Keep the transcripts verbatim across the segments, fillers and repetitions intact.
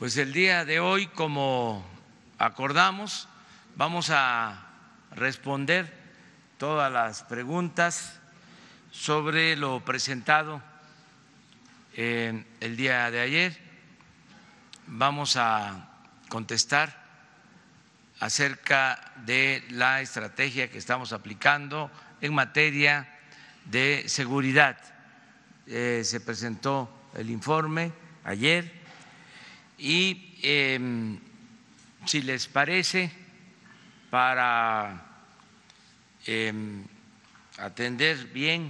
Pues el día de hoy, como acordamos, vamos a responder todas las preguntas sobre lo presentado eh, el día de ayer. Vamos a contestar acerca de la estrategia que estamos aplicando en materia de seguridad. Eh, se presentó el informe ayer y eh, si les parece, para eh, atender bien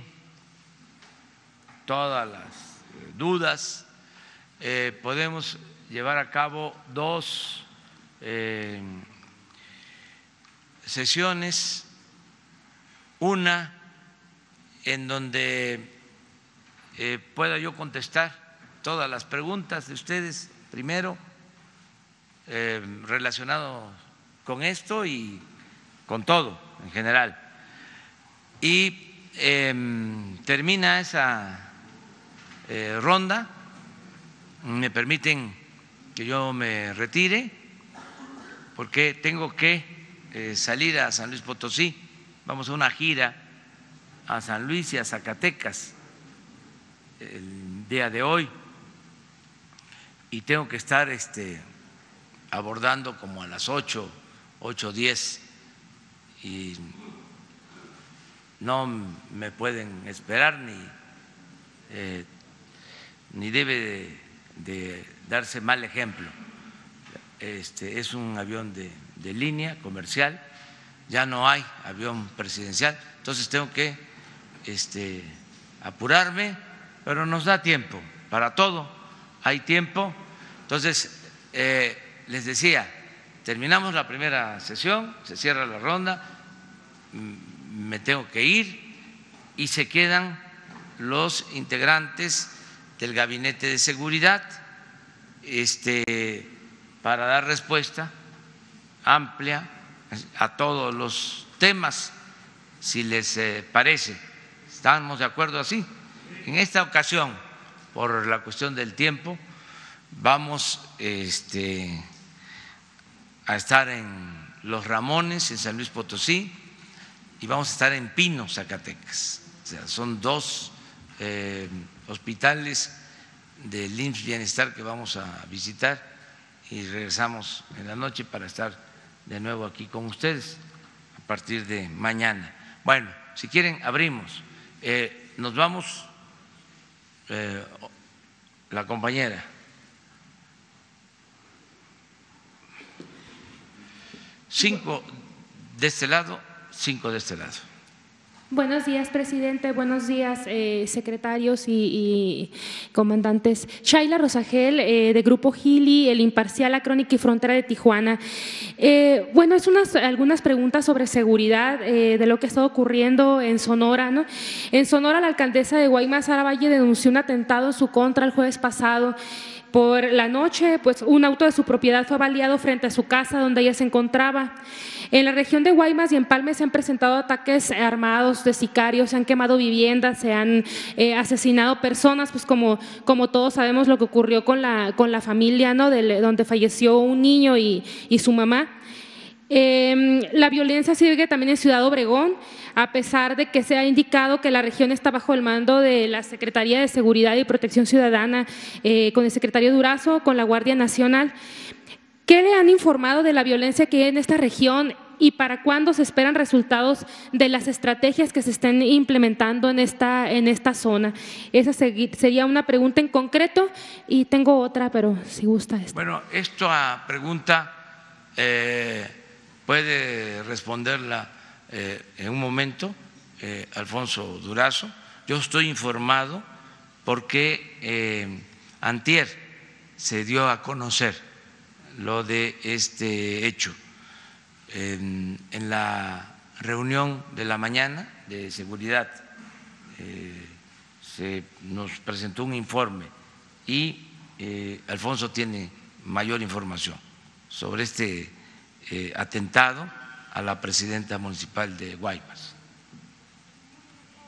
todas las dudas, eh, podemos llevar a cabo dos eh, sesiones, una en donde eh, pueda yo contestar todas las preguntas de ustedes primero, eh, relacionado con esto y con todo en general. Y eh, termina esa eh, ronda, me permiten que yo me retire porque tengo que eh, salir a San Luis Potosí. Vamos a una gira a San Luis y a Zacatecas el día de hoy y tengo que estar este, abordando como a las ocho, ocho diez y no me pueden esperar ni, eh, ni debe de, de darse mal ejemplo. Este, es un avión de, de línea comercial, ya no hay avión presidencial, entonces tengo que este, apurarme, pero nos da tiempo para todo, hay tiempo. Entonces, eh, les decía, terminamos la primera sesión, se cierra la ronda, me tengo que ir y se quedan los integrantes del Gabinete de Seguridad este, para dar respuesta amplia a todos los temas, si les eh, parece. ¿Estamos de acuerdo así? En esta ocasión, por la cuestión del tiempo, vamos este, a estar en Los Ramones, en San Luis Potosí, y vamos a estar en Pino, Zacatecas. O sea, son dos eh, hospitales del I M S S Bienestar que vamos a visitar y regresamos en la noche para estar de nuevo aquí con ustedes a partir de mañana. Bueno, si quieren, abrimos. Eh, nos vamos, eh, la compañera. Cinco de este lado, cinco de este lado. Buenos días, presidente. Buenos días, eh, secretarios y, y comandantes. Shaila Rosagel, eh, de Grupo Gili, El Imparcial, La Crónica y Frontera de Tijuana. Eh, bueno, es unas algunas preguntas sobre seguridad eh, de lo que ha estado ocurriendo en Sonora, ¿no? En Sonora, la alcaldesa de Guaymas, Sara Valle, denunció un atentado en su contra el jueves pasado. Por la noche, pues un auto de su propiedad fue baleado frente a su casa donde ella se encontraba. En la región de Guaymas y Empalme se han presentado ataques armados de sicarios, se han quemado viviendas, se han eh, asesinado personas, pues como, como todos sabemos lo que ocurrió con la, con la familia, ¿no? De, donde falleció un niño y, y su mamá. Eh, la violencia sigue también en Ciudad Obregón, a pesar de que se ha indicado que la región está bajo el mando de la Secretaría de Seguridad y Protección Ciudadana, eh, con el secretario Durazo, con la Guardia Nacional. ¿Qué le han informado de la violencia que hay en esta región y para cuándo se esperan resultados de las estrategias que se estén implementando en esta, en esta zona? Esa sería una pregunta en concreto y tengo otra, pero si gusta esta. Bueno, esta pregunta eh, puede responderla eh, en un momento eh, Alfonso Durazo. Yo estoy informado porque eh, antier se dio a conocer lo de este hecho. En, en la reunión de la mañana de seguridad eh, se nos presentó un informe y eh, Alfonso tiene mayor información sobre este eh, atentado a la presidenta municipal de Guaymas.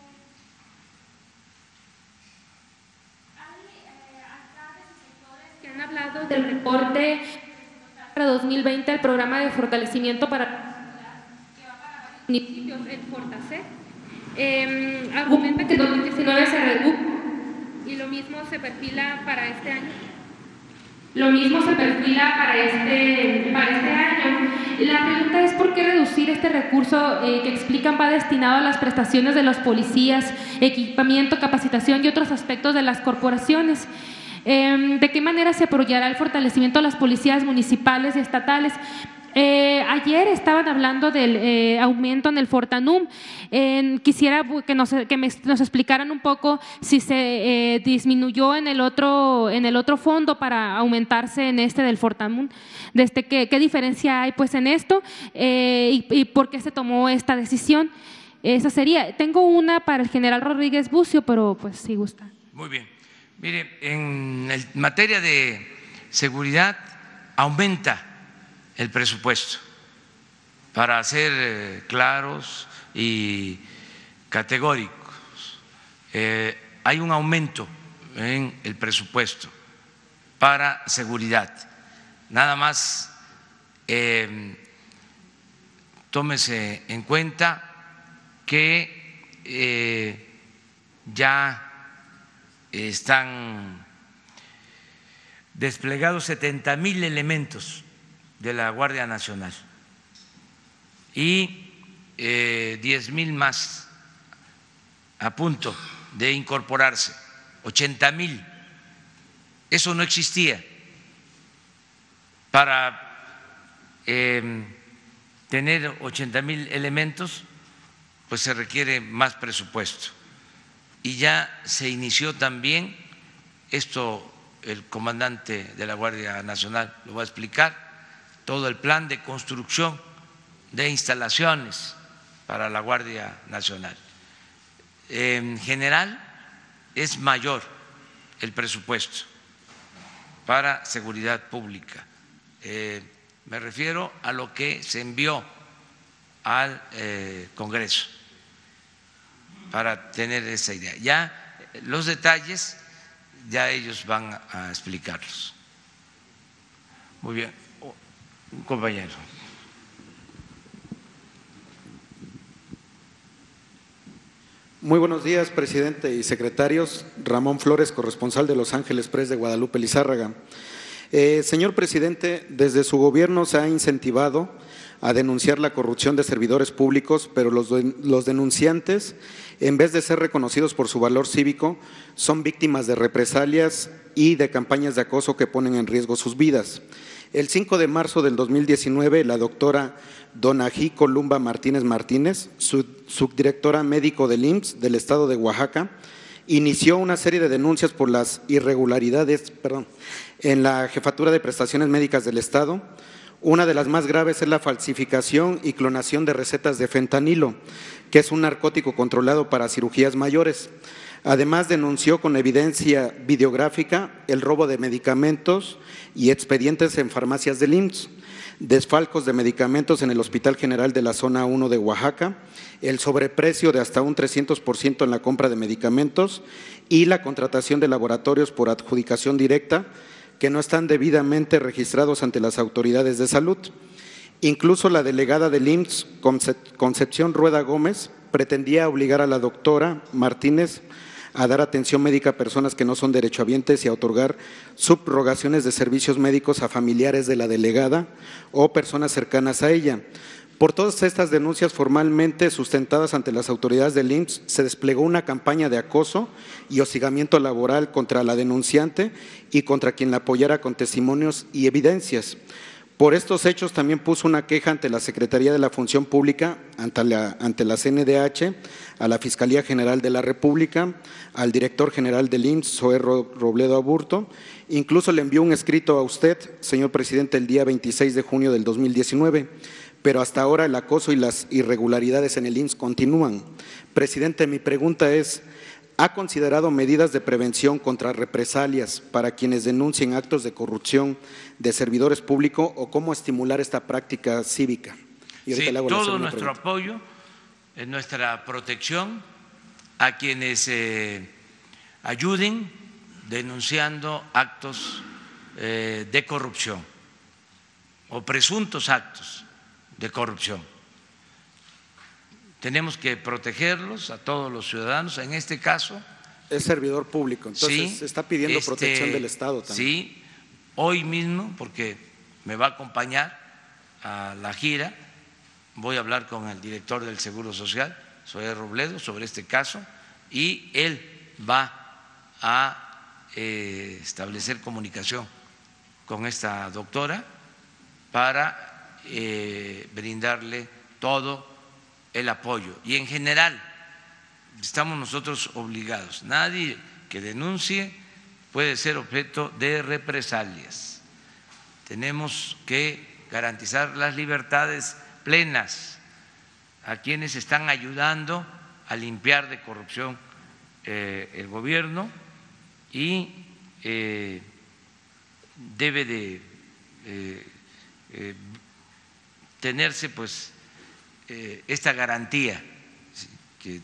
Que han hablado del reporte para dos mil veinte al programa de fortalecimiento para municipios, el Fortasec. Eh, argumenta que en dos mil diecinueve se redujo y lo mismo se perfila para este año. Lo mismo se perfila para este, para este año. La pregunta es por qué reducir este recurso eh, que explican va destinado a las prestaciones de los policías, equipamiento, capacitación y otros aspectos de las corporaciones. Eh, ¿De qué manera se apoyará el fortalecimiento de las policías municipales y estatales? Eh, ayer estaban hablando del eh, aumento en el Fortanum. Eh, quisiera que, nos, que me, nos explicaran un poco si se eh, disminuyó en el otro en el otro fondo para aumentarse en este del Fortanum. Desde que, ¿Qué diferencia hay pues en esto eh, y, y por qué se tomó esta decisión? Esa sería. Tengo una para el general Rodríguez Bucio, pero pues si gusta. Muy bien. Mire, en el, materia de seguridad aumenta el presupuesto, para ser eh, claros y categóricos. Eh, hay un aumento en el presupuesto para seguridad. Nada más eh, tómese en cuenta que eh, ya están desplegados setenta mil elementos de la Guardia Nacional y eh, diez mil más a punto de incorporarse, ochenta mil. Eso no existía. Para eh, tener ochenta mil elementos, pues se requiere más presupuesto. Y ya se inició también, esto el comandante de la Guardia Nacional lo va a explicar, todo el plan de construcción de instalaciones para la Guardia Nacional. En general es mayor el presupuesto para seguridad pública. Eh, me refiero a lo que se envió al eh, Congreso para tener esa idea. Ya los detalles, ya ellos van a explicarlos. Muy bien. Un compañero. Muy buenos días, presidente y secretarios. Ramón Flores, corresponsal de Los Ángeles Press de Guadalupe Lizárraga. Eh, señor presidente, desde su gobierno se ha incentivado a denunciar la corrupción de servidores públicos, pero los, los denunciantes, en vez de ser reconocidos por su valor cívico, son víctimas de represalias y de campañas de acoso que ponen en riesgo sus vidas. El cinco de marzo del dos mil diecinueve, la doctora Donají Columba Martínez Martínez, subdirectora médico del I M S S del Estado de Oaxaca, inició una serie de denuncias por las irregularidades perdón, en la Jefatura de Prestaciones Médicas del Estado. Una de las más graves es la falsificación y clonación de recetas de fentanilo, que es un narcótico controlado para cirugías mayores. Además, denunció con evidencia videográfica el robo de medicamentos y expedientes en farmacias del I M S S, desfalcos de medicamentos en el Hospital General de la Zona uno de Oaxaca, el sobreprecio de hasta un trescientos por ciento en la compra de medicamentos y la contratación de laboratorios por adjudicación directa que no están debidamente registrados ante las autoridades de salud. Incluso la delegada del I M S S, Concepción Rueda Gómez, pretendía obligar a la doctora Martínez a dar atención médica a personas que no son derechohabientes y a otorgar subrogaciones de servicios médicos a familiares de la delegada o personas cercanas a ella. Por todas estas denuncias formalmente sustentadas ante las autoridades del I M S S, se desplegó una campaña de acoso y hostigamiento laboral contra la denunciante y contra quien la apoyara con testimonios y evidencias. Por estos hechos también puso una queja ante la Secretaría de la Función Pública, ante la, ante la C N D H, a la Fiscalía General de la República, al director general del I M S S, Zoé Robledo Aburto. Incluso le envió un escrito a usted, señor presidente, el día veintiséis de junio del dos mil diecinueve, pero hasta ahora el acoso y las irregularidades en el I M S S continúan. Presidente, mi pregunta es, ¿ha considerado medidas de prevención contra represalias para quienes denuncien actos de corrupción de servidores públicos o cómo estimular esta práctica cívica? Y sí, todo nuestro pregunta. apoyo, en nuestra protección a quienes eh, ayuden denunciando actos eh, de corrupción o presuntos actos de corrupción. Tenemos que protegerlos a todos los ciudadanos. En este caso es servidor público, entonces sí, se está pidiendo este, protección del Estado también. Sí, hoy mismo, porque me va a acompañar a la gira, voy a hablar con el director del Seguro Social, Zoé Robledo, sobre este caso, y él va a eh, establecer comunicación con esta doctora para eh, brindarle todo el apoyo. Y en general estamos nosotros obligados. Nadie que denuncie puede ser objeto de represalias. Tenemos que garantizar las libertades plenas a quienes están ayudando a limpiar de corrupción eh, el gobierno y eh, debe de eh, eh, tenerse pues eh, esta garantía que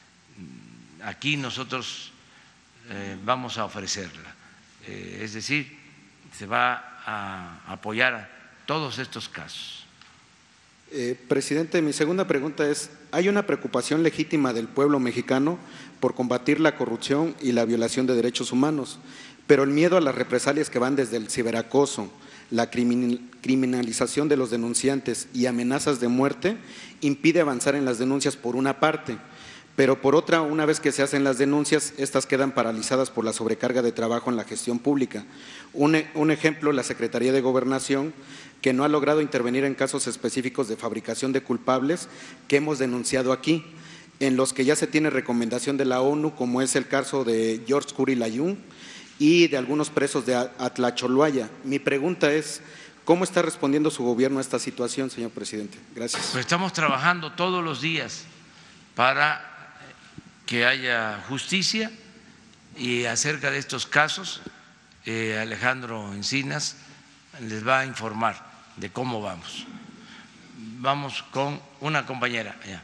aquí nosotros eh, vamos a ofrecerla, eh, es decir, se va a apoyar a todos estos casos. Eh, presidente, mi segunda pregunta es, ¿hay una preocupación legítima del pueblo mexicano por combatir la corrupción y la violación de derechos humanos, pero el miedo a las represalias que van desde el ciberacoso, la criminalización de los denunciantes y amenazas de muerte impide avanzar en las denuncias por una parte, pero por otra, una vez que se hacen las denuncias, estas quedan paralizadas por la sobrecarga de trabajo en la gestión pública? Un, un ejemplo, la Secretaría de Gobernación, que no ha logrado intervenir en casos específicos de fabricación de culpables que hemos denunciado aquí, en los que ya se tiene recomendación de la ONU, como es el caso de George Curry Layún y de algunos presos de Atlacholoaya. Mi pregunta es, ¿cómo está respondiendo su gobierno a esta situación, señor presidente? Gracias. Pues estamos trabajando todos los días para que haya justicia, y acerca de estos casos eh, Alejandro Encinas les va a informar de cómo vamos. Vamos con una compañera allá.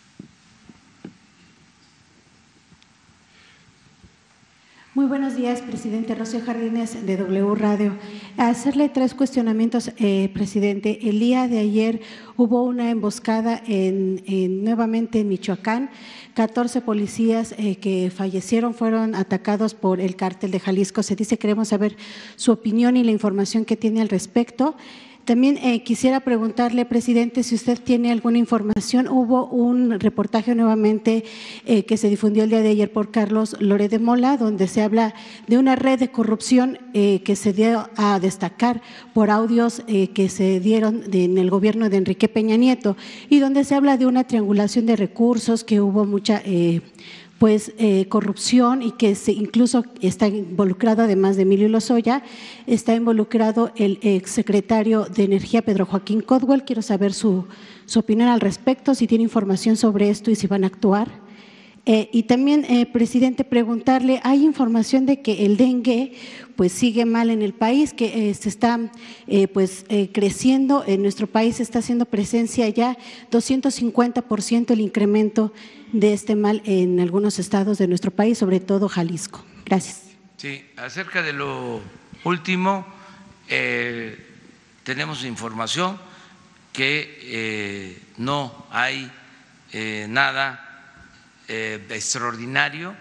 Muy buenos días, presidente. Rocío Jardines, de W Radio. A hacerle tres cuestionamientos, eh, presidente. El día de ayer hubo una emboscada en, en, nuevamente en Michoacán. catorce policías eh, que fallecieron fueron atacados por el cártel de Jalisco. Se dice, queremos saber su opinión y la información que tiene al respecto. También eh, quisiera preguntarle, presidente, si usted tiene alguna información. Hubo un reportaje nuevamente eh, que se difundió el día de ayer por Carlos Loret de Mola, donde se habla de una red de corrupción eh, que se dio a destacar por audios eh, que se dieron de, en el gobierno de Enrique Peña Nieto, y donde se habla de una triangulación de recursos, que hubo mucha eh, pues eh, corrupción, y que se, incluso está involucrado, además de Emilio Lozoya, está involucrado el exsecretario de Energía, Pedro Joaquín Codwell. Quiero saber su, su opinión al respecto, si tiene información sobre esto y si van a actuar. Eh, y también, eh, presidente, preguntarle, hay información de que el dengue pues sigue mal en el país, que eh, se está eh, pues eh, creciendo en nuestro país, está haciendo presencia ya doscientos cincuenta por ciento el incremento de este mal en algunos estados de nuestro país, sobre todo Jalisco. Gracias. Sí, acerca de lo último, eh, tenemos información que eh, no hay eh, nada Eh, extraordinario,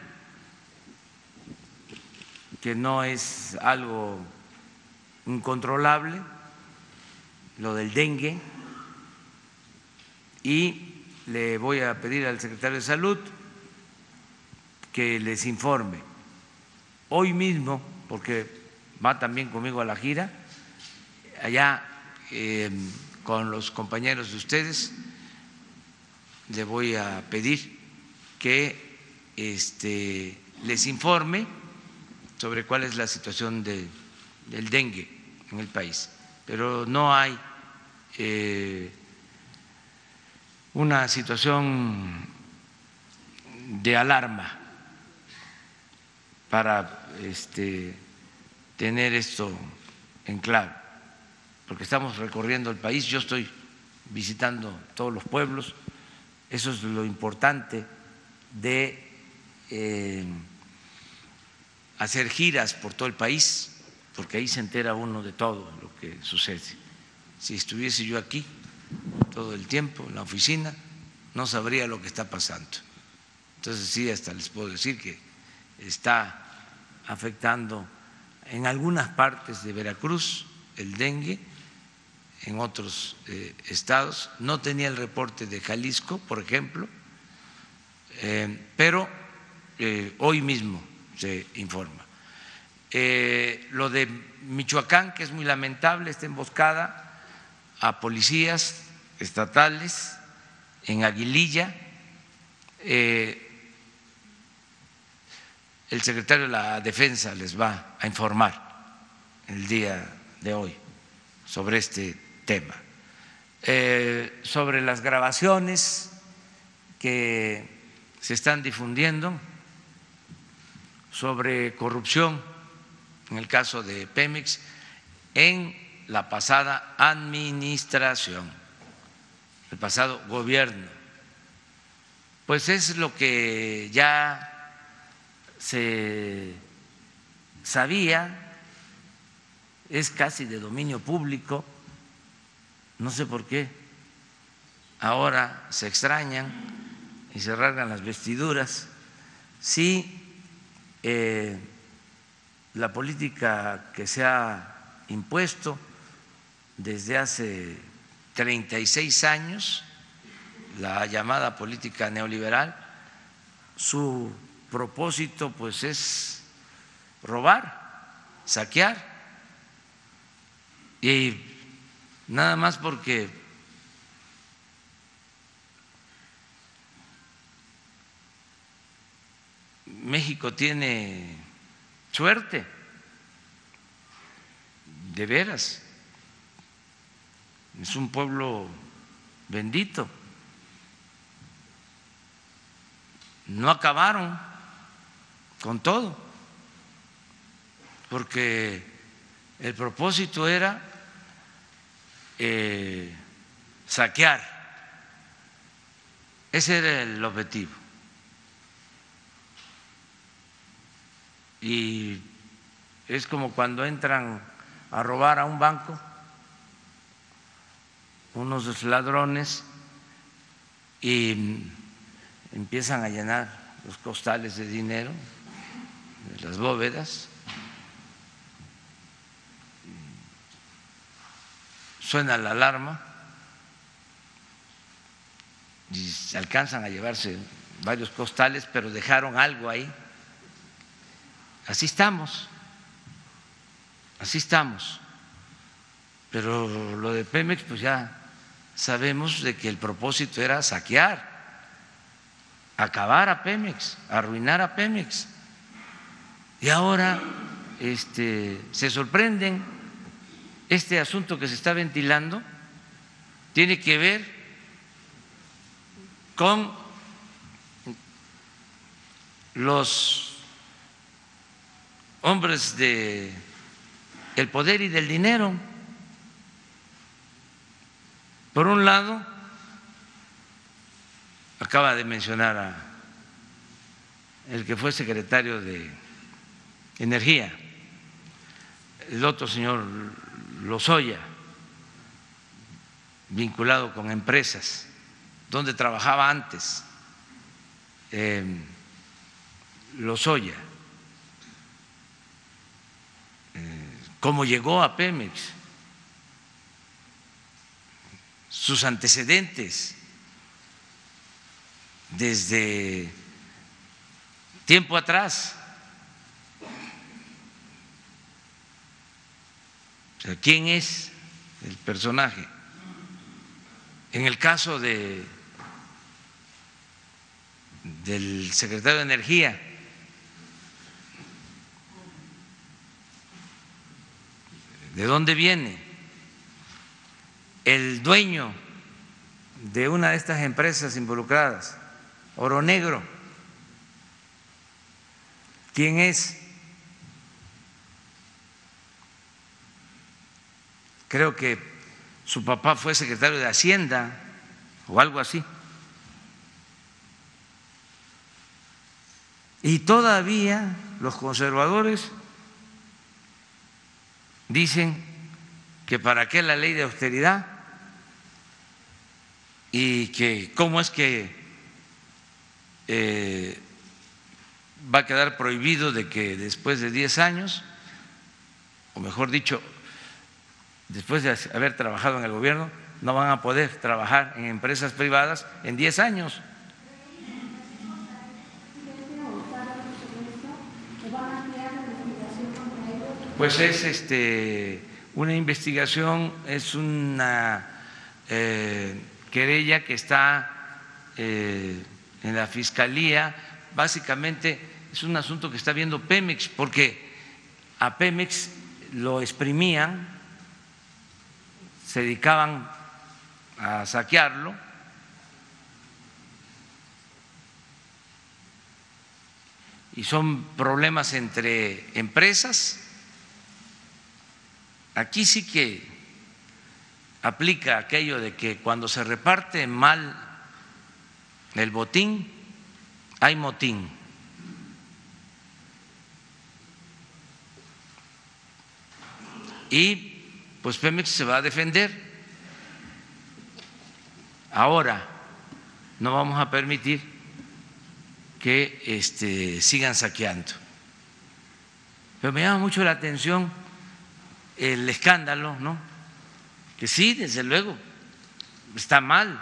que no es algo incontrolable, lo del dengue, y le voy a pedir al secretario de Salud que les informe hoy mismo, porque va también conmigo a la gira, allá eh, con los compañeros de ustedes, le voy a pedir que este, les informe sobre cuál es la situación de, del dengue en el país. Pero no hay eh, una situación de alarma para este, tener esto en claro, porque estamos recorriendo el país, yo estoy visitando todos los pueblos, eso es lo importante de eh, hacer giras por todo el país porque ahí se entera uno de todo lo que sucede. Si estuviese yo aquí todo el tiempo en la oficina, no sabría lo que está pasando. Entonces sí, hasta les puedo decir que está afectando en algunas partes de Veracruz el dengue, en otros eh, estados. No tenía el reporte de Jalisco, por ejemplo, eh, pero eh, hoy mismo se informa. Eh, lo de Michoacán, que es muy lamentable, esta emboscada a policías estatales en Aguililla. Eh, el secretario de la Defensa les va a informar el día de hoy sobre este tema. Eh, sobre las grabaciones que se están difundiendo sobre corrupción en el caso de Pemex en la pasada administración, el pasado gobierno, pues es lo que ya se sabía, es casi de dominio público. No sé por qué ahora se extrañan y se rasgan las vestiduras. Sí, eh, la política que se ha impuesto desde hace treinta y seis años, la llamada política neoliberal, su propósito pues es robar, saquear, y nada más porque México tiene suerte, de veras, es un pueblo bendito. No acabaron con todo, porque el propósito era eh, saquear, ese era el objetivo. Y es como cuando entran a robar a un banco unos ladrones y empiezan a llenar los costales de dinero de las bóvedas, suena la alarma y se alcanzan a llevarse varios costales, pero dejaron algo ahí. Así estamos, así estamos. Pero lo de Pemex, pues ya sabemos de que el propósito era saquear, acabar a Pemex, arruinar a Pemex. Y ahora este, se sorprenden. Este asunto que se está ventilando tiene que ver con los hombres de el poder y del dinero. Por un lado, acaba de mencionar a el que fue secretario de Energía, el otro señor Lozoya, vinculado con empresas, donde trabajaba antes eh, Lozoya, eh, cómo llegó a Pemex, sus antecedentes desde tiempo atrás. O sea, ¿quién es el personaje? En el caso de del secretario de Energía, ¿de dónde viene? El dueño de una de estas empresas involucradas, Oro Negro, ¿quién es? Creo que su papá fue secretario de Hacienda o algo así. Y todavía los conservadores dicen que para qué la ley de austeridad y que cómo es que eh, va a quedar prohibido de que después de diez años, o mejor dicho, después de haber trabajado en el gobierno, no van a poder trabajar en empresas privadas en diez años. Pues es este, una investigación, es una eh, querella que está eh, en la Fiscalía. Básicamente es un asunto que está viendo Pemex, porque a Pemex lo exprimían, se dedicaban a saquearlo, y son problemas entre empresas. Aquí sí que aplica aquello de que cuando se reparte mal el botín, hay motín. Y pues Pemex se va a defender. Ahora no vamos a permitir que este, sigan saqueando. Pero me llama mucho la atención el escándalo, ¿no? Que sí, desde luego, está mal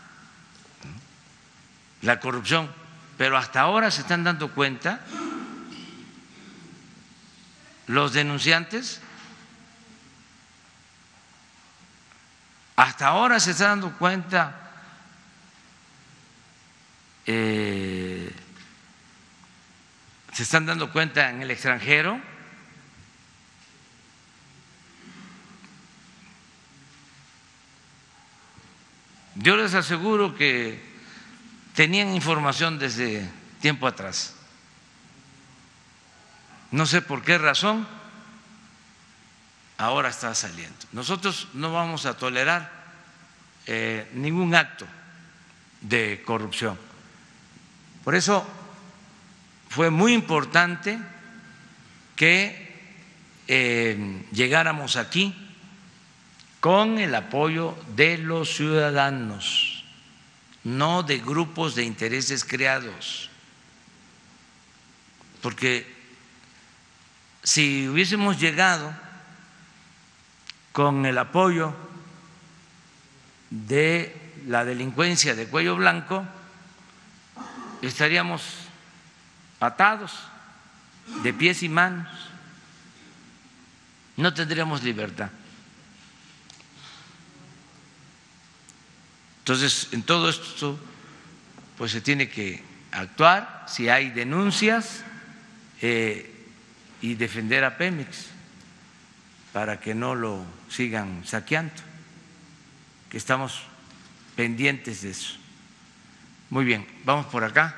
la corrupción, pero hasta ahora se están dando cuenta los denunciantes, hasta ahora se están dando cuenta eh, se están dando cuenta en el extranjero. Yo les aseguro que tenían información desde tiempo atrás. No sé por qué razón ahora está saliendo. Nosotros no vamos a tolerar eh, ningún acto de corrupción. Por eso fue muy importante que eh, llegáramos aquí con el apoyo de los ciudadanos, no de grupos de intereses creados, porque si hubiésemos llegado con el apoyo de la delincuencia de cuello blanco, estaríamos atados de pies y manos, no tendríamos libertad. Entonces, en todo esto, pues se tiene que actuar si hay denuncias eh, y defender a Pemex para que no lo sigan saqueando, que estamos pendientes de eso. Muy bien, vamos por acá.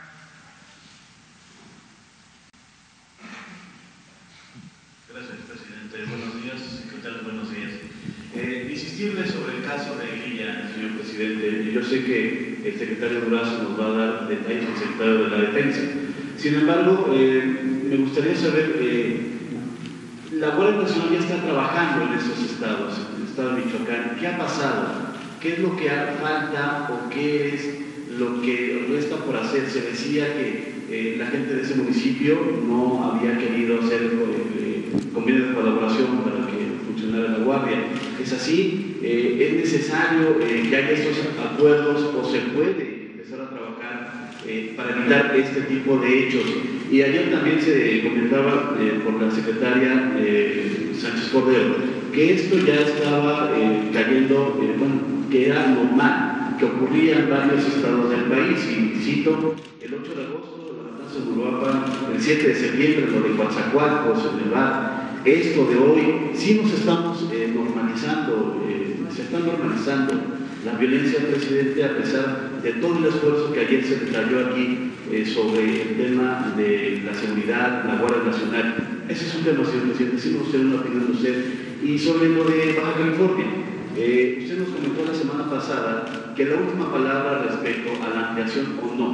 Gracias, presidente. Buenos días, secretario, buenos días. Eh, insistirle sobre el caso de Aguililla, señor presidente. Yo sé que el secretario Durazo nos va a dar detalles, el secretario de la Defensa. Sin embargo, eh, me gustaría saber, eh, la Guardia Nacional ya está trabajando en esos estados, en el estado de Michoacán. ¿Qué ha pasado? ¿Qué es lo que falta o qué es lo que resta por hacer? Se decía que eh, la gente de ese municipio no había querido hacer eh, convenios de colaboración para que funcionara la Guardia. ¿Es así? Eh, ¿Es necesario eh, que haya estos acuerdos o se puede empezar a trabajar eh, para evitar este tipo de hechos? Y ayer también se comentaba eh, por la secretaria eh, Sánchez Cordero que esto ya estaba eh, cayendo, eh, bueno, que era normal, que ocurría en varios estados del país. Y cito, el ocho de agosto, la matanza de Uruapan, el siete de septiembre, lo de Coatzacoalcos, en el bar. Esto de hoy, sí nos estamos eh, normalizando, eh, se está normalizando la violencia, presidente, a pesar de todo el esfuerzo que ayer se detalló aquí eh, sobre el tema de la seguridad, la Guardia Nacional. Ese es un tema, señor presidente, sí me gustaría una opinión de usted. Y sobre lo de Baja California, eh, usted nos comentó la semana pasada que la última palabra respecto a la ampliación o no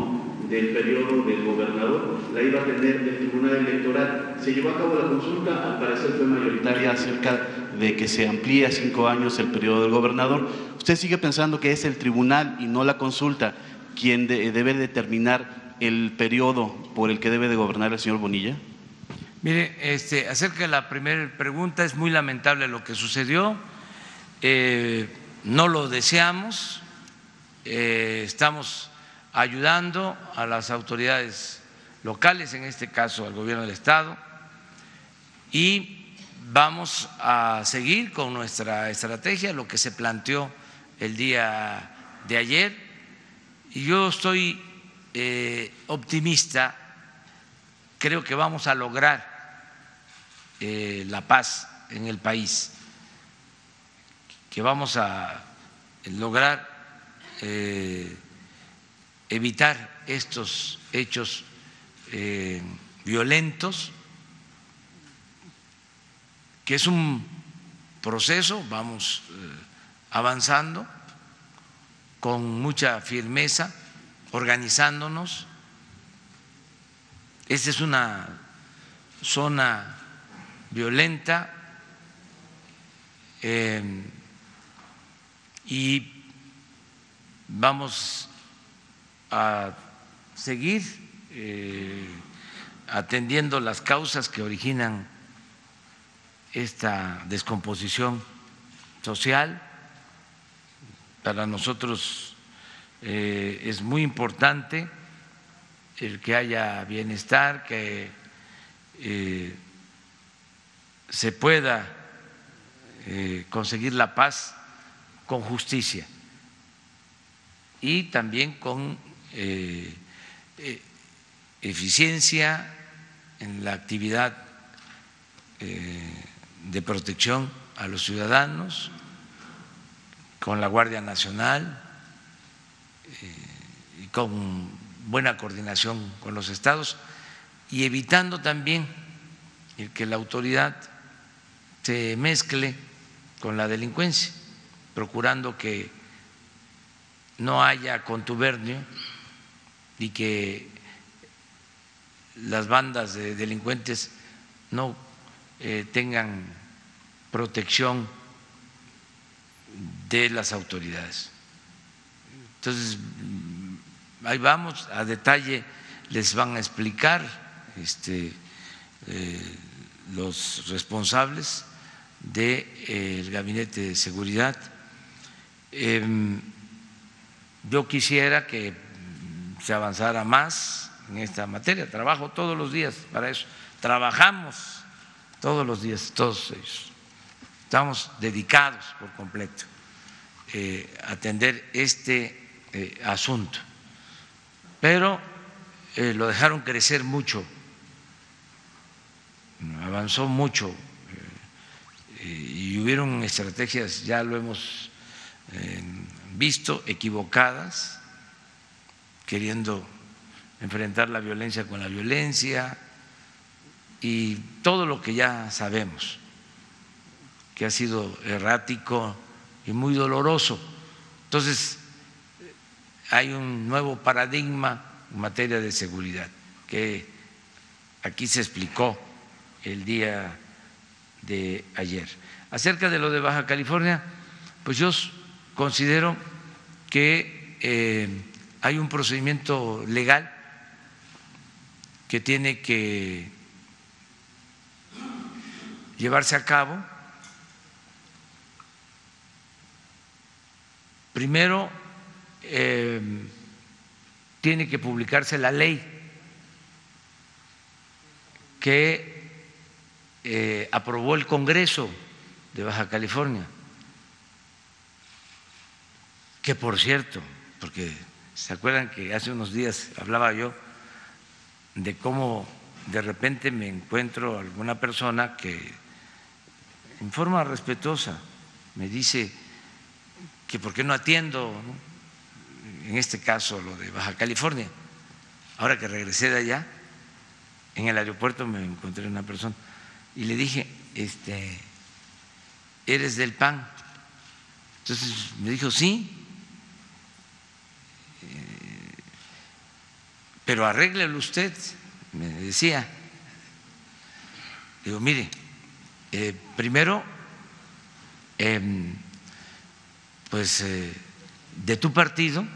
del periodo del gobernador la iba a tener el Tribunal Electoral. Se llevó a cabo la consulta, al parecer fue mayoritaria acerca de que se amplíe a cinco años el periodo del gobernador. ¿Usted sigue pensando que es el tribunal y no la consulta quien de, debe determinar el periodo por el que debe de gobernar el señor Bonilla? Mire, este, acerca de la primera pregunta, es muy lamentable lo que sucedió, eh, no lo deseamos, eh, estamos ayudando a las autoridades locales, en este caso al gobierno del Estado, y vamos a seguir con nuestra estrategia, lo que se planteó el día de ayer, y yo estoy eh, optimista, creo que vamos a lograr eh, la paz en el país, que vamos a lograr eh, evitar estos hechos eh, violentos, que es un proceso, vamos eh, avanzando con mucha firmeza, organizándonos. Esta es una zona violenta eh, y vamos a seguir eh, atendiendo las causas que originan esta descomposición social. Para nosotros eh, es muy importante el que haya bienestar, que eh, se pueda eh, conseguir la paz con justicia y también con eh, eh, eficiencia en la actividad eh, de protección a los ciudadanos, con la Guardia Nacional eh, y con buena coordinación con los estados, y evitando también el que la autoridad se mezcle con la delincuencia, procurando que no haya contubernio y que las bandas de delincuentes no eh, tengan protección de las autoridades. Entonces, ahí vamos, a detalle les van a explicar este, eh, los responsables del eh, Gabinete de Seguridad. Eh, yo quisiera que se avanzara más en esta materia, trabajo todos los días para eso, trabajamos todos los días, todos ellos, estamos dedicados por completo eh, a atender este eh, asunto, pero eh, lo dejaron crecer mucho, avanzó mucho eh, y hubieron estrategias, ya lo hemos eh, visto, equivocadas, queriendo enfrentar la violencia con la violencia y todo lo que ya sabemos, que ha sido errático y muy doloroso. Entonces, hay un nuevo paradigma en materia de seguridad que aquí se explicó el día de ayer. Acerca de lo de Baja California, pues yo considero que eh, hay un procedimiento legal que tiene que llevarse a cabo. Primero, eh, tiene que publicarse la ley que eh, aprobó el Congreso de Baja California, que por cierto, porque se acuerdan que hace unos días hablaba yo de cómo de repente me encuentro alguna persona que en forma respetuosa me dice que por qué no atiendo, ¿no? En este caso lo de Baja California. Ahora que regresé de allá, en el aeropuerto me encontré una persona y le dije, este, ¿eres del P A N? Entonces me dijo, sí. pero arréglelo usted, me decía. Digo, mire, eh, primero, eh, pues eh, de tu partido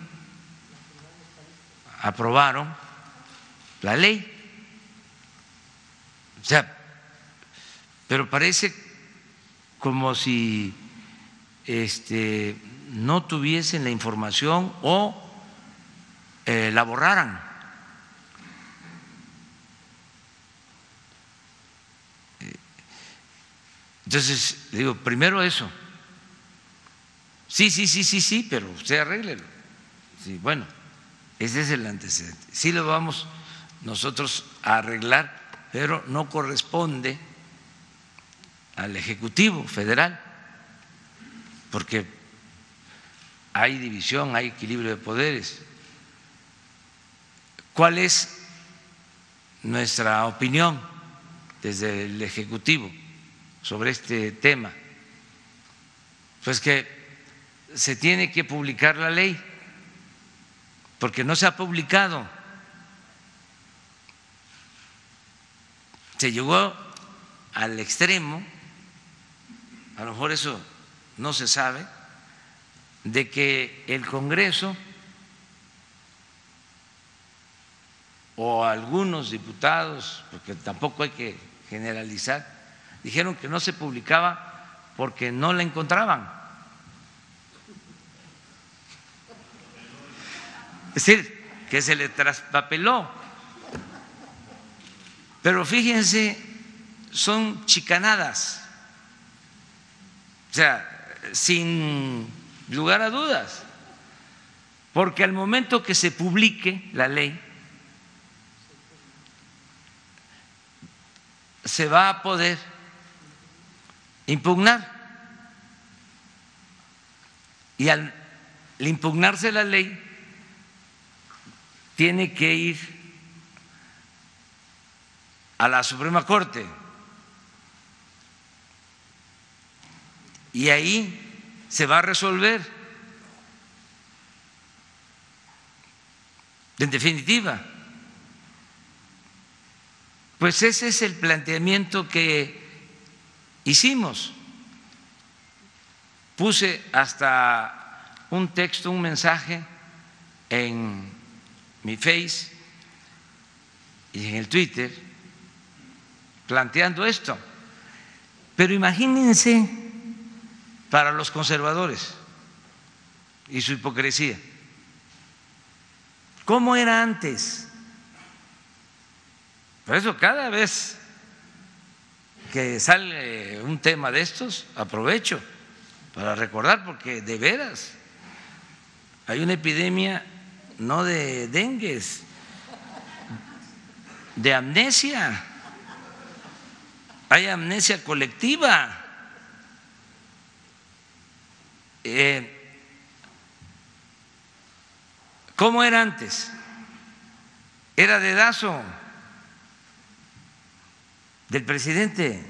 aprobaron la ley, o sea, pero parece como si este, no tuviesen la información o eh, la borraran. Entonces, le digo, primero eso. Sí, sí, sí, sí, sí, pero usted arréglelo. Sí, bueno, ese es el antecedente. Sí lo vamos nosotros a arreglar, pero no corresponde al Ejecutivo Federal, porque hay división, hay equilibrio de poderes. ¿Cuál es nuestra opinión desde el Ejecutivo sobre este tema? Pues que se tiene que publicar la ley, porque no se ha publicado. Se llegó al extremo, a lo mejor eso no se sabe, de que el Congreso o algunos diputados, porque tampoco hay que generalizar, dijeron que no se publicaba porque no la encontraban. Es decir, que se le traspapeló. Pero fíjense, son chicanadas, o sea, sin lugar a dudas, porque al momento que se publique la ley, se va a poder impugnar, y al impugnarse la ley tiene que ir a la Suprema Corte, y ahí se va a resolver. En definitiva, pues ese es el planteamiento que hicimos. Puse hasta un texto, un mensaje en mi Face y en el Twitter planteando esto. Pero imagínense para los conservadores y su hipocresía, ¿cómo era antes? Por eso cada vez que sale un tema de estos, aprovecho para recordar, porque de veras hay una epidemia no de dengue, de amnesia, hay amnesia colectiva. Eh, ¿Cómo era antes? Era dedazo del presidente,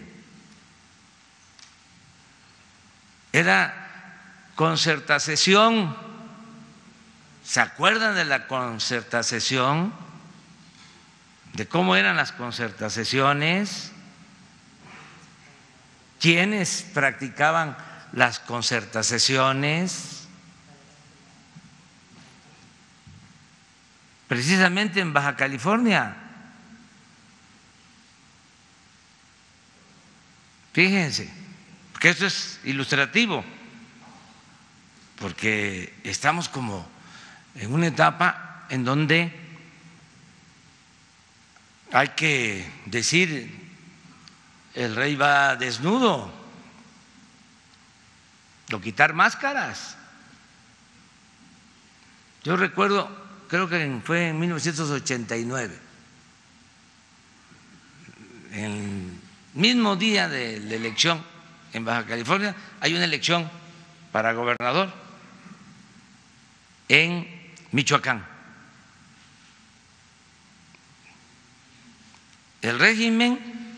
era concertación. ¿Se acuerdan de la concertación? ¿De cómo eran las concertaciones? ¿Quiénes practicaban las concertaciones? Precisamente en Baja California. Fíjense, porque esto es ilustrativo, porque estamos como en una etapa en donde hay que decir: el rey va desnudo, o quitar máscaras. Yo recuerdo, creo que fue en mil novecientos ochenta y nueve, el mismo día de la elección en Baja California, hay una elección para gobernador en Michoacán. El régimen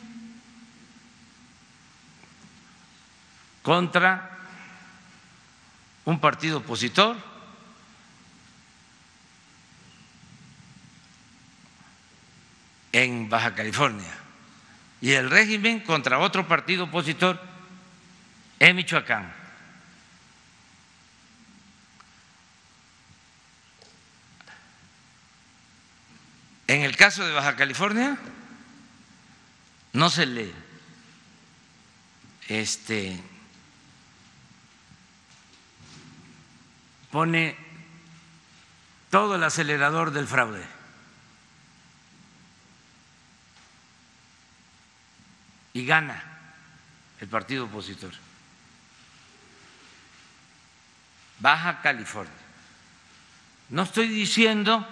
contra un partido opositor en Baja California y el régimen contra otro partido opositor en Michoacán. En el caso de Baja California no se le este, pone todo el acelerador del fraude. Y gana el partido opositor. Baja California. No estoy diciendo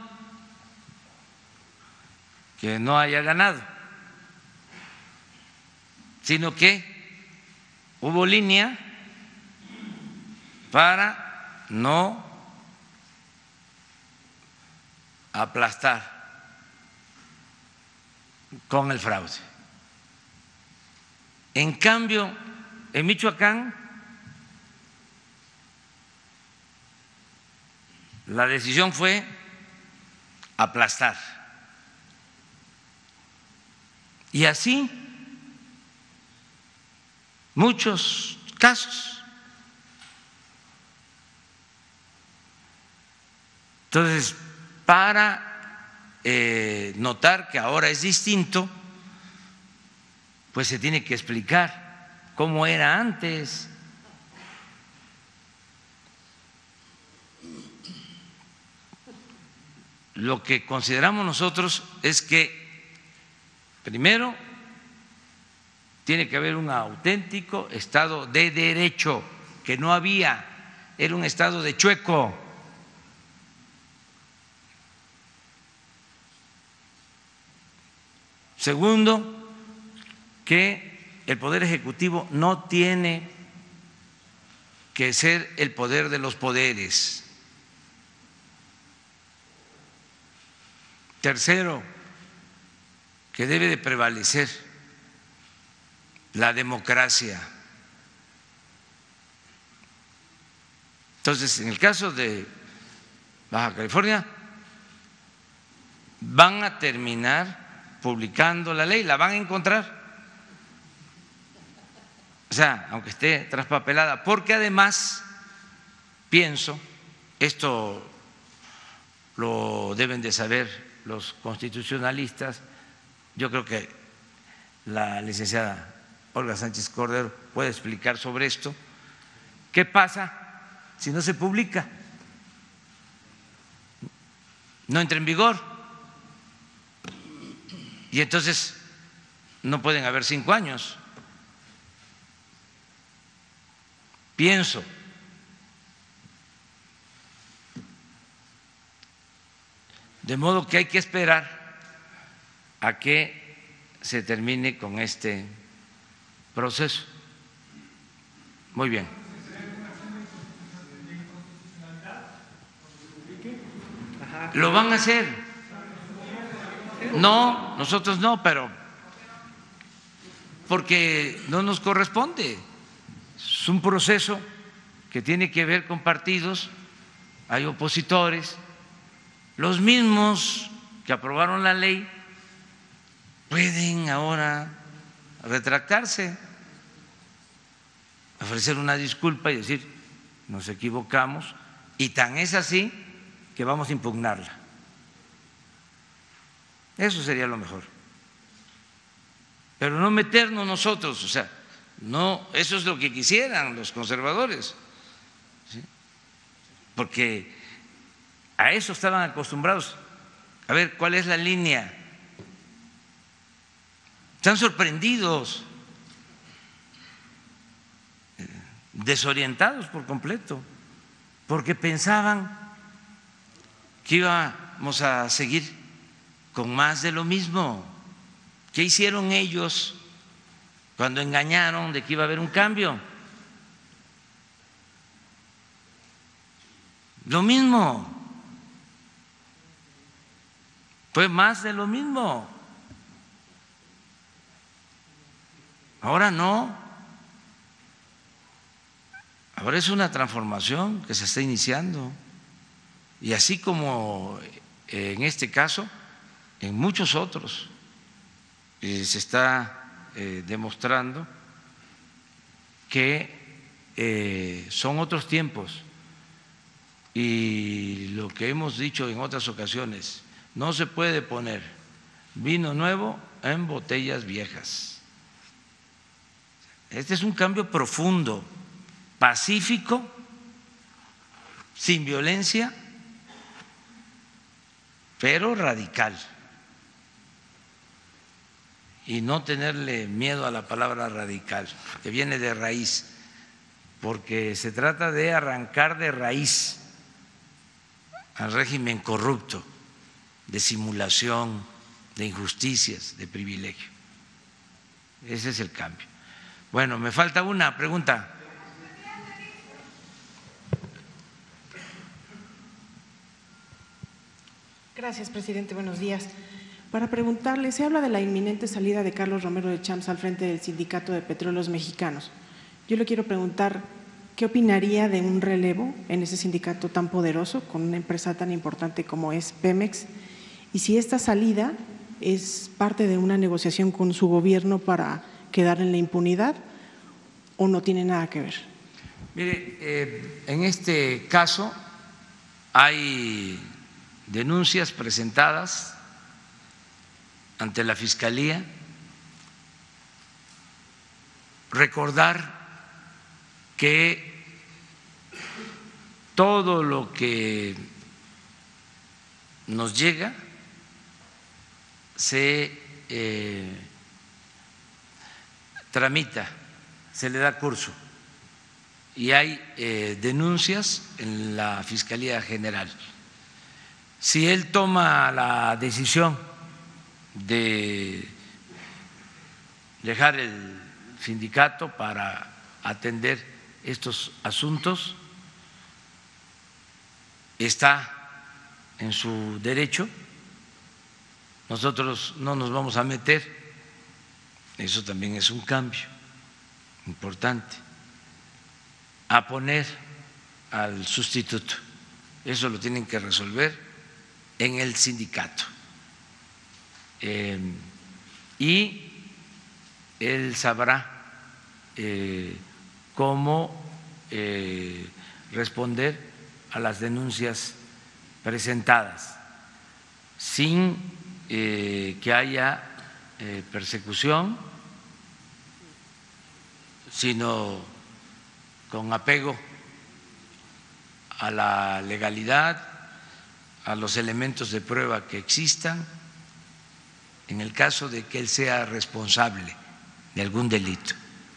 que no haya ganado, sino que hubo línea para no aplastar con el fraude. En cambio, en Michoacán, la decisión fue aplastar. Y así muchos casos. Entonces, para eh, notar que ahora es distinto, pues se tiene que explicar cómo era antes. Lo que consideramos nosotros es que primero tiene que haber un auténtico Estado de derecho, que no había, era un Estado de chueco. Segundo, que el Poder Ejecutivo no tiene que ser el poder de los poderes. Tercero, que debe de prevalecer la democracia. Entonces, en el caso de Baja California, van a terminar publicando la ley, la van a encontrar. O sea, aunque esté traspapelada, porque además pienso, esto lo deben de saber los constitucionalistas, yo creo que la licenciada Olga Sánchez Cordero puede explicar sobre esto, ¿qué pasa si no se publica? No entra en vigor y entonces no pueden haber cinco años. Pienso de modo que hay que esperar a que se termine con este proceso. Muy bien. ¿Lo van a hacer? No, nosotros no, pero porque no nos corresponde. Es un proceso que tiene que ver con partidos, hay opositores, los mismos que aprobaron la ley pueden ahora retractarse, ofrecer una disculpa y decir nos equivocamos, y tan es así que vamos a impugnarla. Eso sería lo mejor. Pero no meternos nosotros, o sea, no, eso es lo que quisieran los conservadores, ¿sí? Porque a eso estaban acostumbrados. A ver, ¿cuál es la línea? Están sorprendidos, desorientados por completo, porque pensaban que íbamos a seguir con más de lo mismo. ¿Qué hicieron ellos cuando engañaron de que iba a haber un cambio? Lo mismo. Fue más de lo mismo. Ahora no. Ahora es una transformación que se está iniciando. Y así como en este caso, en muchos otros. eh, se está eh, demostrando que eh, son otros tiempos y lo que hemos dicho en otras ocasiones, no se puede poner vino nuevo en botellas viejas. Este es un cambio profundo, pacífico, sin violencia, pero radical. Y no tenerle miedo a la palabra radical, que viene de raíz, porque se trata de arrancar de raíz al régimen corrupto, de simulación, de injusticias, de privilegio. Ese es el cambio. Bueno, me falta una pregunta. Gracias, presidente. Buenos días. Para preguntarle, se habla de la inminente salida de Carlos Romero de Champs al frente del Sindicato de Petróleos Mexicanos. Yo le quiero preguntar, ¿qué opinaría de un relevo en ese sindicato tan poderoso, con una empresa tan importante como es Pemex? Y si esta salida es parte de una negociación con su gobierno para quedar en la impunidad o no tiene nada que ver. Mire, eh, en este caso hay denuncias presentadas ante la Fiscalía. Recordar que todo lo que nos llega se eh, tramita, se le da curso y hay eh, denuncias en la Fiscalía General. Si él toma la decisión de dejar el sindicato para atender estos asuntos, está en su derecho. Nosotros no nos vamos a meter, eso también es un cambio importante, a poner al sustituto. Eso lo tienen que resolver en el sindicato. Eh, y él sabrá eh, cómo eh, responder a las denuncias presentadas sin eh, que haya eh, persecución, sino con apego a la legalidad, a los elementos de prueba que existan, en el caso de que él sea responsable de algún delito.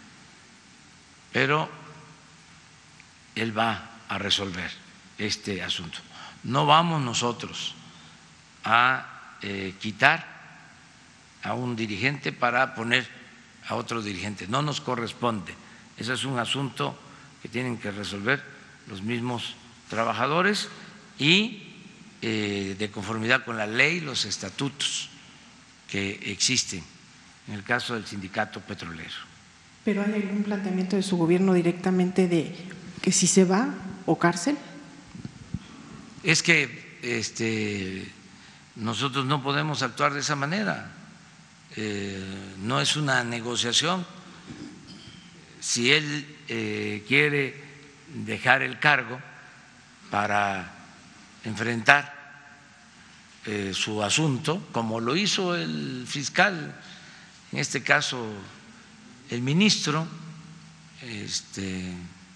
Pero él va a resolver este asunto. No vamos nosotros a eh, quitar a un dirigente para poner a otro dirigente, no nos corresponde. Eso es un asunto que tienen que resolver los mismos trabajadores y eh, de conformidad con la ley, los estatutos que existen en el caso del sindicato petrolero. ¿Pero hay algún planteamiento de su gobierno directamente de que si se va o cárcel? Es que este, nosotros no podemos actuar de esa manera, eh, no es una negociación. Si él eh, quiere dejar el cargo para enfrentar eh, su asunto, como lo hizo el fiscal, en este caso el ministro, este,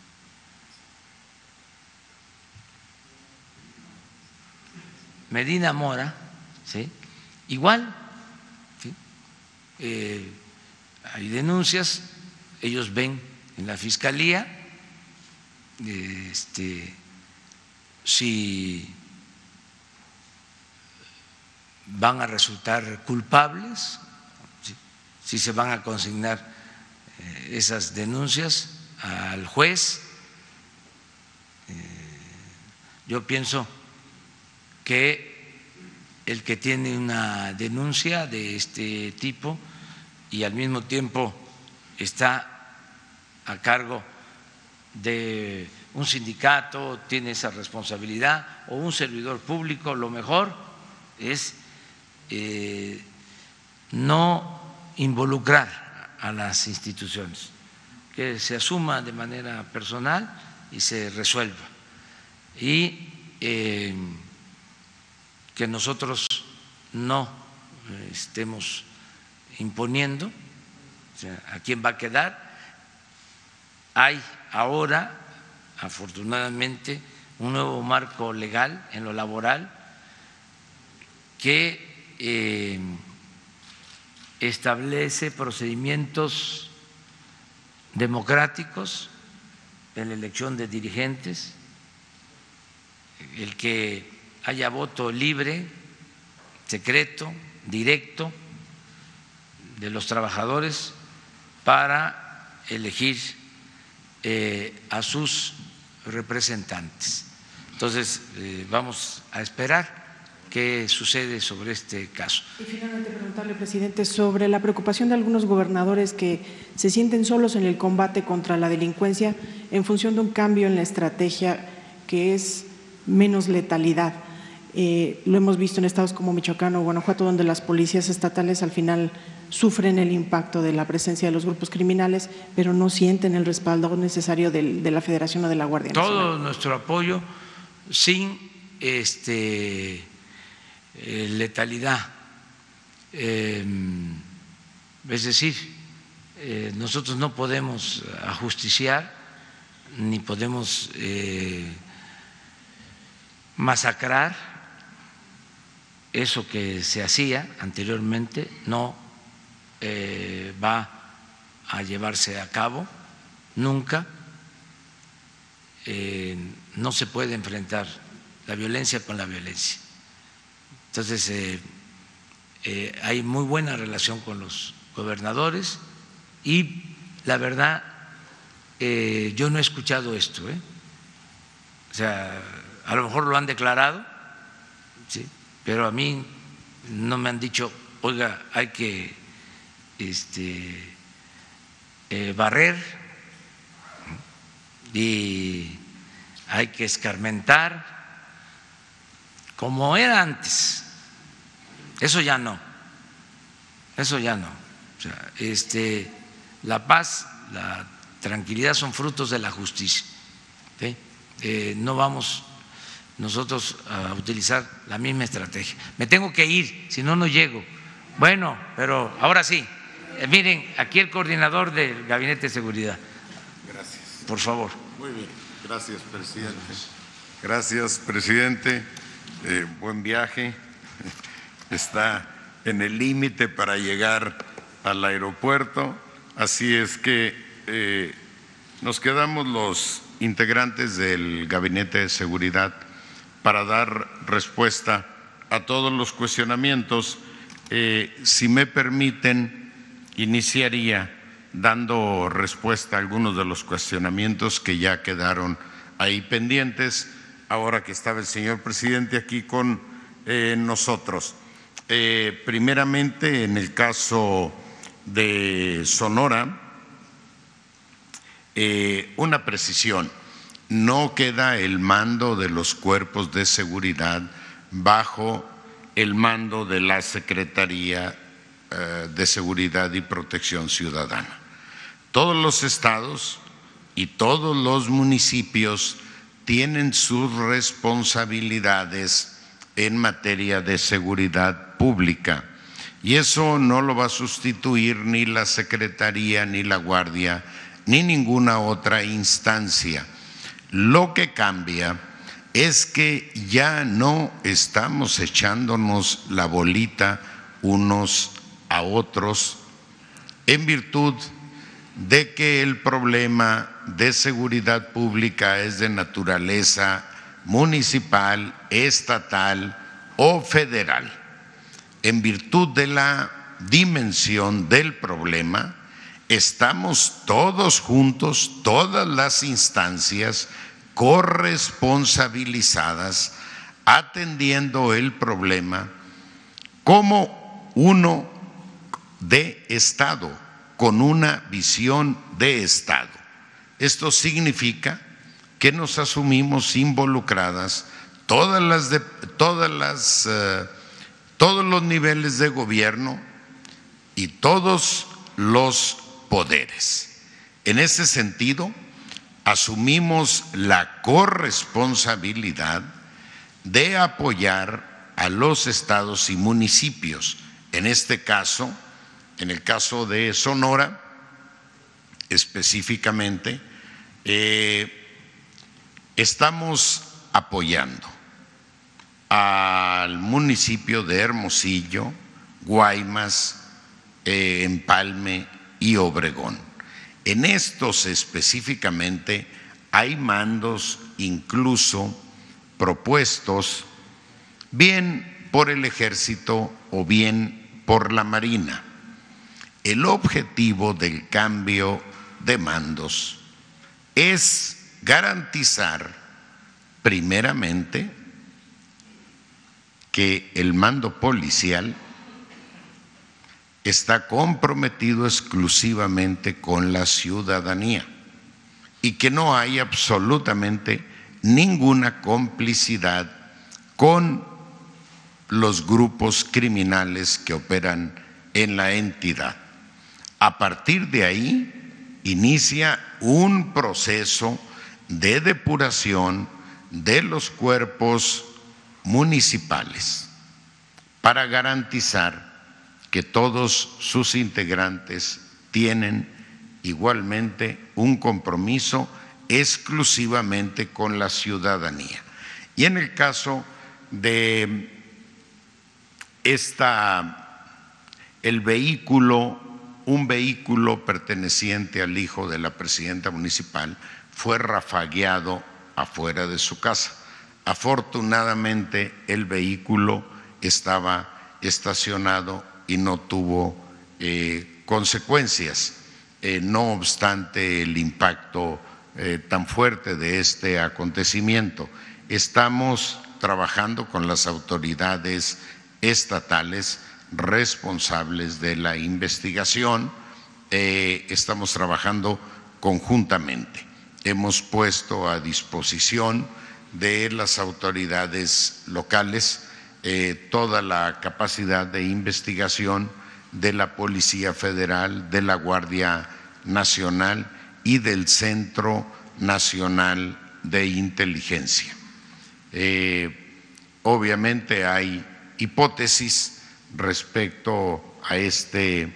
Medina Mora, ¿sí? Igual, ¿sí? Eh, hay denuncias, ellos ven en la Fiscalía este, si van a resultar culpables, ¿sí? Si se van a consignar eh, esas denuncias al juez. Eh, yo pienso que el que tiene una denuncia de este tipo y al mismo tiempo está a cargo de un sindicato, tiene esa responsabilidad, o un servidor público, lo mejor es eh, no involucrar a las instituciones, que se asuma de manera personal y se resuelva. Y eh, que nosotros no eh, estemos imponiendo, o sea, a quién va a quedar. Hay ahora, afortunadamente, un nuevo marco legal en lo laboral que eh, establece procedimientos democráticos en la elección de dirigentes, el que haya voto libre, secreto, directo de los trabajadores para elegir eh, a sus representantes. Entonces, eh, vamos a esperar qué sucede sobre este caso. Y finalmente preguntarle, presidente, sobre la preocupación de algunos gobernadores que se sienten solos en el combate contra la delincuencia en función de un cambio en la estrategia que es menos letalidad. Eh, lo hemos visto en estados como Michoacán o Guanajuato, donde las policías estatales al final sufren el impacto de la presencia de los grupos criminales, pero no sienten el respaldo necesario de, de la Federación o de la Guardia Nacional. Todo nuestro apoyo sin este, eh, letalidad. Eh, es decir, eh, nosotros no podemos ajusticiar ni podemos eh, masacrar. Eso que se hacía anteriormente no eh, va a llevarse a cabo nunca. Eh, no se puede enfrentar la violencia con la violencia. Entonces, eh, eh, hay muy buena relación con los gobernadores y la verdad, eh, yo no he escuchado esto, ¿eh? O sea, a lo mejor lo han declarado, ¿sí? Pero a mí no me han dicho, oiga, hay que este, eh, barrer y hay que escarmentar, como era antes. Eso ya no, eso ya no. O sea, este, la paz, la tranquilidad son frutos de la justicia, ¿sí? Eh, no vamos nosotros a utilizar la misma estrategia. Me tengo que ir, si no, no llego. Bueno, pero ahora sí, eh, miren, aquí el coordinador del Gabinete de Seguridad. Gracias. Por favor. Muy bien, gracias, presidente. Gracias, presidente. Eh, buen viaje. Está en el límite para llegar al aeropuerto, así es que eh, nos quedamos los integrantes del Gabinete de Seguridad para dar respuesta a todos los cuestionamientos. Eh, si me permiten, iniciaría dando respuesta a algunos de los cuestionamientos que ya quedaron ahí pendientes, ahora que estaba el señor presidente aquí con eh, nosotros. Eh, primeramente, en el caso de Sonora, eh, una precisión. No queda el mando de los cuerpos de seguridad bajo el mando de la Secretaría eh, de Seguridad y Protección Ciudadana. Todos los estados y todos los municipios tienen sus responsabilidades en materia de seguridad pública y eso no lo va a sustituir ni la Secretaría, ni la Guardia, ni ninguna otra instancia. Lo que cambia es que ya no estamos echándonos la bolita unos a otros en virtud de que el problema de seguridad pública es de naturaleza municipal, estatal o federal. En virtud de la dimensión del problema, estamos todos juntos, todas las instancias corresponsabilizadas, atendiendo el problema como uno de Estado, con una visión de Estado. Esto significa que nos asumimos involucradas todas las de, todas las, uh, todos los niveles de gobierno, y todos los poderes. En ese sentido, asumimos la corresponsabilidad de apoyar a los estados y municipios. En este caso, en el caso de Sonora, específicamente, eh, estamos apoyando al municipio de Hermosillo, Guaymas, eh, Empalme y Obregón. En estos específicamente hay mandos incluso propuestos bien por el Ejército o bien por la Marina. El objetivo del cambio de mandos es garantizar primeramente que el mando policial está comprometido exclusivamente con la ciudadanía y que no hay absolutamente ninguna complicidad con los grupos criminales que operan en la entidad. A partir de ahí inicia un proceso de depuración de los cuerpos municipales para garantizar que todos sus integrantes tienen igualmente un compromiso exclusivamente con la ciudadanía. Y en el caso de esta, el vehículo, un vehículo perteneciente al hijo de la presidenta municipal fue rafagueado afuera de su casa. Afortunadamente el vehículo estaba estacionado y no tuvo eh, consecuencias, eh, no obstante el impacto eh, tan fuerte de este acontecimiento. Estamos trabajando con las autoridades estatales responsables de la investigación, eh, estamos trabajando conjuntamente. Hemos puesto a disposición de las autoridades locales eh, toda la capacidad de investigación de la Policía Federal, de la Guardia Nacional y del Centro Nacional de Inteligencia. Eh, obviamente hay hipótesis respecto a este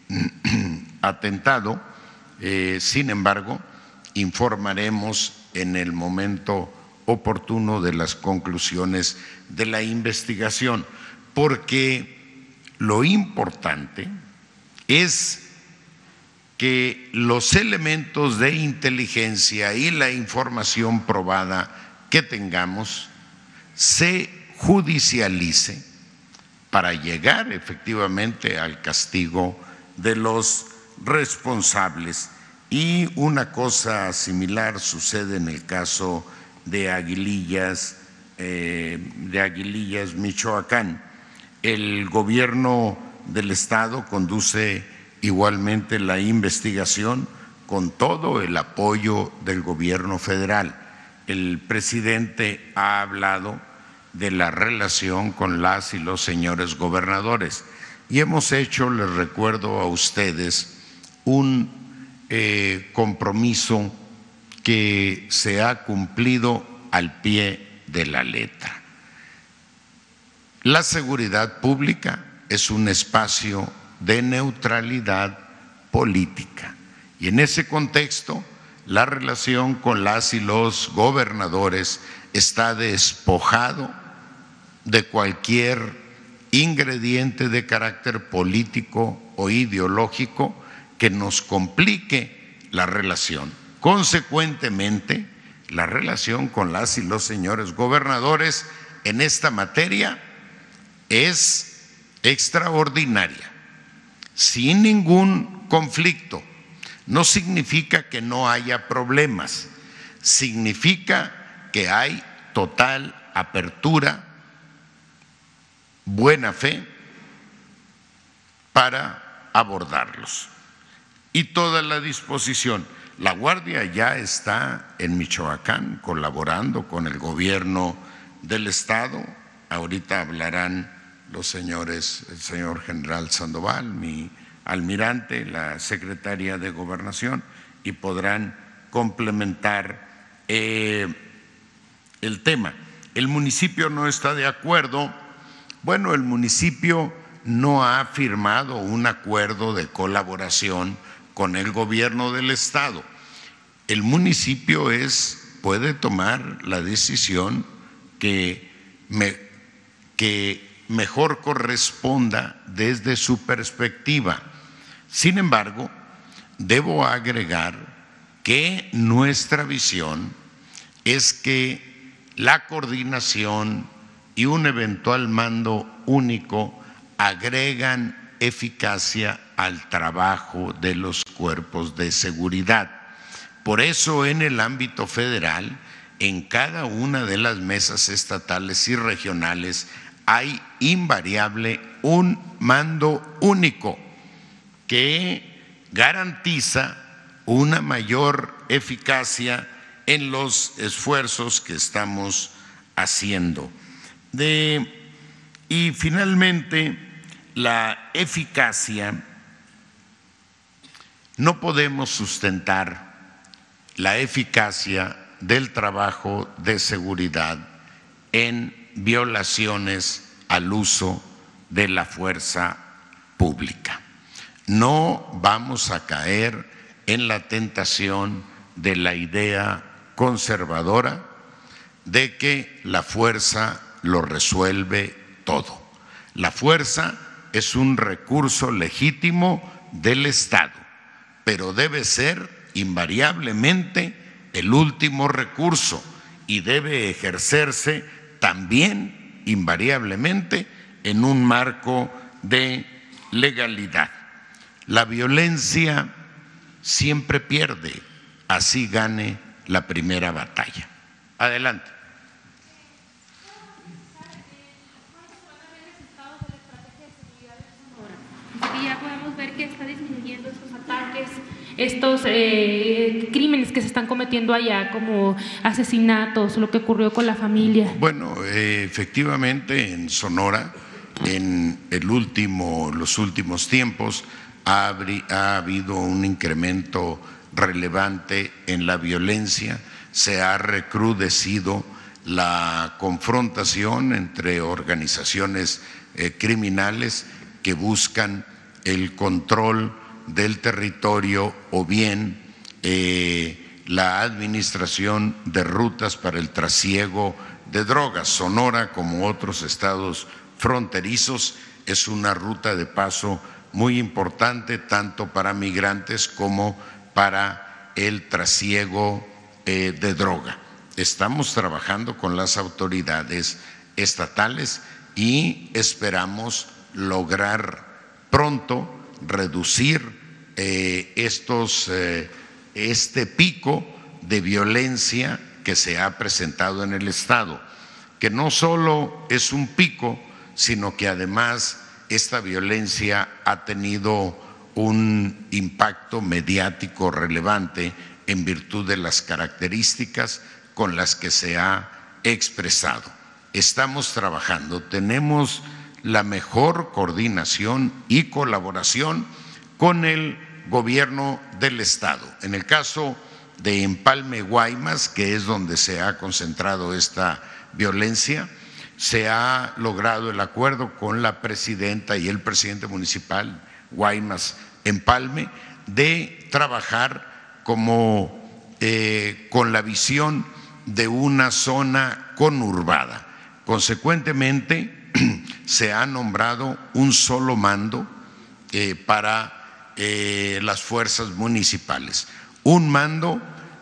atentado, eh, sin embargo, informaremos en el momento oportuno de las conclusiones de la investigación, porque lo importante es que los elementos de inteligencia y la información probada que tengamos se judicialice para llegar efectivamente al castigo de los responsables. Y una cosa similar sucede en el caso de Aguilillas, eh, de Aguilillas, Michoacán. El gobierno del estado conduce igualmente la investigación con todo el apoyo del gobierno federal. El presidente ha hablado de la relación con las y los señores gobernadores y hemos hecho, les recuerdo a ustedes, un eh, compromiso que se ha cumplido al pie de la letra. La seguridad pública es un espacio de neutralidad política y en ese contexto la relación con las y los gobernadores está despojado de cualquier ingrediente de carácter político o ideológico que nos complique la relación. Consecuentemente, la relación con las y los señores gobernadores en esta materia es extraordinaria, sin ningún conflicto. No significa que no haya problemas, significa que hay total apertura, buena fe para abordarlos y toda la disposición. La Guardia ya está en Michoacán colaborando con el gobierno del estado. Ahorita hablarán los señores, el señor general Sandoval, mi almirante, la secretaria de Gobernación, y podrán complementar eh, el tema. El municipio no está de acuerdo. Bueno, el municipio no ha firmado un acuerdo de colaboración con el gobierno del estado. El municipio es, puede tomar la decisión que, me, que mejor corresponda desde su perspectiva. Sin embargo, debo agregar que nuestra visión es que la coordinación y un eventual mando único agregan eficacia al trabajo de los cuerpos de seguridad. Por eso, en el ámbito federal, en cada una de las mesas estatales y regionales hay invariable un mando único que garantiza una mayor eficacia en los esfuerzos que estamos haciendo. De, y finalmente, la eficacia, no podemos sustentar la eficacia del trabajo de seguridad en violaciones al uso de la fuerza pública. No vamos a caer en la tentación de la idea conservadora de que la fuerza lo resuelve todo. La fuerza es un recurso legítimo del Estado, pero debe ser invariablemente el último recurso y debe ejercerse también invariablemente en un marco de legalidad. La violencia siempre pierde, así gane la primera batalla. Adelante. Ya podemos ver que está disminuyendo estos ataques, estos eh, crímenes que se están cometiendo allá, como asesinatos, lo que ocurrió con la familia. Bueno, eh, efectivamente en Sonora, en el último, los últimos tiempos, ha, ha habido un incremento relevante en la violencia, se ha recrudecido la confrontación entre organizaciones eh, criminales que buscan el control del territorio o bien eh, la administración de rutas para el trasiego de drogas. Sonora, como otros estados fronterizos, es una ruta de paso muy importante tanto para migrantes como para el trasiego eh, de droga. Estamos trabajando con las autoridades estatales y esperamos lograr pronto reducir eh, estos, eh, este pico de violencia que se ha presentado en el estado, que no solo es un pico, sino que además esta violencia ha tenido un impacto mediático relevante en virtud de las características con las que se ha expresado. Estamos trabajando, tenemos la mejor coordinación y colaboración con el gobierno del estado. En el caso de Empalme Guaymas, que es donde se ha concentrado esta violencia, se ha logrado el acuerdo con la presidenta y el presidente municipal Guaymas Empalme de trabajar como eh, con la visión de una zona conurbada. Consecuentemente, se ha nombrado un solo mando eh, para eh, las fuerzas municipales, un mando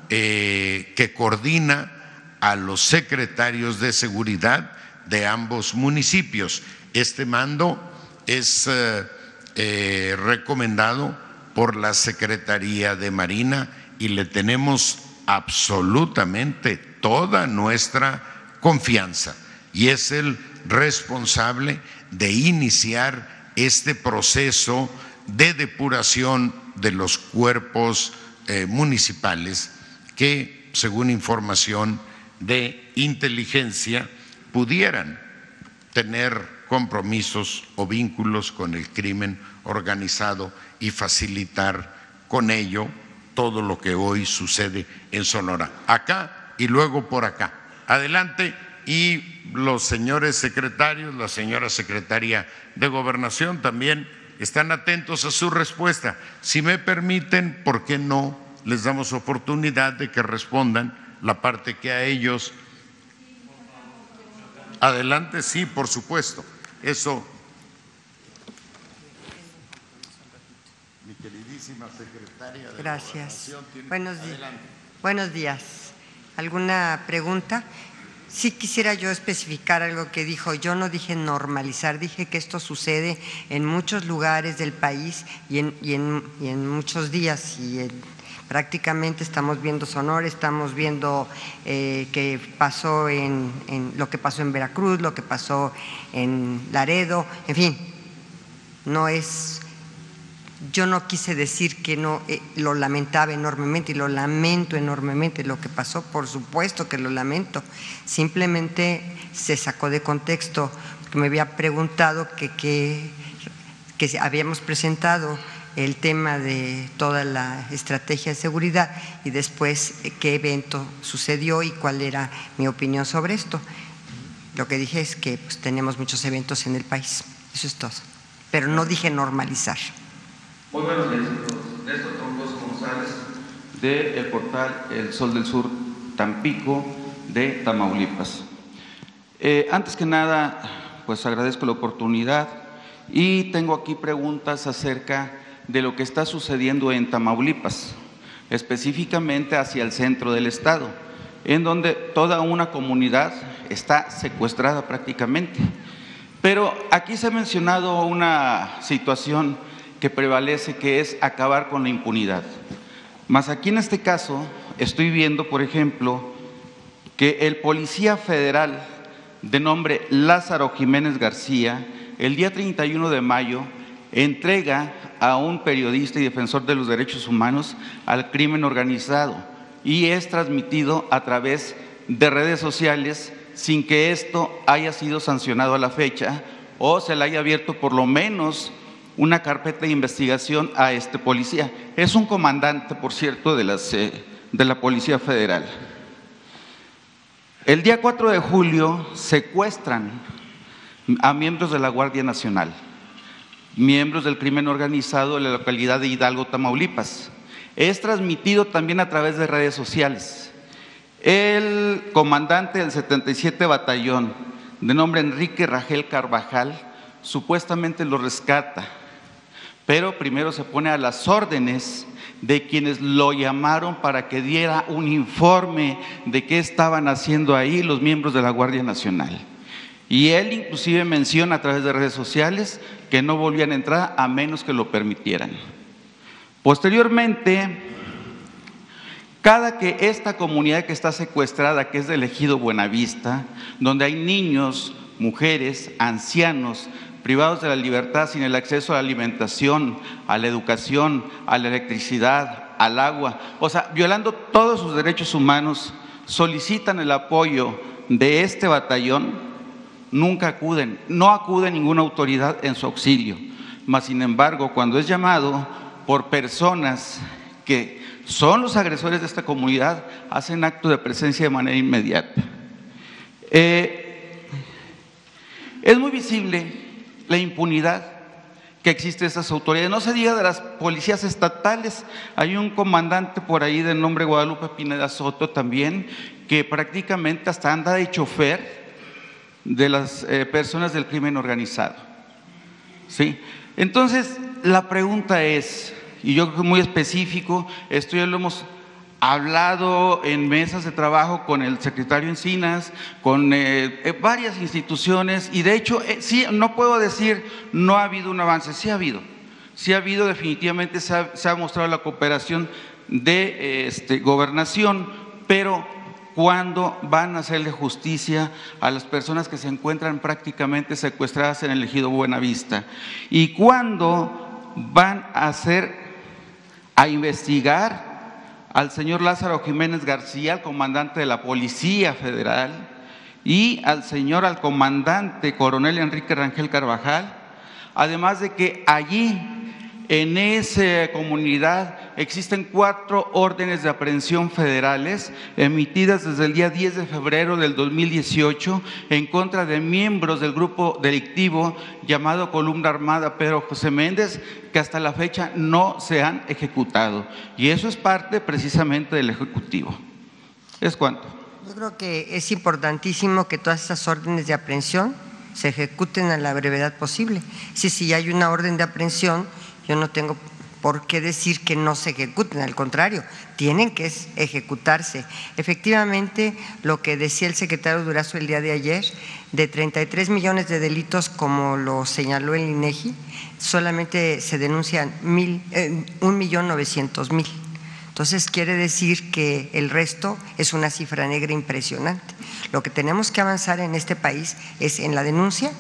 eh, que coordina a los secretarios de seguridad de ambos municipios. Este mando es eh, eh, recomendado por la Secretaría de Marina y le tenemos absolutamente toda nuestra confianza, y es el responsable de iniciar este proceso de depuración de los cuerpos eh, municipales que, según información de inteligencia, pudieran tener compromisos o vínculos con el crimen organizado y facilitar con ello todo lo que hoy sucede en Sonora, acá y luego por acá. Adelante, y los señores secretarios, la señora secretaria de Gobernación también están atentos a su respuesta. Si me permiten, ¿por qué no les damos oportunidad de que respondan la parte que a ellos? Adelante, sí, por supuesto. Eso. Mi queridísima secretaria de Gracias. Gobernación. Buenos días. Buenos días. ¿Alguna pregunta? Sí quisiera yo especificar algo que dijo. Yo no dije normalizar, dije que esto sucede en muchos lugares del país y en, y en, y en muchos días. Y en, prácticamente estamos viendo Sonora, estamos viendo eh, que pasó en, en lo que pasó en Veracruz, lo que pasó en Laredo, en fin, no es. Yo no quise decir que no, eh, lo lamentaba enormemente y lo lamento enormemente lo que pasó, por supuesto que lo lamento, simplemente se sacó de contexto, que me había preguntado que, que, que habíamos presentado el tema de toda la estrategia de seguridad y después eh, qué evento sucedió y cuál era mi opinión sobre esto. Lo que dije es que pues, tenemos muchos eventos en el país, eso es todo, pero no dije normalizar. Muy buenos días a todos. Néstor Troncoso González, del portal El Sol del Sur, Tampico, de Tamaulipas. Eh, antes que nada, pues agradezco la oportunidad y tengo aquí preguntas acerca de lo que está sucediendo en Tamaulipas, específicamente hacia el centro del estado, en donde toda una comunidad está secuestrada prácticamente. Pero aquí se ha mencionado una situación que prevalece, que es acabar con la impunidad. Mas aquí en este caso estoy viendo, por ejemplo, que el policía federal de nombre Lázaro Jiménez García, el día treinta y uno de mayo, entrega a un periodista y defensor de los derechos humanos al crimen organizado y es transmitido a través de redes sociales sin que esto haya sido sancionado a la fecha o se le haya abierto por lo menos una carpeta de investigación a este policía. Es un comandante, por cierto, de, las, eh, de la Policía Federal. El día cuatro de julio secuestran a miembros de la Guardia Nacional, miembros del crimen organizado de la localidad de Hidalgo, Tamaulipas. Es transmitido también a través de redes sociales. El comandante del setenta y siete Batallón, de nombre Enrique Rangel Carvajal, supuestamente lo rescata, pero primero se pone a las órdenes de quienes lo llamaron para que diera un informe de qué estaban haciendo ahí los miembros de la Guardia Nacional. Y él inclusive menciona a través de redes sociales que no volvían a entrar a menos que lo permitieran. Posteriormente, cada que esta comunidad que está secuestrada, que es del ejido Buenavista, donde hay niños, mujeres, ancianos, privados de la libertad, sin el acceso a la alimentación, a la educación, a la electricidad, al agua, o sea, violando todos sus derechos humanos, solicitan el apoyo de este batallón, nunca acuden, no acude ninguna autoridad en su auxilio. Mas, sin embargo, cuando es llamado por personas que son los agresores de esta comunidad, hacen acto de presencia de manera inmediata. Eh, es muy visible la impunidad que existe de estas autoridades. No se diga de las policías estatales. Hay un comandante por ahí de nombre Guadalupe Pineda Soto también, que prácticamente hasta anda de chofer de las eh, personas del crimen organizado. ¿Sí? Entonces, la pregunta es, y yo creo que muy específico, esto ya lo hemos hablado en mesas de trabajo con el secretario Encinas, con eh, eh, varias instituciones, y de hecho, eh, sí, no puedo decir no ha habido un avance, sí ha habido, sí ha habido, definitivamente se ha, se ha mostrado la cooperación de eh, este, gobernación, pero ¿cuándo van a hacerle justicia a las personas que se encuentran prácticamente secuestradas en el ejido Buenavista? ¿Y cuándo van a hacer, a investigar al señor Lázaro Jiménez García, el comandante de la Policía Federal, y al señor, al comandante coronel Enrique Rangel Carvajal, además de que allí, en esa comunidad, existen cuatro órdenes de aprehensión federales emitidas desde el día diez de febrero del dos mil dieciocho en contra de miembros del grupo delictivo llamado Columna Armada Pedro José Méndez, que hasta la fecha no se han ejecutado. Y eso es parte precisamente del Ejecutivo. ¿Es cuánto? Yo creo que es importantísimo que todas esas órdenes de aprehensión se ejecuten a la brevedad posible. Si, si hay una orden de aprehensión, yo no tengo por qué decir que no se ejecuten, al contrario, tienen que ejecutarse. Efectivamente, lo que decía el secretario Durazo el día de ayer, de treinta y tres millones de delitos, como lo señaló el INEGI, solamente se denuncian mil, eh, un millón novecientos mil. Entonces, quiere decir que el resto es una cifra negra impresionante. Lo que tenemos que avanzar en este país es en la denuncia,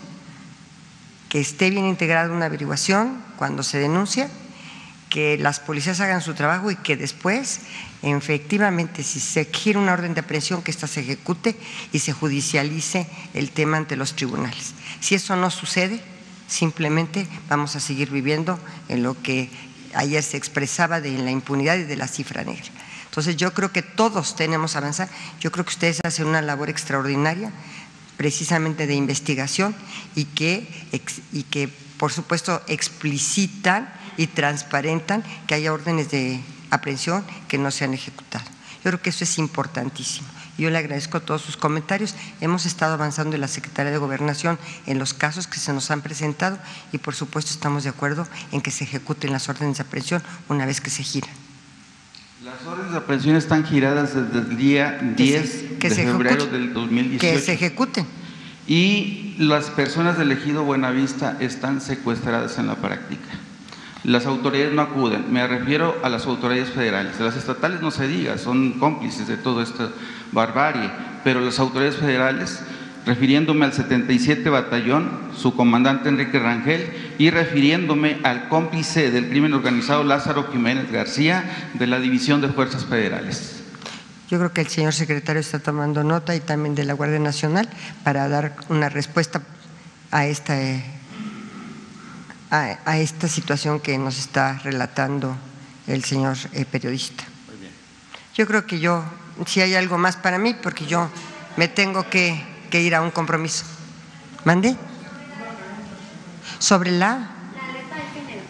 que esté bien integrada una averiguación cuando se denuncia, que las policías hagan su trabajo y que después, efectivamente, si se gira una orden de aprehensión, que ésta se ejecute y se judicialice el tema ante los tribunales. Si eso no sucede, simplemente vamos a seguir viviendo en lo que ayer se expresaba de la impunidad y de la cifra negra. Entonces, yo creo que todos tenemos que avanzar. Yo creo que ustedes hacen una labor extraordinaria, precisamente de investigación, y que, y que por supuesto explicitan y transparentan que haya órdenes de aprehensión que no se han ejecutado. Yo creo que eso es importantísimo. Yo le agradezco todos sus comentarios. Hemos estado avanzando en la Secretaría de Gobernación en los casos que se nos han presentado y por supuesto estamos de acuerdo en que se ejecuten las órdenes de aprehensión una vez que se giran. Las órdenes de aprehensión están giradas desde el día diez de febrero del dos mil dieciocho. Que se ejecuten. Y las personas del ejido Buenavista están secuestradas en la práctica. Las autoridades no acuden, me refiero a las autoridades federales. Las estatales no se diga, son cómplices de toda esta barbarie, pero las autoridades federales, refiriéndome al setenta y siete Batallón, su comandante Enrique Rangel, y refiriéndome al cómplice del crimen organizado Lázaro Jiménez García, de la División de Fuerzas Federales. Yo creo que el señor secretario está tomando nota y también de la Guardia Nacional para dar una respuesta a esta, a, a esta situación que nos está relatando el señor eh, periodista. Muy bien. Yo creo que yo, si hay algo más para mí, porque yo me tengo que, que ir a un compromiso. ¿Mande? Sobre la… La alerta de género.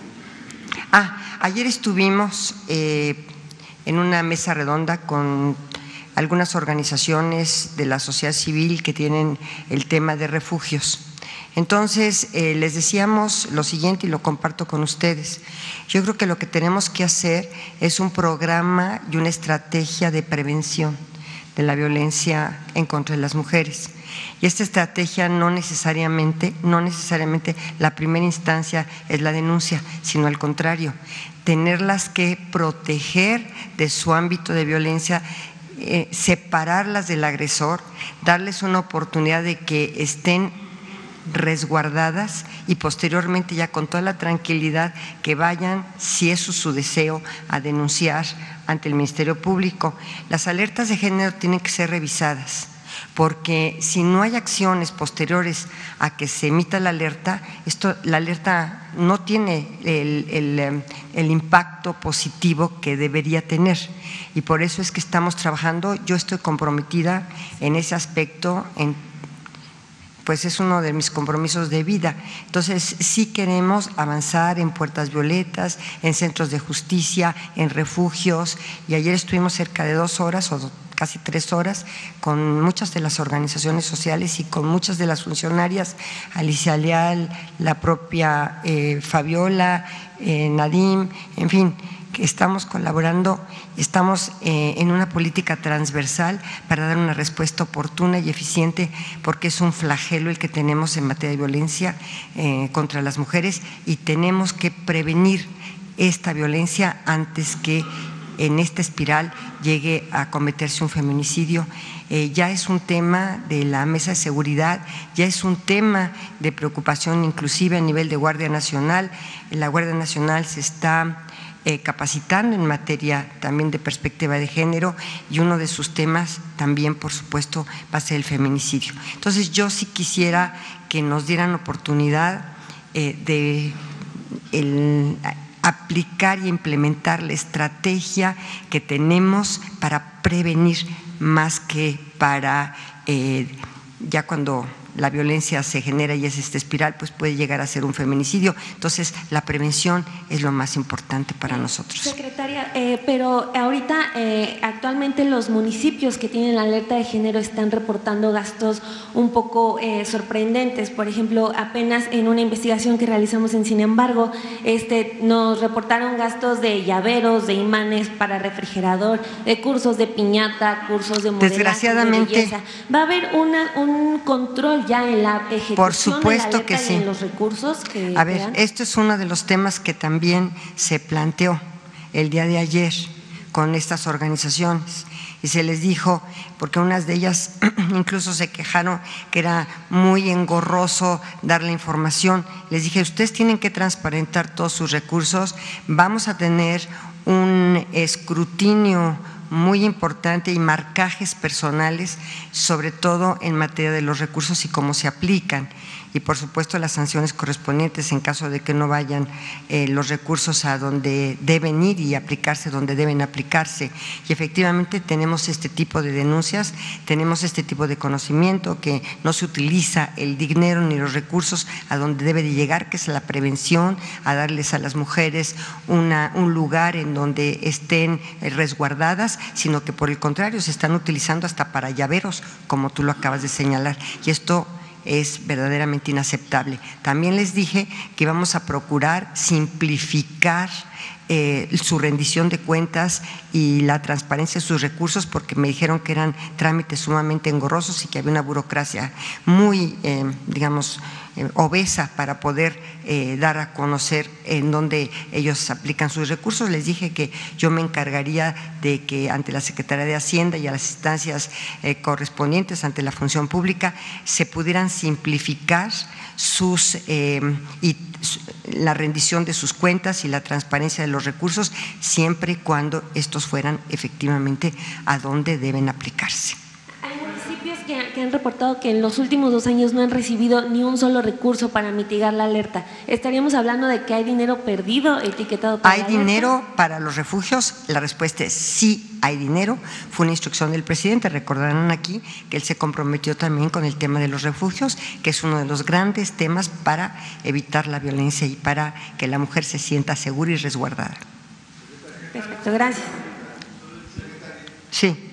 Ah, ayer estuvimos eh, en una mesa redonda con algunas organizaciones de la sociedad civil que tienen el tema de refugios. Entonces, eh, les decíamos lo siguiente y lo comparto con ustedes. Yo creo que lo que tenemos que hacer es un programa y una estrategia de prevención de la violencia en contra de las mujeres. Y esta estrategia no necesariamente, no necesariamente la primera instancia es la denuncia, sino al contrario, tenerlas que proteger de su ámbito de violencia, eh, separarlas del agresor, darles una oportunidad de que estén resguardadas y posteriormente ya con toda la tranquilidad que vayan, si es su deseo, a denunciar ante el Ministerio Público. Las alertas de género tienen que ser revisadas, porque si no hay acciones posteriores a que se emita la alerta, esto, la alerta no tiene el, el, el impacto positivo que debería tener, y por eso es que estamos trabajando. Yo estoy comprometida en ese aspecto, en pues es uno de mis compromisos de vida. Entonces, sí queremos avanzar en puertas violetas, en centros de justicia, en refugios, y ayer estuvimos cerca de dos horas o casi tres horas con muchas de las organizaciones sociales y con muchas de las funcionarias, Alicia Leal, la propia eh, Fabiola, eh, Nadim, en fin, que estamos colaborando, estamos eh, en una política transversal para dar una respuesta oportuna y eficiente, porque es un flagelo el que tenemos en materia de violencia eh, contra las mujeres, y tenemos que prevenir esta violencia antes que en esta espiral llegue a cometerse un feminicidio. Eh, ya es un tema de la mesa de seguridad, ya es un tema de preocupación inclusive a nivel de Guardia Nacional. La Guardia Nacional se está eh, capacitando en materia también de perspectiva de género, y uno de sus temas también, por supuesto, va a ser el feminicidio. Entonces, yo sí quisiera que nos dieran oportunidad eh, de el, aplicar y implementar la estrategia que tenemos para prevenir más que para eh, ya cuando la violencia se genera y es esta espiral, pues puede llegar a ser un feminicidio. Entonces, la prevención es lo más importante para nosotros. Secretaria, eh, pero ahorita eh, actualmente los municipios que tienen la alerta de género están reportando gastos un poco eh, sorprendentes. Por ejemplo, apenas en una investigación que realizamos en Sin embargo, este, nos reportaron gastos de llaveros, de imanes para refrigerador, de cursos de piñata, cursos de modelaje, desgraciadamente, de belleza. ¿Va a haber una, un control ya en la ejecución por supuesto de la que alerta sí. y en los recursos que A ver, dan? esto es uno de los temas que también se planteó el día de ayer con estas organizaciones y se les dijo, porque unas de ellas incluso se quejaron que era muy engorroso dar la información. Les dije, ustedes tienen que transparentar todos sus recursos, vamos a tener un escrutinio muy importante y marcajes personales, sobre todo en materia de los recursos y cómo se aplican. Y por supuesto las sanciones correspondientes en caso de que no vayan eh, los recursos a donde deben ir y aplicarse donde deben aplicarse. Y efectivamente tenemos este tipo de denuncias, tenemos este tipo de conocimiento que no se utiliza el dinero ni los recursos a donde debe de llegar, que es la prevención, a darles a las mujeres una, un lugar en donde estén resguardadas, sino que por el contrario se están utilizando hasta para llaveros, como tú lo acabas de señalar. Y esto es verdaderamente inaceptable. También les dije que íbamos a procurar simplificar eh, su rendición de cuentas y la transparencia de sus recursos, porque me dijeron que eran trámites sumamente engorrosos y que había una burocracia muy, eh, digamos, eh, obesa para poder eh, dar a conocer en dónde ellos aplican sus recursos. Les dije que yo me encargaría de que ante la Secretaría de Hacienda y a las instancias eh, correspondientes ante la función pública se pudieran simplificar sus eh, y la rendición de sus cuentas y la transparencia de los recursos, siempre y cuando estos fueran efectivamente a donde deben aplicarse. Hay municipios que, que han reportado que en los últimos dos años no han recibido ni un solo recurso para mitigar la alerta. ¿Estaríamos hablando de que hay dinero perdido etiquetado para ¿Hay la alerta? dinero para los refugios? La respuesta es sí, hay dinero. Fue una instrucción del presidente, recordarán aquí que él se comprometió también con el tema de los refugios, que es uno de los grandes temas para evitar la violencia y para que la mujer se sienta segura y resguardada. Perfecto, gracias. Sí.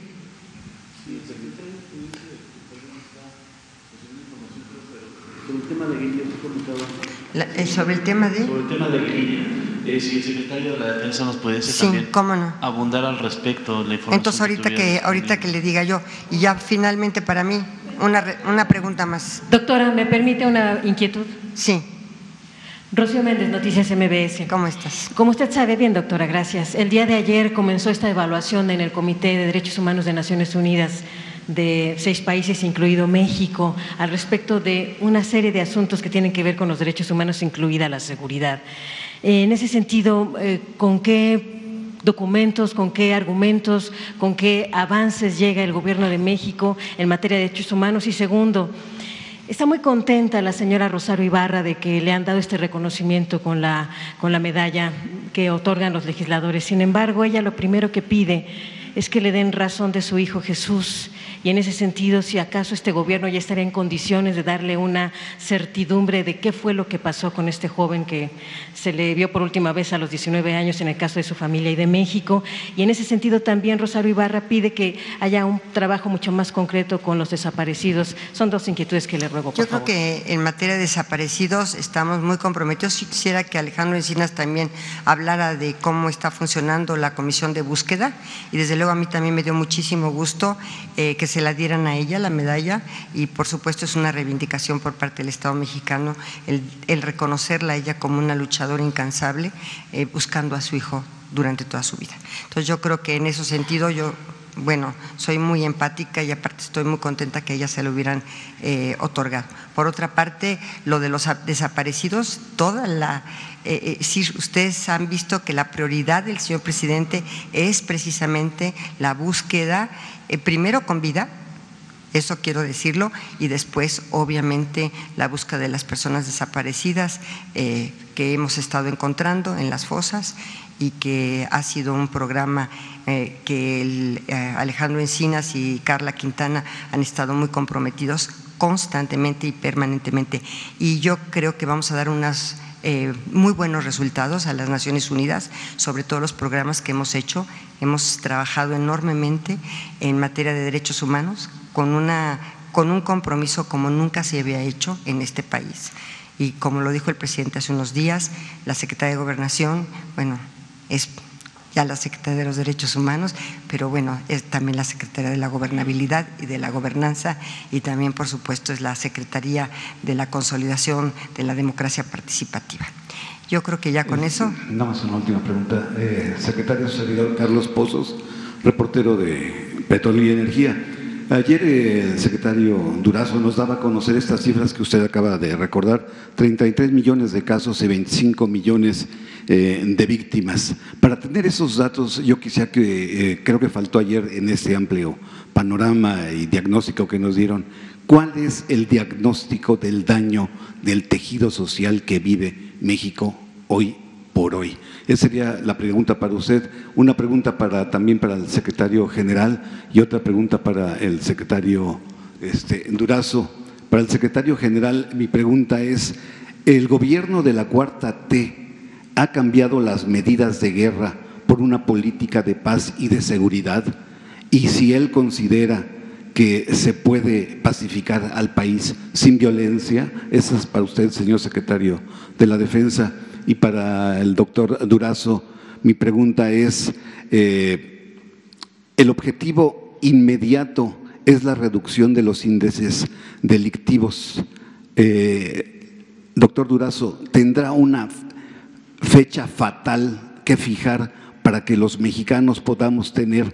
Sobre el tema de guerrilla, La, eh, sobre el tema de… Sobre el tema de guerrilla, eh, si el secretario de la Defensa nos pudiese Sí, también cómo no. abundar al respecto la información. Entonces ahorita que ahorita que le diga yo, y ya finalmente para mí una una pregunta más. Doctora, ¿me permite una inquietud? Sí. Rocío Méndez, Noticias M B S. ¿Cómo estás? Como usted sabe bien, doctora, gracias. El día de ayer comenzó esta evaluación en el Comité de Derechos Humanos de Naciones Unidas de seis países, incluido México, al respecto de una serie de asuntos que tienen que ver con los derechos humanos, incluida la seguridad. En ese sentido, ¿con qué documentos, con qué argumentos, con qué avances llega el Gobierno de México en materia de derechos humanos? Y segundo, está muy contenta la señora Rosario Ibarra de que le han dado este reconocimiento con la, con la medalla que otorgan los legisladores. Sin embargo, ella lo primero que pide es que le den razón de su hijo Jesús, y en ese sentido, si acaso este gobierno ya estaría en condiciones de darle una certidumbre de qué fue lo que pasó con este joven que se le vio por última vez a los diecinueve años en el caso de su familia y de México. Y en ese sentido también Rosario Ibarra pide que haya un trabajo mucho más concreto con los desaparecidos. Son dos inquietudes que le ruego, por Yo creo favor. que en materia de desaparecidos estamos muy comprometidos. Yo quisiera que Alejandro Encinas también hablara de cómo está funcionando la comisión de búsqueda, y desde luego a mí también me dio muchísimo gusto eh, que se la dieran a ella la medalla, y por supuesto es una reivindicación por parte del Estado mexicano el, el reconocerla a ella como una luchadora incansable eh, buscando a su hijo durante toda su vida. Entonces yo creo que en ese sentido yo bueno, soy muy empática y aparte estoy muy contenta que a ella se lo hubieran eh, otorgado. Por otra parte, lo de los desaparecidos, toda la… Eh, eh, si ustedes han visto que la prioridad del señor presidente es precisamente la búsqueda, eh, primero con vida, eso quiero decirlo, y después obviamente la búsqueda de las personas desaparecidas eh, que hemos estado encontrando en las fosas y que ha sido un programa eh, que el, eh, Alejandro Encinas y Carla Quintana han estado muy comprometidos constantemente y permanentemente, y yo creo que vamos a dar unas Eh, muy buenos resultados a las Naciones Unidas, sobre todo los programas que hemos hecho. Hemos trabajado enormemente en materia de derechos humanos con, una, con un compromiso como nunca se había hecho en este país. Y como lo dijo el presidente hace unos días, la secretaria de Gobernación, bueno, es ya la secretaria de los Derechos Humanos, pero bueno, es también la secretaria de la Gobernabilidad y de la Gobernanza, y también, por supuesto, es la Secretaría de la Consolidación de la Democracia Participativa. Yo creo que ya con eso… Nada más una última pregunta. Eh, secretario servidor Carlos Pozos, reportero de Petróleo y Energía. Ayer el secretario Durazo nos daba a conocer estas cifras que usted acaba de recordar, treinta y tres millones de casos y veinticinco millones eh, de víctimas. Para tener esos datos, yo quisiera que, eh, creo que faltó ayer en este amplio panorama y diagnóstico que nos dieron, ¿cuál es el diagnóstico del daño del tejido social que vive México hoy por hoy? Esa sería la pregunta para usted, una pregunta para, también para el secretario general y otra pregunta para el secretario este, Durazo. Para el secretario general, mi pregunta es, ¿el gobierno de la Cuarta T ha cambiado las medidas de guerra por una política de paz y de seguridad? Y si él considera que se puede pacificar al país sin violencia, esa es para usted, señor secretario de la Defensa. Y para el doctor Durazo, mi pregunta es, eh, ¿el objetivo inmediato es la reducción de los índices delictivos? Eh, doctor Durazo, ¿tendrá una fecha fatal que fijar para que los mexicanos podamos tener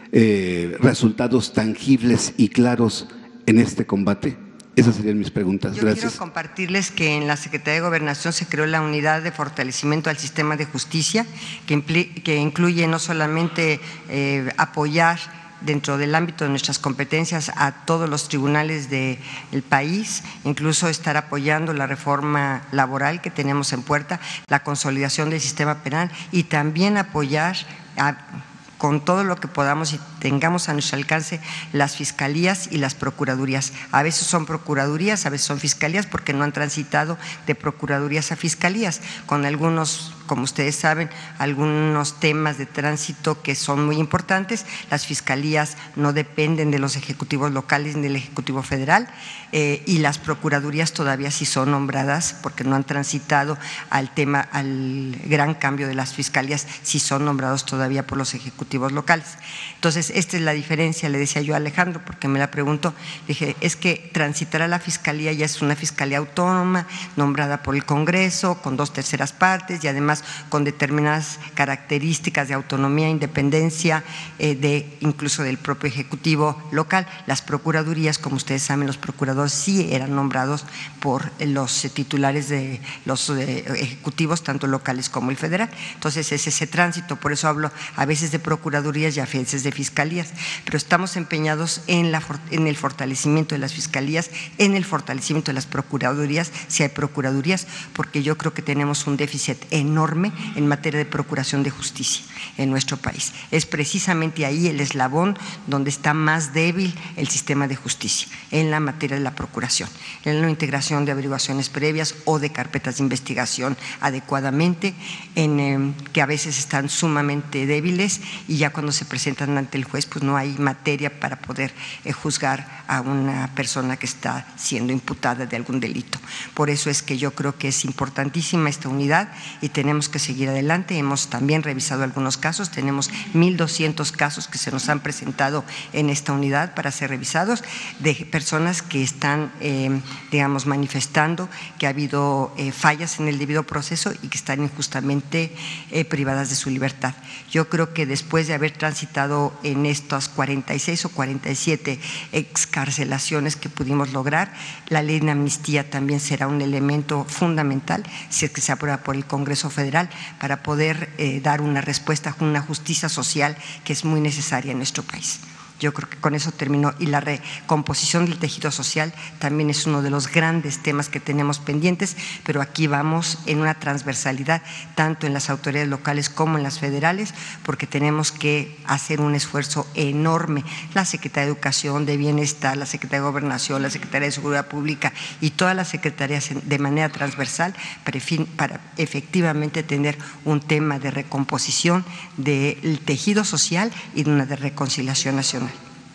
eh, resultados tangibles y claros en este combate? Esas serían mis preguntas. Yo Gracias. quiero compartirles que en la Secretaría de Gobernación se creó la Unidad de Fortalecimiento al Sistema de Justicia, que, que incluye no solamente eh, apoyar dentro del ámbito de nuestras competencias a todos los tribunales del país, incluso estar apoyando la reforma laboral que tenemos en puerta, la consolidación del sistema penal y también apoyar a con todo lo que podamos y tengamos a nuestro alcance las fiscalías y las procuradurías. A veces son procuradurías, a veces son fiscalías porque no han transitado de procuradurías a fiscalías, con algunos, como ustedes saben, algunos temas de tránsito que son muy importantes. Las fiscalías no dependen de los ejecutivos locales ni del Ejecutivo Federal eh, y las procuradurías todavía sí son nombradas porque no han transitado al tema, al gran cambio de las fiscalías, sí son nombrados todavía por los ejecutivos locales. Entonces, esta es la diferencia, le decía yo a Alejandro, porque me la preguntó, dije, es que transitar a la fiscalía ya es una fiscalía autónoma, nombrada por el Congreso, con dos terceras partes y además con determinadas características de autonomía e independencia, eh, de, incluso del propio Ejecutivo local. Las procuradurías, como ustedes saben, los procuradores sí eran nombrados por los titulares de los eh, ejecutivos, tanto locales como el federal. Entonces, es ese tránsito, por eso hablo a veces de procuradurías y a veces de fiscalías, pero estamos empeñados en, la, en el fortalecimiento de las fiscalías, en el fortalecimiento de las procuradurías, si hay procuradurías, porque yo creo que tenemos un déficit enorme en materia de procuración de justicia en nuestro país. Es precisamente ahí el eslabón donde está más débil el sistema de justicia, en la materia de la procuración, en la integración de averiguaciones previas o de carpetas de investigación adecuadamente, en eh, que a veces están sumamente débiles y ya cuando se presentan ante el juez pues no hay materia para poder eh, juzgar a una persona que está siendo imputada de algún delito. Por eso es que yo creo que es importantísima esta unidad y tenemos que seguir adelante. Hemos también revisado algunos casos, tenemos mil doscientos casos que se nos han presentado en esta unidad para ser revisados de personas que están, eh, digamos, manifestando que ha habido eh, fallas en el debido proceso y que están injustamente eh, privadas de su libertad. Yo creo que después después de haber transitado en estas cuarenta y seis o cuarenta y siete excarcelaciones que pudimos lograr, la ley de amnistía también será un elemento fundamental, si es que se aprueba por el Congreso Federal, para poder eh, dar una respuesta, una justicia social que es muy necesaria en nuestro país. Yo creo que con eso terminó. Y la recomposición del tejido social también es uno de los grandes temas que tenemos pendientes, pero aquí vamos en una transversalidad, tanto en las autoridades locales como en las federales, porque tenemos que hacer un esfuerzo enorme. La Secretaría de Educación, de Bienestar, la Secretaría de Gobernación, la Secretaría de Seguridad Pública y todas las secretarías de manera transversal para, para efectivamente tener un tema de recomposición del tejido social y de una de reconciliación nacional.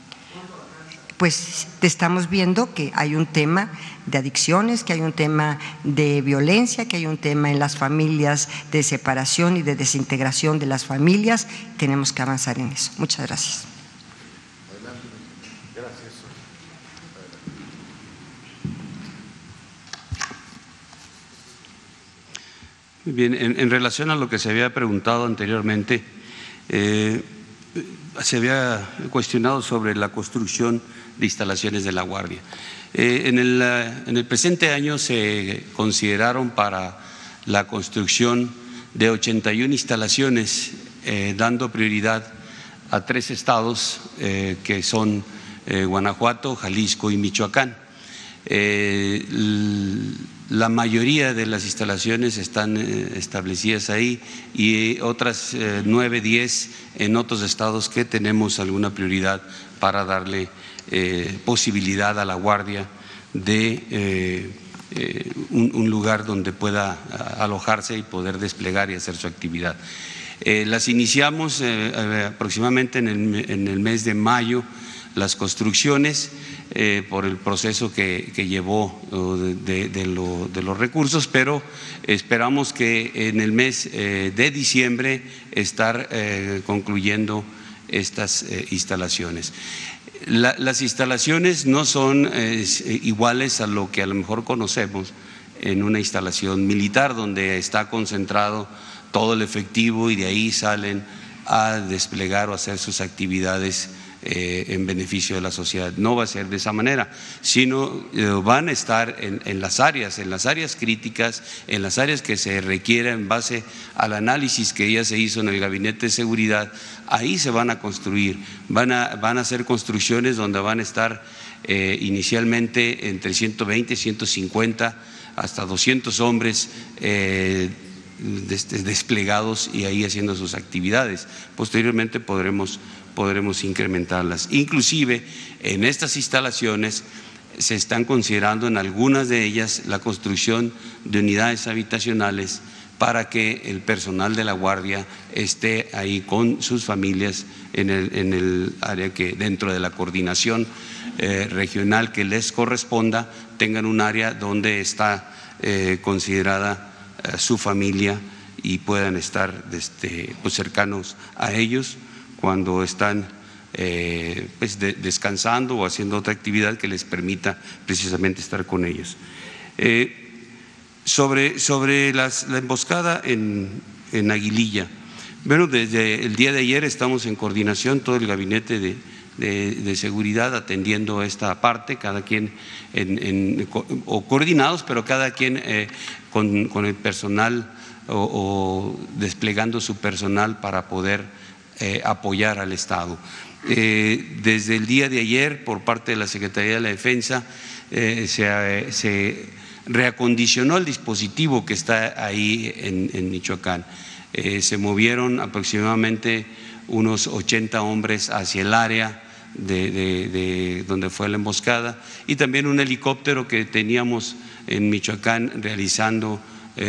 Pues estamos viendo que hay un tema de adicciones, que hay un tema de violencia, que hay un tema en las familias de separación y de desintegración de las familias. Tenemos que avanzar en eso. Muchas gracias. Muy bien, en, en relación a lo que se había preguntado anteriormente, eh, se había cuestionado sobre la construcción de instalaciones de la Guardia. Eh, en, el, en el presente año se consideraron para la construcción de ochenta y una instalaciones, eh, dando prioridad a tres estados eh, que son eh, Guanajuato, Jalisco y Michoacán. Eh, la mayoría de las instalaciones están eh, establecidas ahí y otras eh, nueve, diez en otros estados que tenemos alguna prioridad para darle eh, posibilidad a la Guardia de eh, eh, un, un lugar donde pueda alojarse y poder desplegar y hacer su actividad. Eh, las iniciamos eh, eh, aproximadamente en el, en el mes de mayo, las construcciones, eh, por el proceso que, que llevó de, de, de, lo, de los recursos, pero esperamos que en el mes eh, de diciembre estar eh, concluyendo estas eh, instalaciones. La, las instalaciones no son eh, iguales a lo que a lo mejor conocemos en una instalación militar, donde está concentrado todo el efectivo y de ahí salen a desplegar o hacer sus actividades Eh, en beneficio de la sociedad. No va a ser de esa manera, sino eh, van a estar en, en las áreas, en las áreas críticas, en las áreas que se requieren en base al análisis que ya se hizo en el Gabinete de Seguridad. Ahí se van a construir, van a, van a hacer construcciones donde van a estar eh, inicialmente entre ciento veinte, ciento cincuenta hasta doscientos hombres eh, desplegados y ahí haciendo sus actividades. Posteriormente podremos podremos incrementarlas. Inclusive en estas instalaciones se están considerando en algunas de ellas la construcción de unidades habitacionales para que el personal de la Guardia esté ahí con sus familias en el, en el área que dentro de la coordinación eh, regional que les corresponda, tengan un área donde está eh, considerada eh, su familia y puedan estar este, pues, cercanos a ellos cuando están eh, pues de, descansando o haciendo otra actividad que les permita precisamente estar con ellos. Eh, sobre sobre las, la emboscada en, en Aguililla, bueno, desde el día de ayer estamos en coordinación, todo el gabinete de, de, de seguridad atendiendo esta parte, cada quien en, en, o coordinados, pero cada quien eh, con, con el personal o, o desplegando su personal para poder Eh, apoyar al Estado. Eh, desde el día de ayer, por parte de la Secretaría de la Defensa, eh, se, eh, se reacondicionó el dispositivo que está ahí en, en Michoacán. Eh, se movieron aproximadamente unos ochenta hombres hacia el área de, de, de donde fue la emboscada y también un helicóptero que teníamos en Michoacán realizando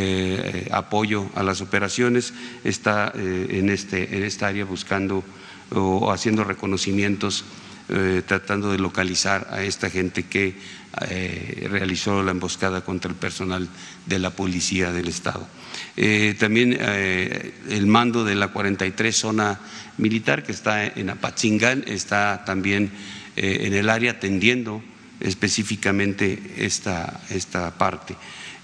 Eh, apoyo a las operaciones, está eh, en, este, en esta área buscando o haciendo reconocimientos, eh, tratando de localizar a esta gente que eh, realizó la emboscada contra el personal de la Policía del Estado. Eh, también eh, el mando de la cuarenta y tres zona militar que está en Apatzingán está también eh, en el área atendiendo específicamente esta, esta parte.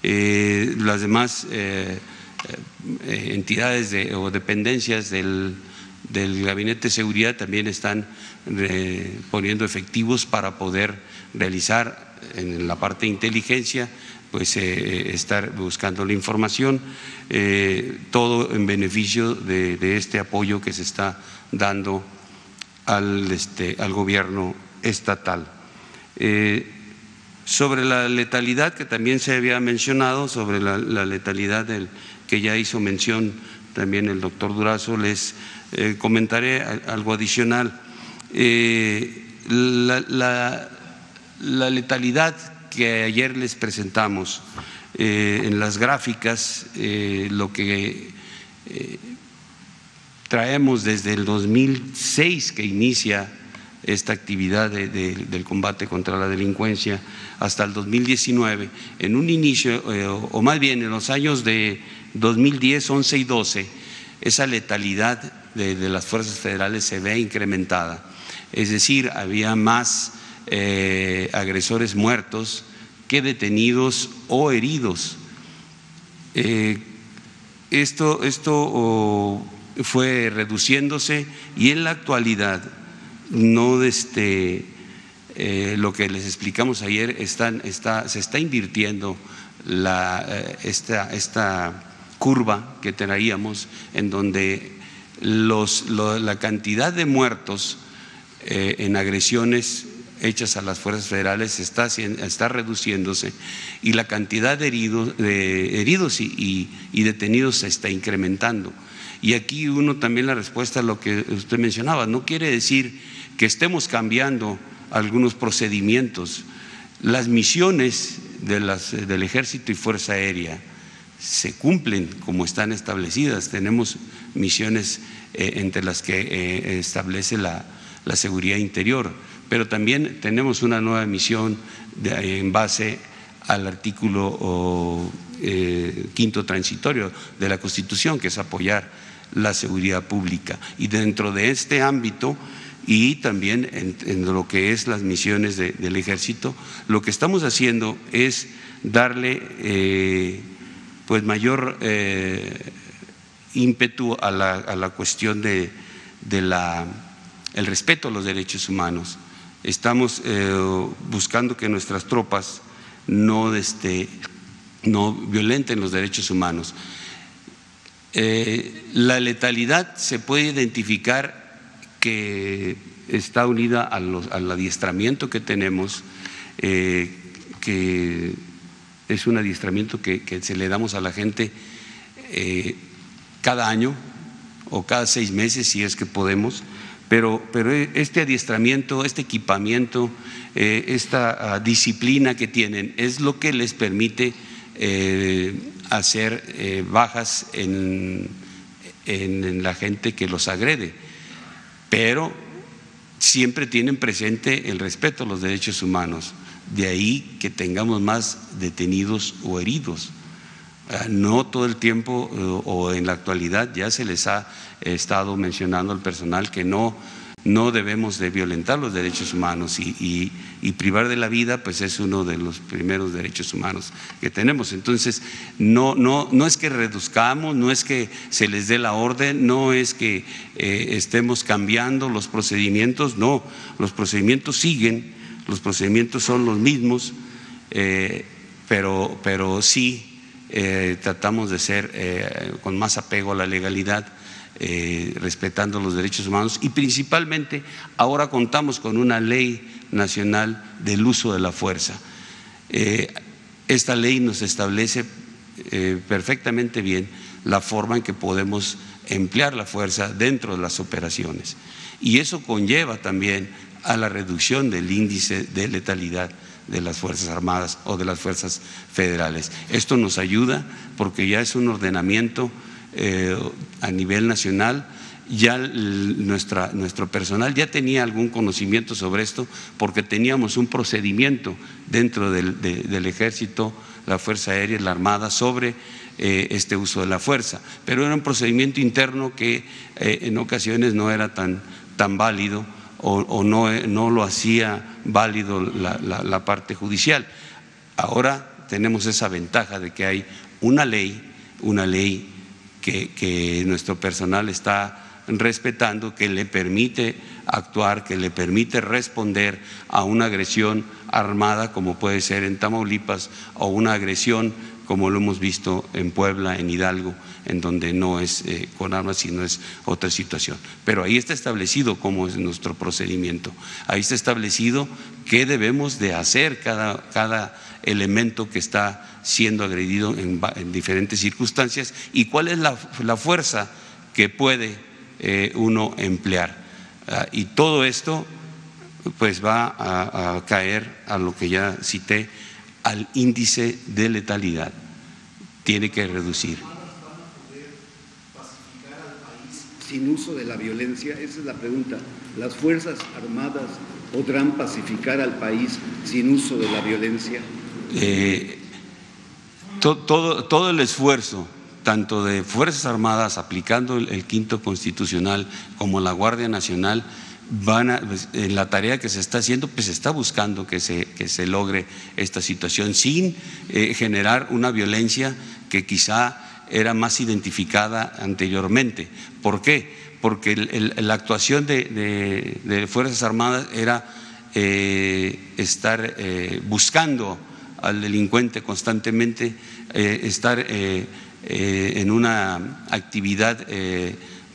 Eh, las demás eh, eh, entidades de, o dependencias del, del Gabinete de Seguridad también están eh, poniendo efectivos para poder realizar en la parte de inteligencia, pues eh, estar buscando la información, eh, todo en beneficio de, de este apoyo que se está dando al, este, al gobierno estatal. Eh, sobre la letalidad que también se había mencionado, sobre la, la letalidad del, que ya hizo mención también el doctor Durazo, les eh, comentaré algo adicional. Eh, la, la, la letalidad que ayer les presentamos eh, en las gráficas, eh, lo que eh, traemos desde el dos mil seis que inicia esta actividad de, de, del combate contra la delincuencia hasta el dos mil diecinueve, en un inicio, eh, o más bien en los años de dos mil diez, once y doce, esa letalidad de, de las fuerzas federales se ve incrementada, es decir, había más eh, agresores muertos que detenidos o heridos. Eh, esto esto oh, fue reduciéndose y en la actualidad no este, eh, lo que les explicamos ayer, están, está, se está invirtiendo la, esta, esta curva que traíamos, en donde los, lo, la cantidad de muertos eh, en agresiones hechas a las fuerzas federales está, está reduciéndose y la cantidad de heridos, de heridos y, y, y detenidos se está incrementando. Y aquí uno también la respuesta a lo que usted mencionaba, no quiere decir que estemos cambiando algunos procedimientos. Las misiones de las, del Ejército y Fuerza Aérea se cumplen como están establecidas. Tenemos misiones eh, entre las que eh, establece la, la seguridad interior, pero también tenemos una nueva misión de, en base al artículo oh, eh, quinto transitorio de la Constitución, que es apoyar la seguridad pública. Y dentro de este ámbito y también en, en lo que es las misiones de, del Ejército, lo que estamos haciendo es darle eh, pues mayor eh, ímpetu a la, a la cuestión de, de la, el respeto a los derechos humanos. Estamos eh, buscando que nuestras tropas no, este, no violenten los derechos humanos. Eh, la letalidad se puede identificar que está unida a los, al adiestramiento que tenemos, eh, que es un adiestramiento que, que se le damos a la gente eh, cada año o cada seis meses si es que podemos, pero, pero este adiestramiento, este equipamiento, eh, esta uh, disciplina que tienen es lo que les permite eh, hacer eh, bajas en, en, en la gente que los agrede, pero siempre tienen presente el respeto a los derechos humanos, de ahí que tengamos más detenidos o heridos. No todo el tiempo o en la actualidad ya se les ha estado mencionando al personal que no, no debemos de violentar los derechos humanos y, y, y privar de la vida pues es uno de los primeros derechos humanos que tenemos. Entonces no, no, no es que reduzcamos, no es que se les dé la orden, no es que eh, estemos cambiando los procedimientos, no, los procedimientos siguen, los procedimientos son los mismos, eh, pero, pero sí Eh, tratamos de ser eh, con más apego a la legalidad, eh, respetando los derechos humanos y principalmente ahora contamos con una ley nacional del uso de la fuerza. Eh, esta ley nos establece eh, perfectamente bien la forma en que podemos emplear la fuerza dentro de las operaciones y eso conlleva también a la reducción del índice de letalidad de las Fuerzas Armadas o de las Fuerzas Federales. Esto nos ayuda porque ya es un ordenamiento eh, a nivel nacional, ya el, nuestra, nuestro personal ya tenía algún conocimiento sobre esto porque teníamos un procedimiento dentro del, de, del Ejército, la Fuerza Aérea y la Armada sobre eh, este uso de la fuerza, pero era un procedimiento interno que eh, en ocasiones no era tan, tan válido o, o no, no lo hacía válido la, la, la parte judicial. Ahora tenemos esa ventaja de que hay una ley, una ley que, que nuestro personal está respetando, que le permite actuar, que le permite responder a una agresión armada como puede ser en Tamaulipas o una agresión como lo hemos visto en Puebla, en Hidalgo, en donde no es eh, con armas, sino es otra situación. Pero ahí está establecido cómo es nuestro procedimiento, ahí está establecido qué debemos de hacer cada, cada elemento que está siendo agredido en, en diferentes circunstancias y cuál es la, la fuerza que puede eh, uno emplear. Uh, y todo esto pues va a, a caer a lo que ya cité, al índice de letalidad. Tiene que reducir. Sin uso de la violencia, esa es la pregunta. ¿Las Fuerzas Armadas podrán pacificar al país sin uso de la violencia? Eh, to, todo, todo el esfuerzo, tanto de Fuerzas Armadas aplicando el, el quinto constitucional como la Guardia Nacional, van a, en la tarea que se está haciendo, pues se está buscando que se, que se logre esta situación sin eh, generar una violencia que quizá era más identificada anteriormente. ¿Por qué? Porque el, el, la actuación de, de, de Fuerzas Armadas era eh, estar eh, buscando al delincuente constantemente, eh, estar eh, eh, en una actividad eh,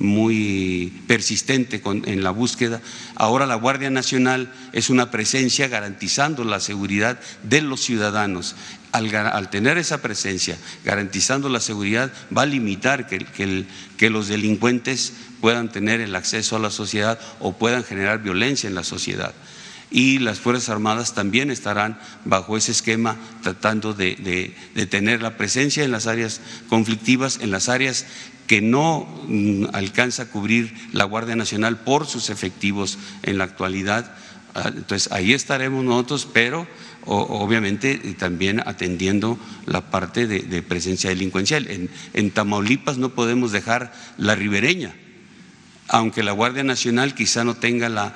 muy persistente con, en la búsqueda. Ahora la Guardia Nacional es una presencia garantizando la seguridad de los ciudadanos. Al, al tener esa presencia, garantizando la seguridad, va a limitar que, que, el, que los delincuentes puedan tener el acceso a la sociedad o puedan generar violencia en la sociedad. Y las Fuerzas Armadas también estarán bajo ese esquema tratando de, de, de tener la presencia en las áreas conflictivas, en las áreas que no mm, alcanza a cubrir la Guardia Nacional por sus efectivos en la actualidad. Entonces ahí estaremos nosotros, pero o, obviamente también atendiendo la parte de, de presencia delincuencial. En, en Tamaulipas no podemos dejar la ribereña, aunque la Guardia Nacional quizá no tenga la,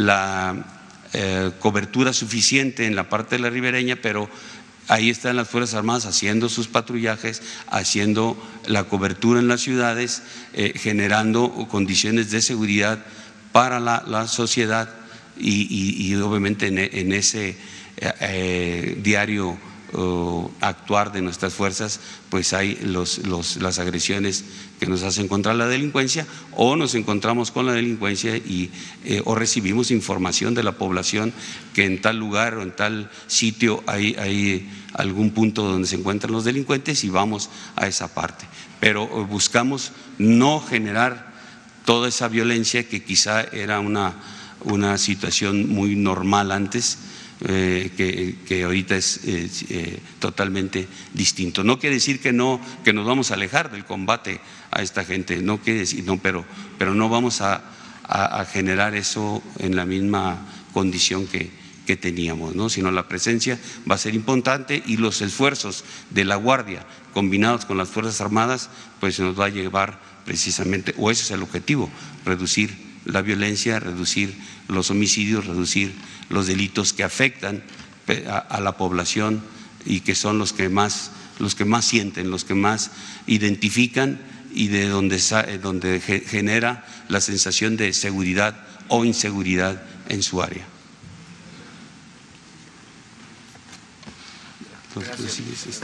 la eh, cobertura suficiente en la parte de la ribereña, pero ahí están las Fuerzas Armadas haciendo sus patrullajes, haciendo la cobertura en las ciudades, eh, generando condiciones de seguridad para la, la sociedad y, y, y obviamente en, en ese eh, eh, diario uh, actuar de nuestras fuerzas, pues hay los, los, las agresiones que nos hacen contra la delincuencia o nos encontramos con la delincuencia y eh, o recibimos información de la población que en tal lugar o en tal sitio hay, hay algún punto donde se encuentran los delincuentes y vamos a esa parte. Pero buscamos no generar toda esa violencia que quizá era una, una situación muy normal antes, Eh, que, que ahorita es eh, eh, totalmente distinto. No quiere decir que no, que nos vamos a alejar del combate a esta gente, no quiere decir, no, pero, pero no vamos a, a, a generar eso en la misma condición que, que teníamos, ¿no? Sino la presencia va a ser importante y los esfuerzos de la Guardia combinados con las Fuerzas Armadas, pues nos va a llevar precisamente, o ese es el objetivo, reducir la violencia, reducir los homicidios, reducir los delitos que afectan a, a la población y que son los que más, los que más sienten, los que más identifican y de donde, donde genera la sensación de seguridad o inseguridad en su área. Entonces,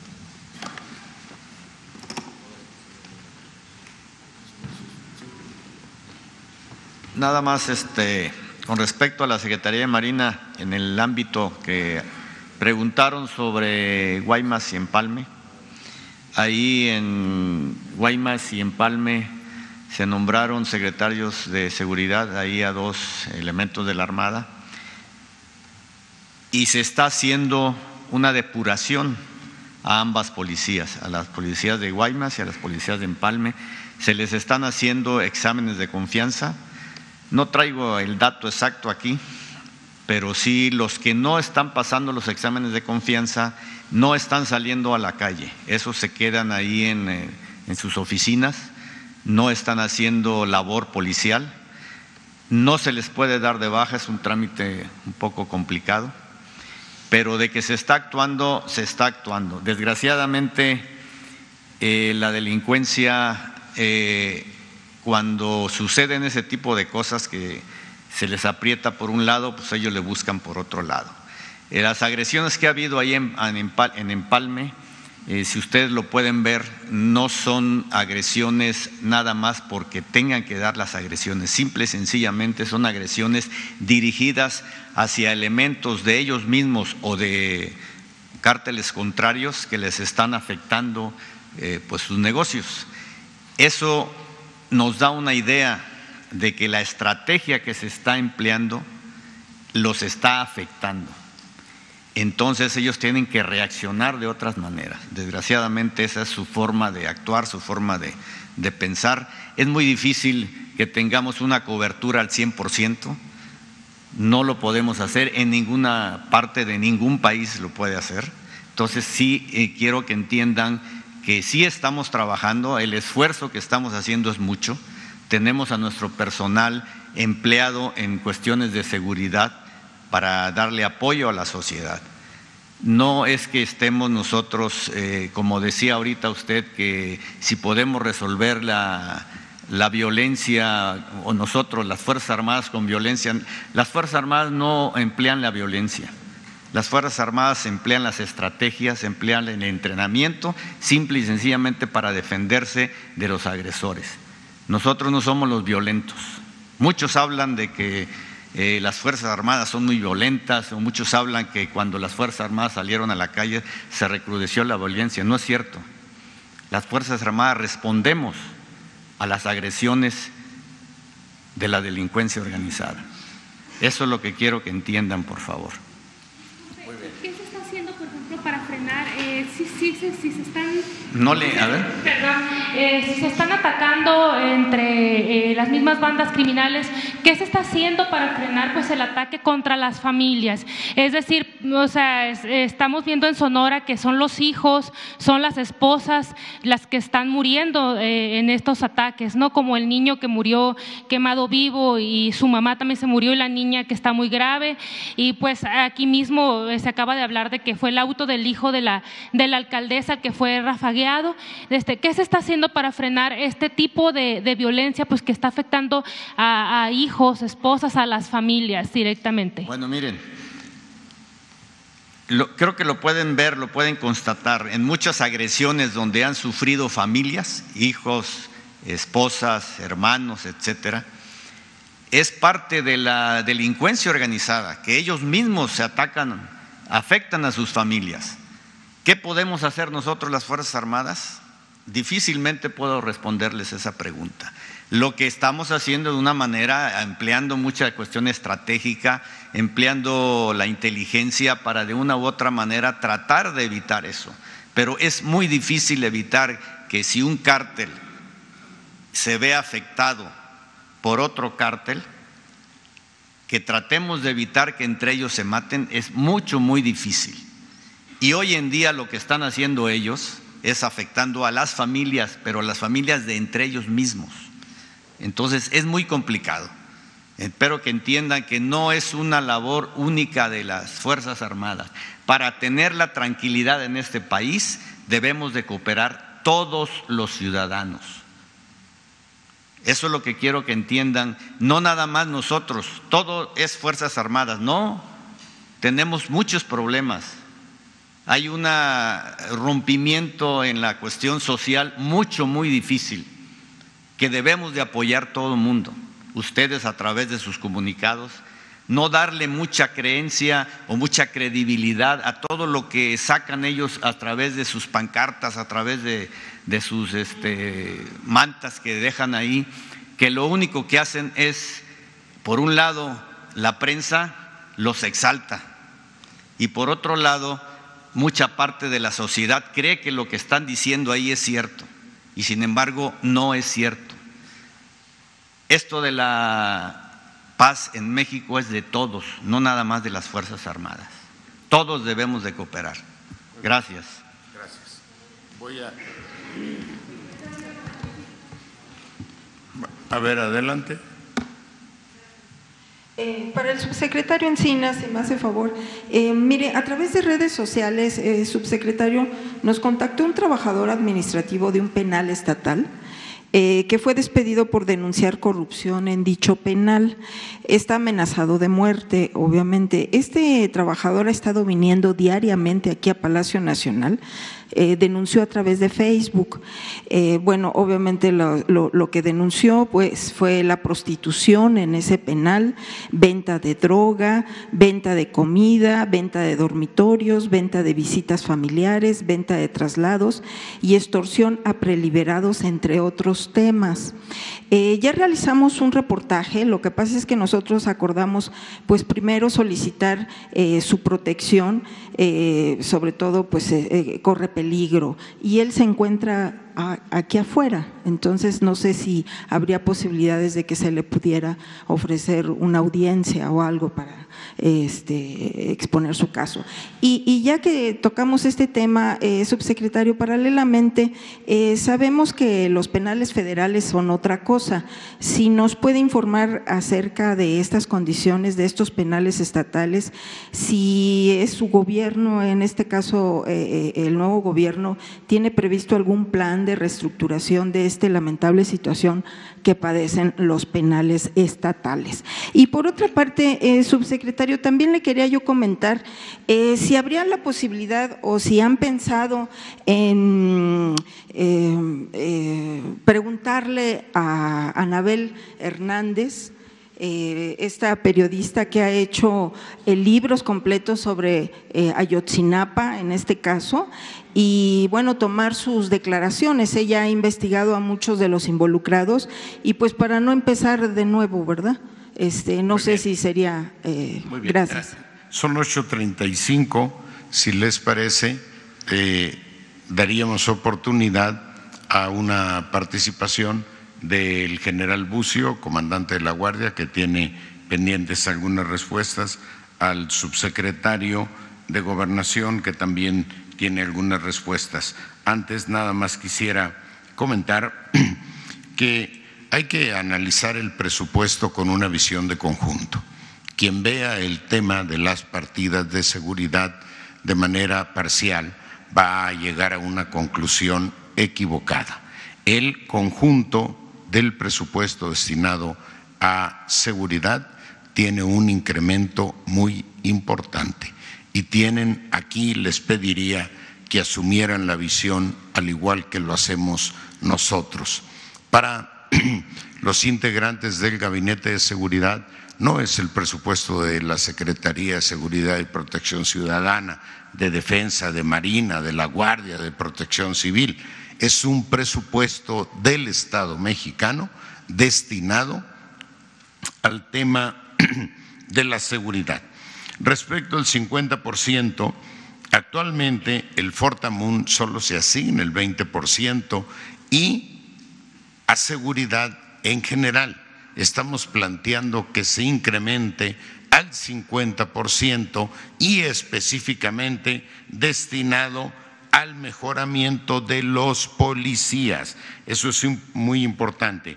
Nada más este, con respecto a la Secretaría de Marina, en el ámbito que preguntaron sobre Guaymas y Empalme, ahí en Guaymas y Empalme se nombraron secretarios de seguridad, ahí a dos elementos de la Armada, y se está haciendo una depuración a ambas policías, a las policías de Guaymas y a las policías de Empalme, se les están haciendo exámenes de confianza. No traigo el dato exacto aquí, pero sí los que no están pasando los exámenes de confianza no están saliendo a la calle, esos se quedan ahí en, en sus oficinas, no están haciendo labor policial, no se les puede dar de baja, es un trámite un poco complicado, pero de que se está actuando, se está actuando. Desgraciadamente, eh, la delincuencia… Eh, cuando suceden ese tipo de cosas que se les aprieta por un lado, pues ellos le buscan por otro lado. Eh, las agresiones que ha habido ahí en, en Empalme, eh, si ustedes lo pueden ver, no son agresiones nada más porque tengan que dar las agresiones, simple y sencillamente son agresiones dirigidas hacia elementos de ellos mismos o de cárteles contrarios que les están afectando eh, pues sus negocios. Eso nos da una idea de que la estrategia que se está empleando los está afectando. Entonces ellos tienen que reaccionar de otras maneras. Desgraciadamente esa es su forma de actuar, su forma de, de pensar. Es muy difícil que tengamos una cobertura al cien por ciento. No lo podemos hacer, en ninguna parte de ningún país lo puede hacer. Entonces sí eh, quiero que entiendan que sí estamos trabajando, el esfuerzo que estamos haciendo es mucho. Tenemos a nuestro personal empleado en cuestiones de seguridad para darle apoyo a la sociedad. No es que estemos nosotros, eh, como decía ahorita usted, que si podemos resolver la, la violencia o nosotros, las Fuerzas Armadas con violencia, las Fuerzas Armadas no emplean la violencia. Las Fuerzas Armadas emplean las estrategias, emplean el entrenamiento, simple y sencillamente para defenderse de los agresores. Nosotros no somos los violentos. Muchos hablan de que eh, las Fuerzas Armadas son muy violentas, o muchos hablan que cuando las Fuerzas Armadas salieron a la calle se recrudeció la violencia. No es cierto. Las Fuerzas Armadas respondemos a las agresiones de la delincuencia organizada. Eso es lo que quiero que entiendan, por favor. ¿Qué se está haciendo, por ejemplo, para frenar? Eh, si, si, si, si se están… No le… A ver. Perdón. Eh, si se están atacando entre eh, las mismas bandas criminales, ¿qué se está haciendo para frenar pues el ataque contra las familias? Es decir, o sea, es, estamos viendo en Sonora que son los hijos, son las esposas las que están muriendo eh, en estos ataques, ¿no? Como el niño que murió quemado vivo y su mamá también se murió y la niña que está muy grave. Y pues aquí mismo se acaba de hablar de que fue el auto del hijo de la, de la alcaldesa que fue rafagueado. Este, ¿qué se está haciendo para frenar este tipo de, de violencia pues que está afectando a, a hijos, esposas, a las familias directamente? Bueno, miren, lo, creo que lo pueden ver, lo pueden constatar en muchas agresiones donde han sufrido familias, hijos, esposas, hermanos, etcétera. Es parte de la delincuencia organizada, que ellos mismos se atacan, afectan a sus familias. ¿Qué podemos hacer nosotros las Fuerzas Armadas? Difícilmente puedo responderles esa pregunta. Lo que estamos haciendo de una manera, empleando mucha cuestión estratégica, empleando la inteligencia para de una u otra manera tratar de evitar eso. Pero es muy difícil evitar que si un cártel se ve afectado por otro cártel, que tratemos de evitar que entre ellos se maten, es mucho, muy difícil. Y hoy en día lo que están haciendo ellos es afectando a las familias, pero a las familias de entre ellos mismos. Entonces es muy complicado. Espero que entiendan que no es una labor única de las Fuerzas Armadas. Para tener la tranquilidad en este país debemos de cooperar todos los ciudadanos. Eso es lo que quiero que entiendan, no nada más nosotros, todo es Fuerzas Armadas, no, tenemos muchos problemas. Hay un rompimiento en la cuestión social mucho, muy difícil, que debemos de apoyar todo el mundo. Ustedes a través de sus comunicados, no darle mucha creencia o mucha credibilidad a todo lo que sacan ellos a través de sus pancartas, a través de, de sus este, mantas que dejan ahí, que lo único que hacen es, por un lado, la prensa los exalta y por otro lado, mucha parte de la sociedad cree que lo que están diciendo ahí es cierto y sin embargo no es cierto. Esto de la paz en México es de todos, no nada más de las Fuerzas Armadas. Todos debemos de cooperar. Gracias. Gracias. Voy a… A ver, adelante. Eh, para el subsecretario Encinas, si me hace favor, eh, mire, a través de redes sociales, eh, subsecretario, nos contactó un trabajador administrativo de un penal estatal eh, que fue despedido por denunciar corrupción en dicho penal. Está amenazado de muerte, obviamente. Este trabajador ha estado viniendo diariamente aquí a Palacio Nacional. Eh, denunció a través de Facebook. Eh, bueno, obviamente lo, lo, lo que denunció pues fue la prostitución en ese penal, venta de droga, venta de comida, venta de dormitorios, venta de visitas familiares, venta de traslados y extorsión a preliberados, entre otros temas. Eh, ya realizamos un reportaje, lo que pasa es que nosotros acordamos pues primero solicitar eh, su protección, eh, sobre todo pues eh, eh, corre peligro y él se encuentra a, aquí afuera, entonces no sé si habría posibilidades de que se le pudiera ofrecer una audiencia o algo para este, exponer su caso. Y, y ya que tocamos este tema, eh, subsecretario, paralelamente eh, sabemos que los penales federales son otra cosa. Si nos puede informar acerca de estas condiciones de estos penales estatales, si es su gobierno, en este caso eh, el nuevo gobierno, tiene previsto algún plan de reestructuración de esta lamentable situación que padecen los penales estatales. Y por otra parte, eh, subsecretario, también le quería yo comentar eh, si habría la posibilidad o si han pensado en eh, eh, preguntarle a Anabel Hernández, Eh, esta periodista que ha hecho eh, libros completos sobre eh, Ayotzinapa en este caso, y bueno, tomar sus declaraciones. Ella ha investigado a muchos de los involucrados y pues para no empezar de nuevo, ¿verdad? Este, no sé si sería… Eh, Muy bien. Gracias. Son ocho treinta y cinco, si les parece, eh, daríamos oportunidad a una participación del general Bucio, comandante de la Guardia, que tiene pendientes algunas respuestas, al subsecretario de Gobernación, que también tiene algunas respuestas. Antes, nada más quisiera comentar que hay que analizar el presupuesto con una visión de conjunto. Quien vea el tema de las partidas de seguridad de manera parcial va a llegar a una conclusión equivocada. El conjunto del presupuesto destinado a seguridad tiene un incremento muy importante y tienen, aquí les pediría que asumieran la visión al igual que lo hacemos nosotros. Para los integrantes del Gabinete de Seguridad no es el presupuesto de la Secretaría de Seguridad y Protección Ciudadana, de Defensa, de Marina, de la Guardia, de Protección Civil. Es un presupuesto del Estado mexicano destinado al tema de la seguridad. Respecto al cincuenta por ciento, actualmente el Fortamun solo se asigna el veinte por ciento y a seguridad en general estamos planteando que se incremente al cincuenta por ciento y específicamente destinado al mejoramiento de los policías. Eso es muy importante.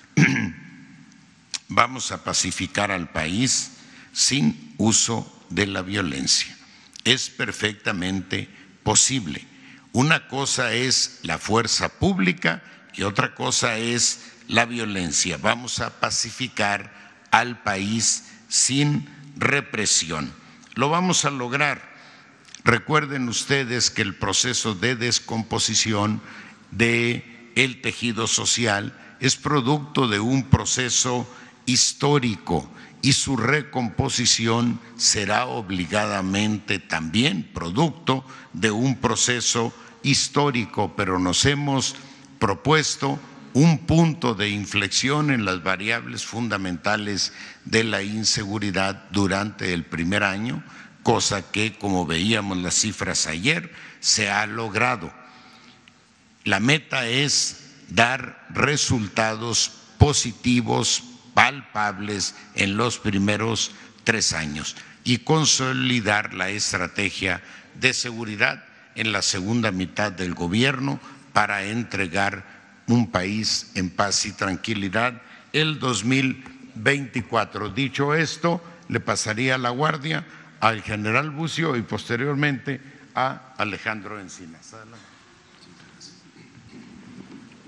Vamos a pacificar al país sin uso de la violencia. Es perfectamente posible. Una cosa es la fuerza pública y otra cosa es la violencia. Vamos a pacificar al país sin represión. Lo vamos a lograr. Recuerden ustedes que el proceso de descomposición del tejido social es producto de un proceso histórico y su recomposición será obligadamente también producto de un proceso histórico, pero nos hemos propuesto un punto de inflexión en las variables fundamentales de la inseguridad durante el primer año, cosa que, como veíamos las cifras ayer, se ha logrado. La meta es dar resultados positivos, palpables en los primeros tres años y consolidar la estrategia de seguridad en la segunda mitad del gobierno para entregar un país en paz y tranquilidad el dos mil veinticuatro. Dicho esto, le pasaría la guardia al general Bucio y posteriormente a Alejandro Encinas. Adelante.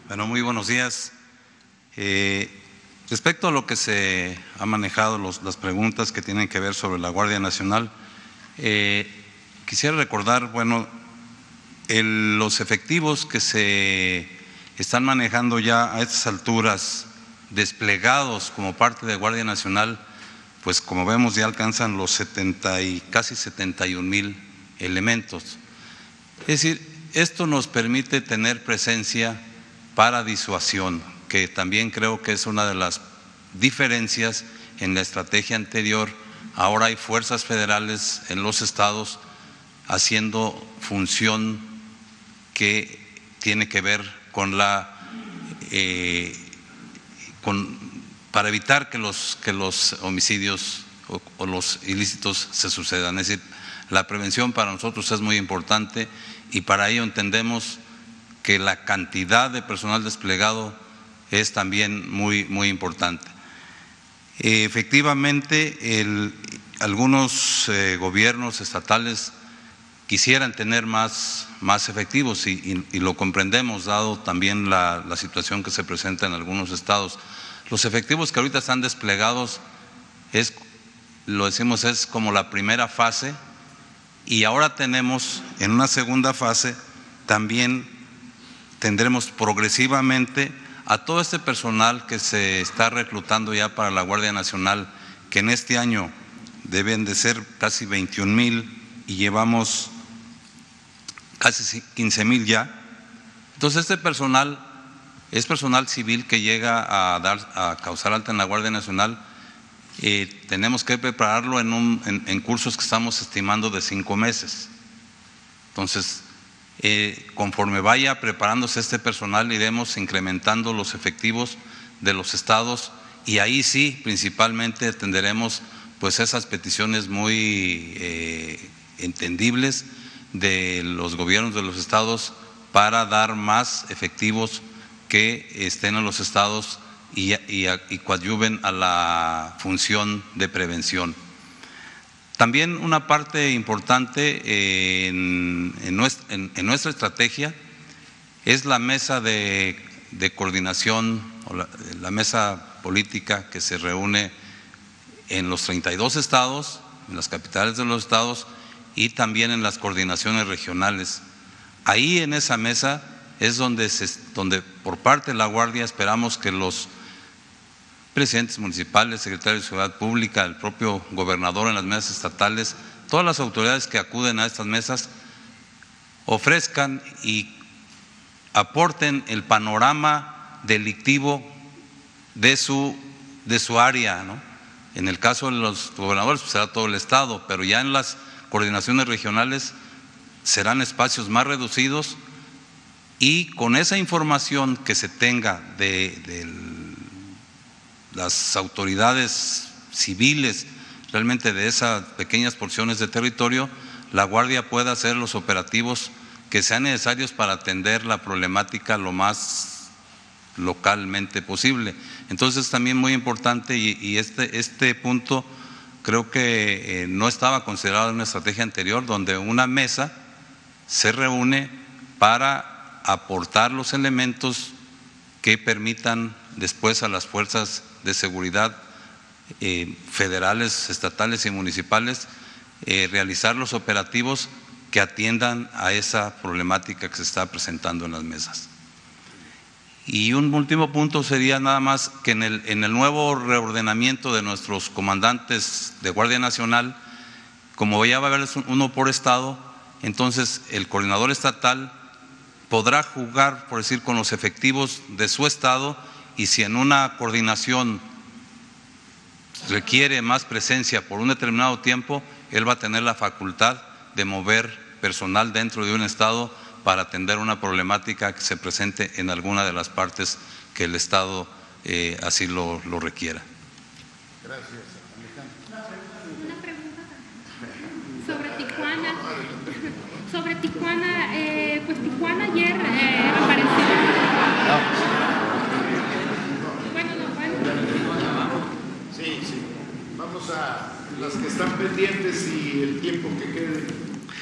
Bueno, muy buenos días. Eh, respecto a lo que se ha manejado, los, las preguntas que tienen que ver sobre la Guardia Nacional, eh, quisiera recordar, bueno, el, los efectivos que se están manejando ya a estas alturas, desplegados como parte de Guardia Nacional, pues como vemos ya alcanzan los setenta y casi setenta y un mil elementos. Es decir, esto nos permite tener presencia para disuasión, que también creo que es una de las diferencias en la estrategia anterior. Ahora hay fuerzas federales en los estados haciendo función que tiene que ver con la eh, con, para evitar que los que los homicidios o, o los ilícitos se sucedan. Es decir, la prevención para nosotros es muy importante y para ello entendemos que la cantidad de personal desplegado es también muy, muy importante. Eh, efectivamente, el, algunos eh, gobiernos estatales quisieran tener más, más efectivos y, y, y lo comprendemos dado también la, la situación que se presenta en algunos estados. Los efectivos que ahorita están desplegados, es, lo decimos, es como la primera fase y ahora tenemos en una segunda fase también tendremos progresivamente a todo este personal que se está reclutando ya para la Guardia Nacional, que en este año deben de ser casi veintiún mil y llevamos casi quince mil ya. Entonces este personal es personal civil que llega a, dar, a causar alta en la Guardia Nacional. Eh, tenemos que prepararlo en, un, en, en cursos que estamos estimando de cinco meses. Entonces, Eh, conforme vaya preparándose este personal, iremos incrementando los efectivos de los estados y ahí sí, principalmente atenderemos pues esas peticiones muy eh, entendibles de los gobiernos de los estados para dar más efectivos que estén en los estados y, y, y coadyuven a la función de prevención. También una parte importante en, en, nuestra, en, en nuestra estrategia es la mesa de, de coordinación, o la, la mesa política que se reúne en los treinta y dos estados, en las capitales de los estados y también en las coordinaciones regionales. Ahí en esa mesa es donde, se, donde por parte de la Guardia esperamos que los presidentes municipales, secretarios de Seguridad Pública, el propio gobernador en las mesas estatales, todas las autoridades que acuden a estas mesas ofrezcan y aporten el panorama delictivo de su, de su área, ¿no? En el caso de los gobernadores pues será todo el estado, pero ya en las coordinaciones regionales serán espacios más reducidos y con esa información que se tenga de, del las autoridades civiles realmente de esas pequeñas porciones de territorio, la Guardia pueda hacer los operativos que sean necesarios para atender la problemática lo más localmente posible. Entonces es también muy importante y, y este, este punto creo que eh, no estaba considerado en una estrategia anterior, donde una mesa se reúne para aportar los elementos que permitan después a las fuerzas de seguridad eh, federales, estatales y municipales eh, realizar los operativos que atiendan a esa problemática que se está presentando en las mesas. Y un último punto sería nada más que en el, en el nuevo reordenamiento de nuestros comandantes de Guardia Nacional, como ya va a haber uno por estado, entonces el coordinador estatal podrá jugar, por decir, con los efectivos de su estado y si en una coordinación requiere más presencia por un determinado tiempo, él va a tener la facultad de mover personal dentro de un estado para atender una problemática que se presente en alguna de las partes que el estado eh, así lo, lo requiera. Gracias. Una pregunta sobre Tijuana. Sobre Tijuana, eh, pues Tijuana ayer eh, apareció. Bueno, no, bueno. Sí, sí. Vamos a las que están pendientes y el tiempo que quede.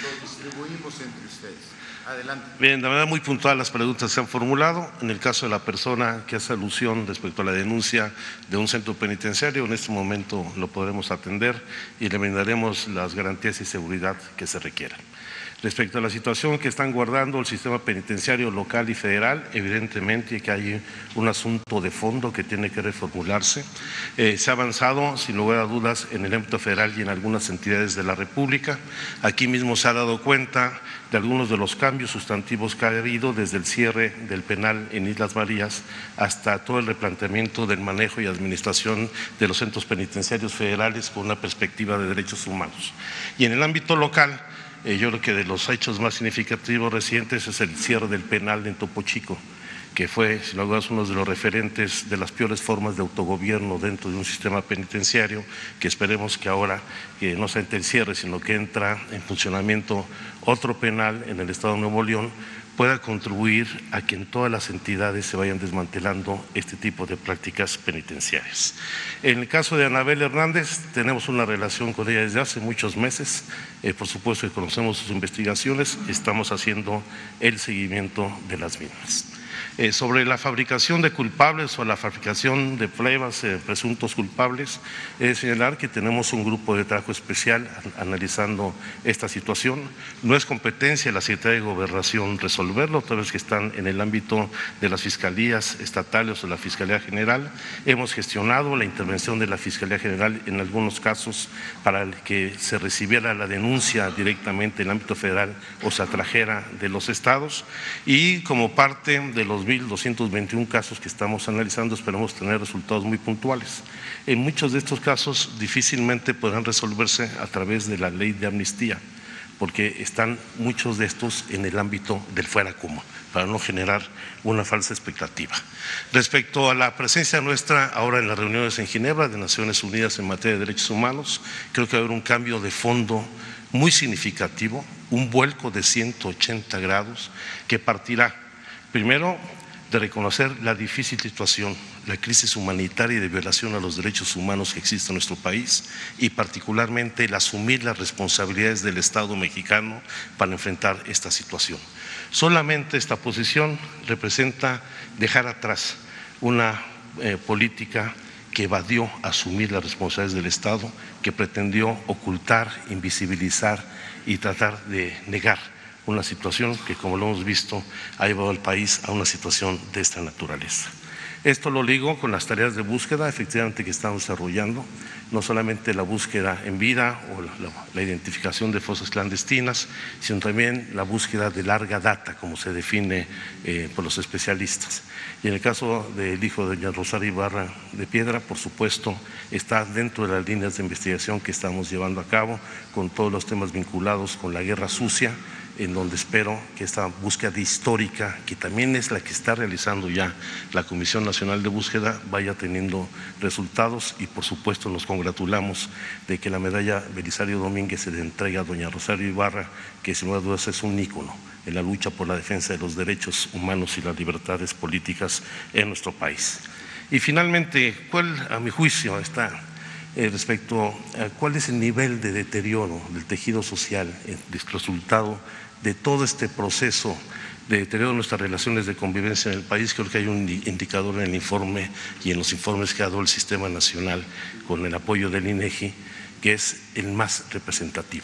lo distribuimos entre ustedes. Adelante. Bien, de manera muy puntual las preguntas se han formulado. En el caso de la persona que hace alusión respecto a la denuncia de un centro penitenciario, en este momento lo podremos atender y le brindaremos las garantías y seguridad que se requieran. Respecto a la situación que están guardando el sistema penitenciario local y federal, evidentemente que hay un asunto de fondo que tiene que reformularse. Eh, se ha avanzado, sin lugar a dudas, en el ámbito federal y en algunas entidades de la República. Aquí mismo se ha dado cuenta de algunos de los cambios sustantivos que ha habido desde el cierre del penal en Islas Marías hasta todo el replanteamiento del manejo y administración de los centros penitenciarios federales con una perspectiva de derechos humanos. Y en el ámbito local, Eh, yo creo que de los hechos más significativos recientes es el cierre del penal en Topo Chico, que fue, sin lugar a dudas, uno de los referentes de las peores formas de autogobierno dentro de un sistema penitenciario, que esperemos que ahora que no se entre el cierre, sino que entra en funcionamiento otro penal en el estado de Nuevo León, pueda contribuir a que en todas las entidades se vayan desmantelando este tipo de prácticas penitenciarias. En el caso de Anabel Hernández, tenemos una relación con ella desde hace muchos meses, eh, por supuesto que conocemos sus investigaciones, estamos haciendo el seguimiento de las mismas. Eh, sobre la fabricación de culpables o la fabricación de pruebas eh, presuntos culpables, he de señalar que tenemos un grupo de trabajo especial analizando esta situación. No es competencia de la Secretaría de Gobernación resolverlo, toda vez que están en el ámbito de las fiscalías estatales o la Fiscalía General. Hemos gestionado la intervención de la Fiscalía General en algunos casos para que se recibiera la denuncia directamente en el ámbito federal o se atrajera de los estados, y como parte de los mil doscientos veintiún casos que estamos analizando, esperamos tener resultados muy puntuales. En muchos de estos casos difícilmente podrán resolverse a través de la ley de amnistía, porque están muchos de estos en el ámbito del fuera común, para no generar una falsa expectativa. Respecto a la presencia nuestra ahora en las reuniones en Ginebra de Naciones Unidas en materia de derechos humanos, creo que va a haber un cambio de fondo muy significativo, un vuelco de ciento ochenta grados que partirá primero de reconocer la difícil situación, la crisis humanitaria y de violación a los derechos humanos que existe en nuestro país, y particularmente el asumir las responsabilidades del Estado mexicano para enfrentar esta situación. Solamente esta posición representa dejar atrás una eh, política que evadió asumir las responsabilidades del Estado, que pretendió ocultar, invisibilizar y tratar de negar una situación que, como lo hemos visto, ha llevado al país a una situación de esta naturaleza. Esto lo ligo con las tareas de búsqueda efectivamente que estamos desarrollando, no solamente la búsqueda en vida o la, la, la identificación de fosas clandestinas, sino también la búsqueda de larga data, como se define eh, por los especialistas. Y en el caso del hijo de doña Rosario Ibarra de Piedra, por supuesto, está dentro de las líneas de investigación que estamos llevando a cabo, con todos los temas vinculados con la guerra sucia, en donde espero que esta búsqueda histórica, que también es la que está realizando ya la Comisión Nacional de Búsqueda, vaya teniendo resultados, y por supuesto nos congratulamos de que la medalla Belisario Domínguez se le entregue a doña Rosario Ibarra, que sin lugar a dudas es un ícono en la lucha por la defensa de los derechos humanos y las libertades políticas en nuestro país. Y finalmente, ¿cuál a mi juicio está eh, respecto a cuál es el nivel de deterioro del tejido social, el resultado de todo este proceso de deterioro de nuestras relaciones de convivencia en el país? Creo que hay un indicador en el informe y en los informes que ha dado el Sistema Nacional con el apoyo del INEGI, que es el más representativo.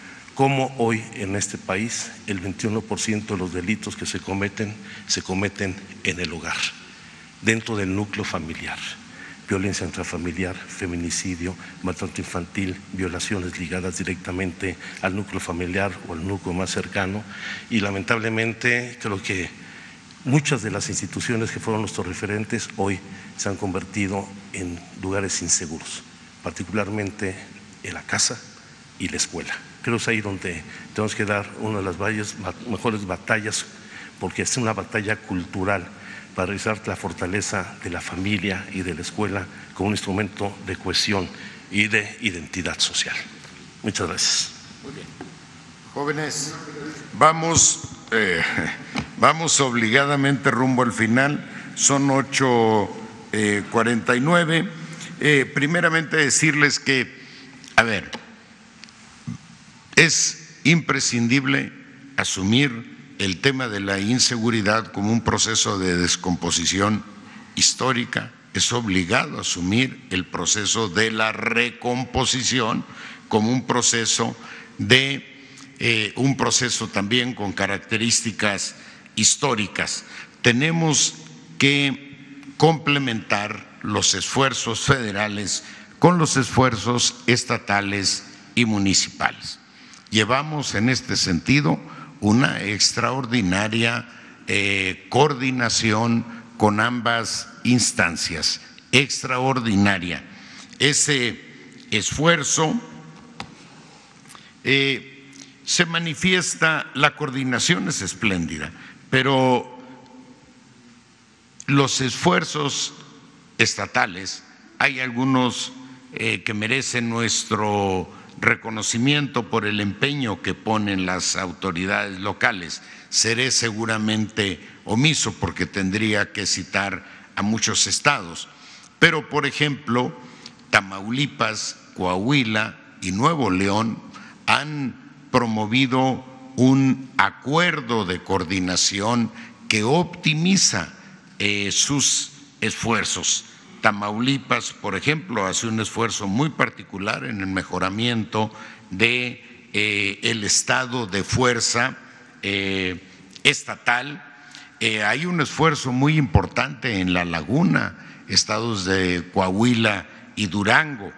Cómo hoy en este país el veintiuno por ciento de los delitos que se cometen, se cometen en el hogar, dentro del núcleo familiar. Violencia intrafamiliar, feminicidio, maltrato infantil, violaciones ligadas directamente al núcleo familiar o al núcleo más cercano, y lamentablemente creo que muchas de las instituciones que fueron nuestros referentes hoy se han convertido en lugares inseguros, particularmente en la casa y la escuela. Creo que es ahí donde tenemos que dar una de las valles, mejores batallas, porque es una batalla cultural para realizar la fortaleza de la familia y de la escuela como un instrumento de cohesión y de identidad social. Muchas gracias. Muy bien. Jóvenes, vamos, eh, vamos obligadamente rumbo al final, son ocho cuarenta y nueve. Eh, primeramente decirles que, a ver, es imprescindible asumir el tema de la inseguridad como un proceso de descomposición histórica. Es obligado asumir el proceso de la recomposición como un proceso de eh, un proceso también con características históricas. Tenemos que complementar los esfuerzos federales con los esfuerzos estatales y municipales. Llevamos en este sentido una extraordinaria eh, coordinación con ambas instancias, extraordinaria. Ese esfuerzo eh, se manifiesta, la coordinación es espléndida, pero los esfuerzos estatales, hay algunos eh, que merecen nuestro reconocimiento por el empeño que ponen las autoridades locales. Seré seguramente omiso porque tendría que citar a muchos estados, pero por ejemplo Tamaulipas, Coahuila y Nuevo León han promovido un acuerdo de coordinación que optimiza eh, sus esfuerzos. Tamaulipas, por ejemplo, hace un esfuerzo muy particular en el mejoramiento de eh, el estado de fuerza eh, estatal. Eh, hay un esfuerzo muy importante en La Laguna, estados de Coahuila y Durango.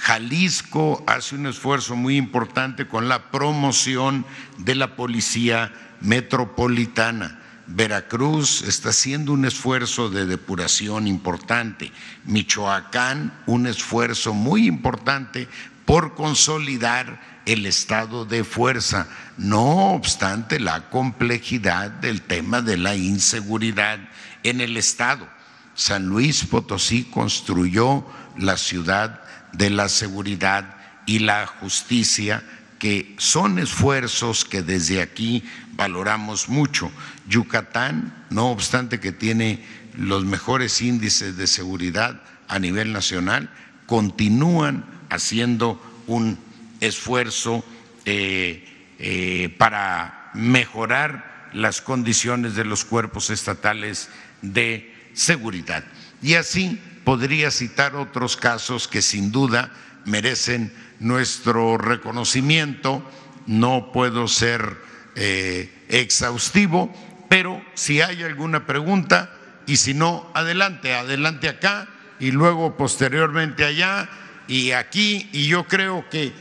Jalisco hace un esfuerzo muy importante con la promoción de la policía metropolitana. Veracruz está haciendo un esfuerzo de depuración importante. Michoacán, un esfuerzo muy importante por consolidar el estado de fuerza, no obstante la complejidad del tema de la inseguridad en el estado. San Luis Potosí construyó la ciudad de la seguridad y la justicia, que son esfuerzos que desde aquí valoramos mucho. Yucatán, no obstante que tiene los mejores índices de seguridad a nivel nacional, continúan haciendo un esfuerzo eh, eh, para mejorar las condiciones de los cuerpos estatales de seguridad. Y así podría citar otros casos que sin duda merecen nuestro reconocimiento. No puedo ser eh, exhaustivo, pero si hay alguna pregunta, y si no, adelante, adelante acá y luego posteriormente allá y aquí, y yo creo que,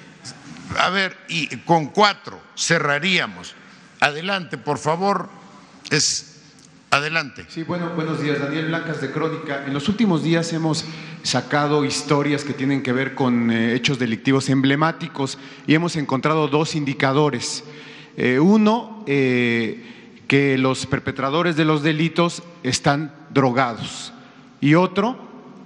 a ver, y con cuatro cerraríamos. Adelante, por favor, es adelante. Sí, bueno, buenos días, Daniel Blancas de Crónica. En los últimos días hemos sacado historias que tienen que ver con eh, hechos delictivos emblemáticos y hemos encontrado dos indicadores. Eh, uno, eh, que los perpetradores de los delitos están drogados, y otro,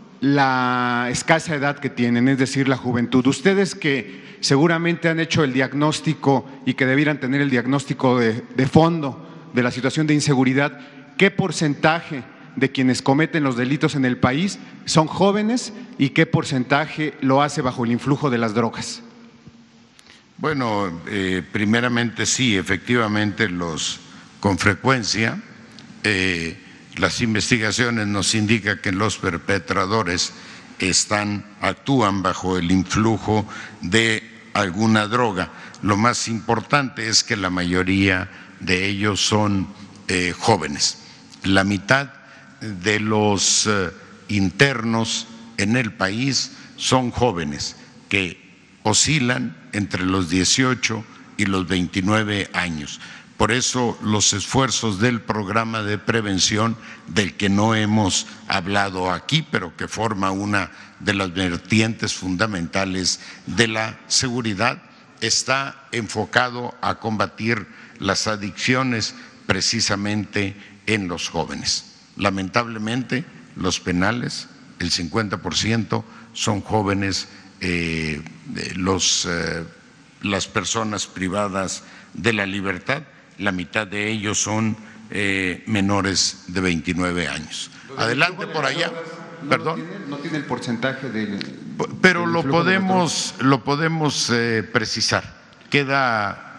la escasa edad que tienen, es decir, la juventud. Ustedes que seguramente han hecho el diagnóstico y que debieran tener el diagnóstico de, de fondo de la situación de inseguridad, ¿qué porcentaje de quienes cometen los delitos en el país son jóvenes y qué porcentaje lo hace bajo el influjo de las drogas? Bueno, eh, primeramente sí, efectivamente, los con frecuencia eh, las investigaciones nos indican que los perpetradores están, actúan bajo el influjo de alguna droga. Lo más importante es que la mayoría de ellos son eh, jóvenes. La mitad de los eh, internos en el país son jóvenes que oscilan entre los dieciocho y los veintinueve años. Por eso los esfuerzos del programa de prevención, del que no hemos hablado aquí, pero que forma una de las vertientes fundamentales de la seguridad, está enfocado a combatir las adicciones precisamente en los jóvenes. Lamentablemente, los penales, el cincuenta por ciento son jóvenes, eh, los, eh, las personas privadas de la libertad, la mitad de ellos son eh, menores de veintinueve años. Adelante por allá. No Perdón. Tiene, no tiene el porcentaje del… Pero del lo podemos, lo podemos eh, precisar. Queda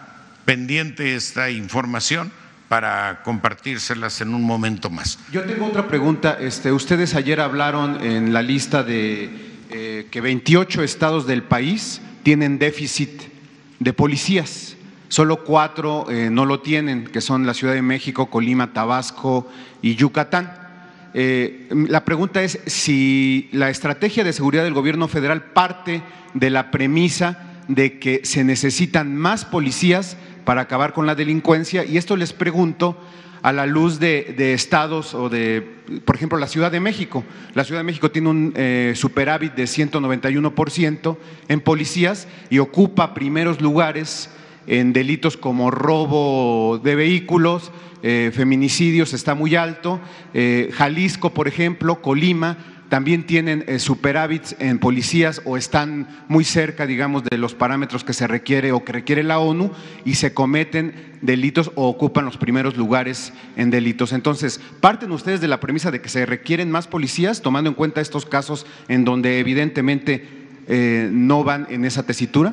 pendiente esta información para compartírselas en un momento más. Yo tengo otra pregunta. Este, ustedes ayer hablaron en la lista de eh, que veintiocho estados del país tienen déficit de policías. Solo cuatro eh, no lo tienen, que son la Ciudad de México, Colima, Tabasco y Yucatán. Eh, la pregunta es si la estrategia de seguridad del gobierno federal parte de la premisa de que se necesitan más policías para acabar con la delincuencia, y esto les pregunto a la luz de, de estados o de, por ejemplo, la Ciudad de México. La Ciudad de México tiene un eh, superávit de ciento noventa y uno por ciento en policías y ocupa primeros lugares en delitos como robo de vehículos, eh, feminicidios está muy alto, eh, Jalisco, por ejemplo, Colima, también tienen eh, superávits en policías o están muy cerca, digamos, de los parámetros que se requiere o que requiere la ONU, y se cometen delitos o ocupan los primeros lugares en delitos. Entonces, ¿parten ustedes de la premisa de que se requieren más policías, tomando en cuenta estos casos en donde evidentemente eh, no van en esa tesitura?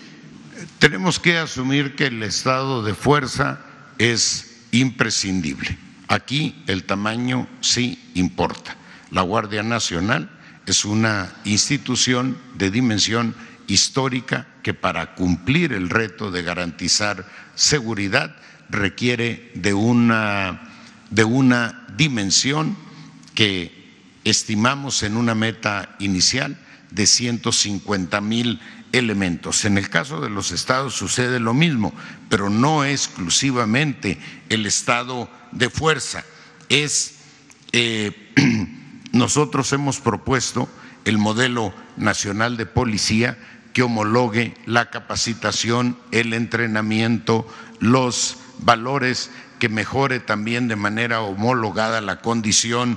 Tenemos que asumir que el estado de fuerza es imprescindible. Aquí el tamaño sí importa. La Guardia Nacional es una institución de dimensión histórica que para cumplir el reto de garantizar seguridad requiere de una, de una dimensión que estimamos en una meta inicial de ciento cincuenta mil elementos. En el caso de los estados sucede lo mismo, pero no exclusivamente el estado de fuerza. Es eh, nosotros hemos propuesto el modelo nacional de policía que homologue la capacitación, el entrenamiento, los valores, que mejore también de manera homologada la condición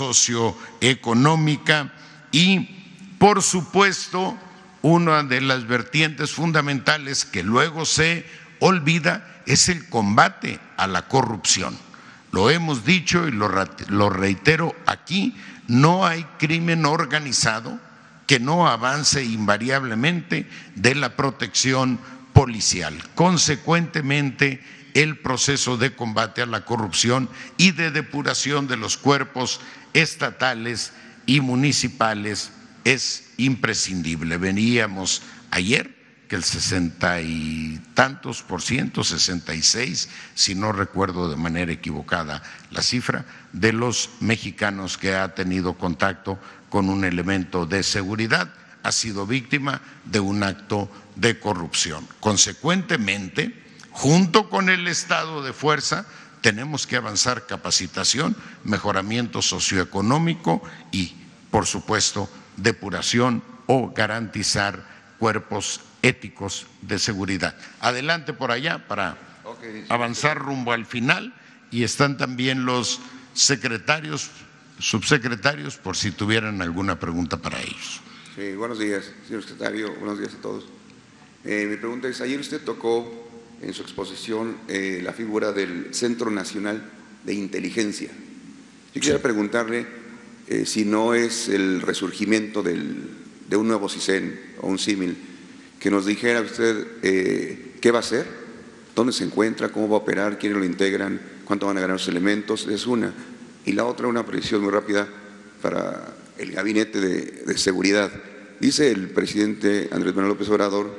socioeconómica y, por supuesto, una de las vertientes fundamentales que luego se olvida es el combate a la corrupción. Lo hemos dicho y lo, lo reitero aquí, no hay crimen organizado que no avance invariablemente de la protección policial. Consecuentemente, el proceso de combate a la corrupción y de depuración de los cuerpos estatales y municipales es imprescindible. Veníamos ayer que el sesenta y tantos por ciento, sesenta y seis, si no recuerdo de manera equivocada la cifra, de los mexicanos que ha tenido contacto con un elemento de seguridad ha sido víctima de un acto de corrupción. Consecuentemente, junto con el estado de fuerza, tenemos que avanzar capacitación, mejoramiento socioeconómico y, por supuesto, depuración o garantizar cuerpos éticos de seguridad. Adelante por allá para okay, avanzar rumbo al final, y están también los secretarios, subsecretarios, por si tuvieran alguna pregunta para ellos. Sí, buenos días, señor secretario, buenos días a todos. Eh, mi pregunta es, ayer usted tocó en su exposición eh, la figura del Centro Nacional de Inteligencia. Yo quisiera sí. preguntarle eh, si no es el resurgimiento del, de un nuevo CISEN o un símil, que nos dijera usted eh, qué va a hacer, dónde se encuentra, cómo va a operar, quiénes lo integran, cuánto van a ganar los elementos, es una. Y la otra, una precisión muy rápida para el Gabinete de, de Seguridad. Dice el presidente Andrés Manuel López Obrador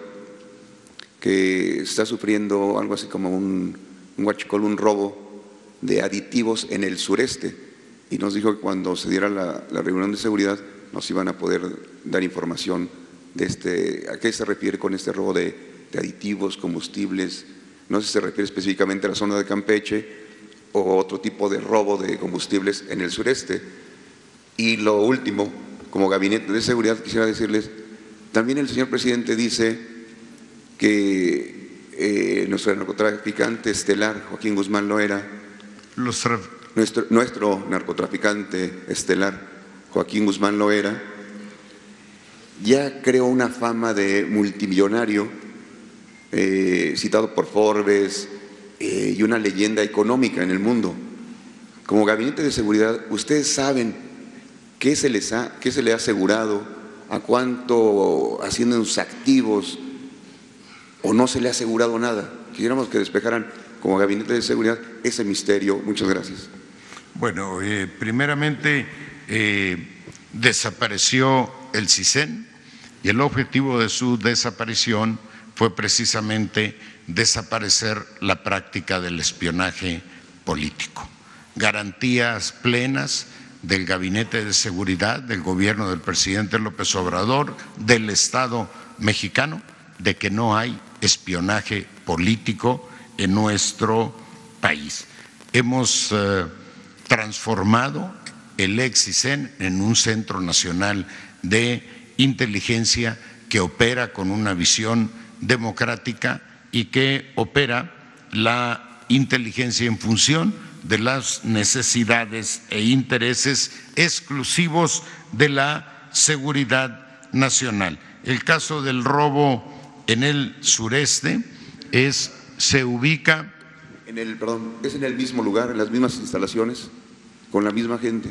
que está sufriendo algo así como un, un huachicol, un robo de aditivos en el sureste, y nos dijo que cuando se diera la, la reunión de seguridad nos iban a poder dar información de este, a qué se refiere con este robo de, de aditivos, combustibles. No sé si se refiere específicamente a la zona de Campeche o otro tipo de robo de combustibles en el sureste. Y lo último, como Gabinete de Seguridad, quisiera decirles, también el señor presidente dice que eh, nuestro narcotraficante estelar, Joaquín Guzmán Loera, Los nuestro, nuestro narcotraficante estelar, Joaquín Guzmán Loera, ya creó una fama de multimillonario, eh, citado por Forbes, eh, y una leyenda económica en el mundo. Como Gabinete de Seguridad, ¿ustedes saben qué se les ha, qué se le ha asegurado, a cuánto ascienden sus activos, o no se le ha asegurado nada? Quisiéramos que despejaran como Gabinete de Seguridad ese misterio. Muchas gracias. Bueno, eh, primeramente eh, desapareció el CISEN y el objetivo de su desaparición fue precisamente desaparecer la práctica del espionaje político. Garantías plenas del Gabinete de Seguridad, del gobierno del presidente López Obrador, del Estado mexicano, de que no hay espionaje político en nuestro país. Hemos eh, transformado el ex CISEN en un Centro Nacional de Inteligencia que opera con una visión democrática y que opera la inteligencia en función de las necesidades e intereses exclusivos de la seguridad nacional. El caso del robo en el sureste es, se ubica… En el, perdón, ¿es en el mismo lugar, en las mismas instalaciones, con la misma gente?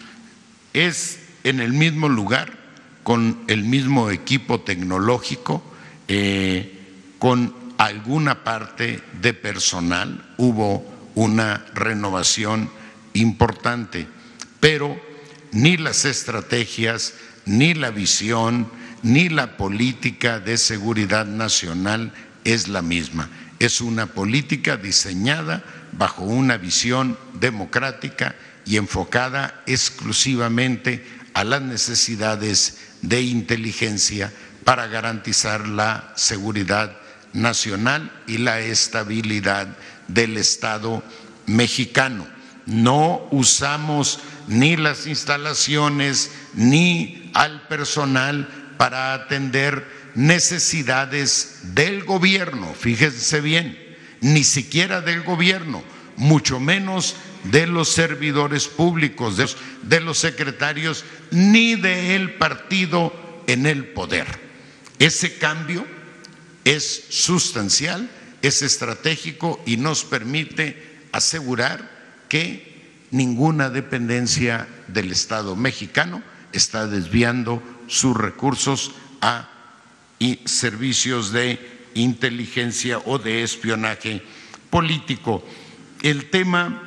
Es en el mismo lugar, con el mismo equipo tecnológico, eh, con alguna parte de personal. Hubo una renovación importante, pero ni las estrategias, ni la visión, ni la política de seguridad nacional es la misma. Es una política diseñada bajo una visión democrática y enfocada exclusivamente a las necesidades de inteligencia para garantizar la seguridad nacional y la estabilidad del Estado mexicano. No usamos ni las instalaciones ni al personal para atender necesidades del gobierno, fíjense bien, ni siquiera del gobierno, mucho menos de los servidores públicos, de los, de los secretarios, ni del partido en el poder. Ese cambio es sustancial, es estratégico y nos permite asegurar que ninguna dependencia del Estado mexicano está desviando sus recursos a servicios de inteligencia o de espionaje político. El tema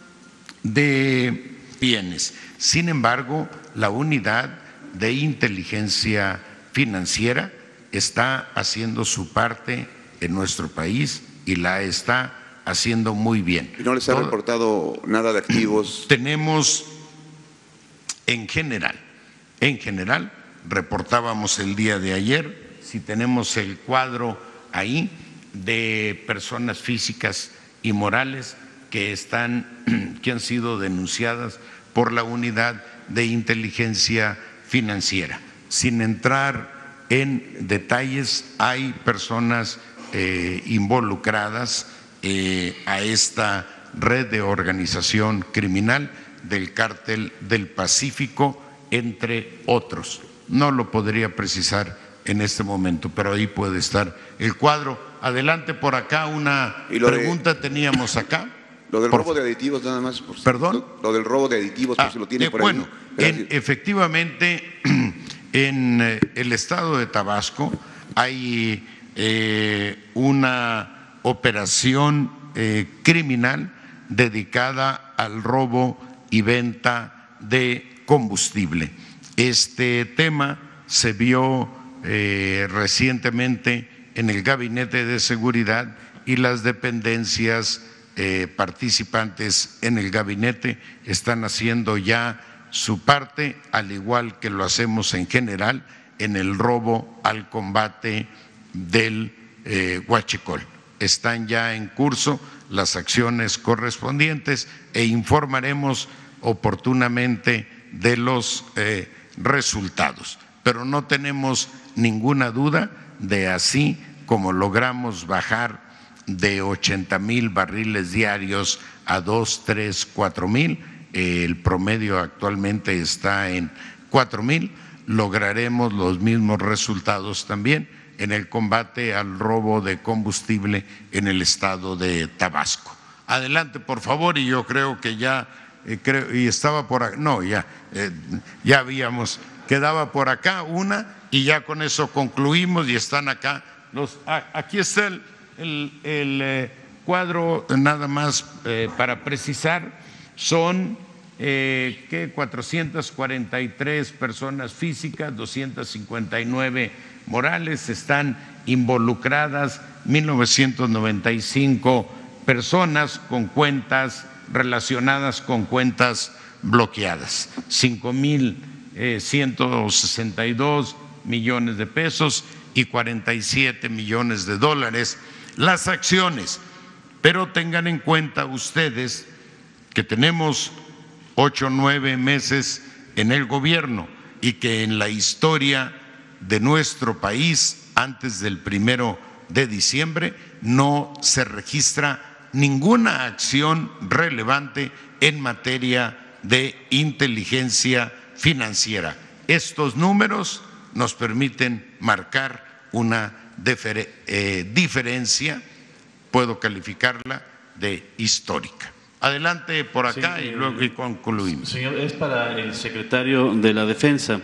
de bienes. Sin embargo, la unidad de inteligencia financiera está haciendo su parte en nuestro país y la está haciendo muy bien. ¿Y no les ha Todo, reportado nada de activos? Tenemos en general, en general, reportábamos el día de ayer, si tenemos el cuadro ahí de personas físicas y morales que están, que han sido denunciadas por la unidad de inteligencia financiera. Sin entrar en detalles, hay personas eh, involucradas eh, a esta red de organización criminal del Cártel del Pacífico, entre otros. No lo podría precisar en este momento, pero ahí puede estar el cuadro. Adelante por acá, una pregunta de, teníamos acá. Lo del por, robo de aditivos, nada más. Por, ¿Perdón? Lo, lo del robo de aditivos, ah, por si lo tiene eh, por bueno, ahí. En, efectivamente, en el estado de Tabasco hay eh, una operación eh, criminal dedicada al robo y venta de combustible. Este tema se vio eh, recientemente en el Gabinete de Seguridad y las dependencias eh, participantes en el gabinete están haciendo ya su parte, al igual que lo hacemos en general en el robo al combate del eh, huachicol. Están ya en curso las acciones correspondientes e informaremos oportunamente de los eh, resultados. Pero no tenemos ninguna duda de así como logramos bajar de ochenta mil barriles diarios a dos, tres, cuatro mil, eh, el promedio actualmente está en cuatro mil, lograremos los mismos resultados también en el combate al robo de combustible en el estado de Tabasco. Adelante, por favor, y yo creo que ya, eh, creo, y estaba por acá, no, ya, eh, ya habíamos, quedaba por acá una y ya con eso concluimos y están acá. Los, aquí está el, el, el eh, cuadro, nada más eh, para precisar, son eh, ¿qué? cuatrocientas cuarenta y tres personas físicas, doscientas cincuenta y nueve morales, están involucradas mil novecientos noventa y cinco personas con cuentas relacionadas con cuentas bloqueadas, cinco mil ciento sesenta y dos millones de pesos y cuarenta y siete millones de dólares las acciones. Pero tengan en cuenta ustedes que tenemos ocho o nueve meses en el gobierno y que en la historia de nuestro país, antes del primero de diciembre, no se registra ninguna acción relevante en materia de inteligencia financiera. Estos números nos permiten marcar una difere, eh, diferencia, puedo calificarla de histórica. Adelante por acá, sí, y luego y concluimos. Señor, es para el secretario de la Defensa.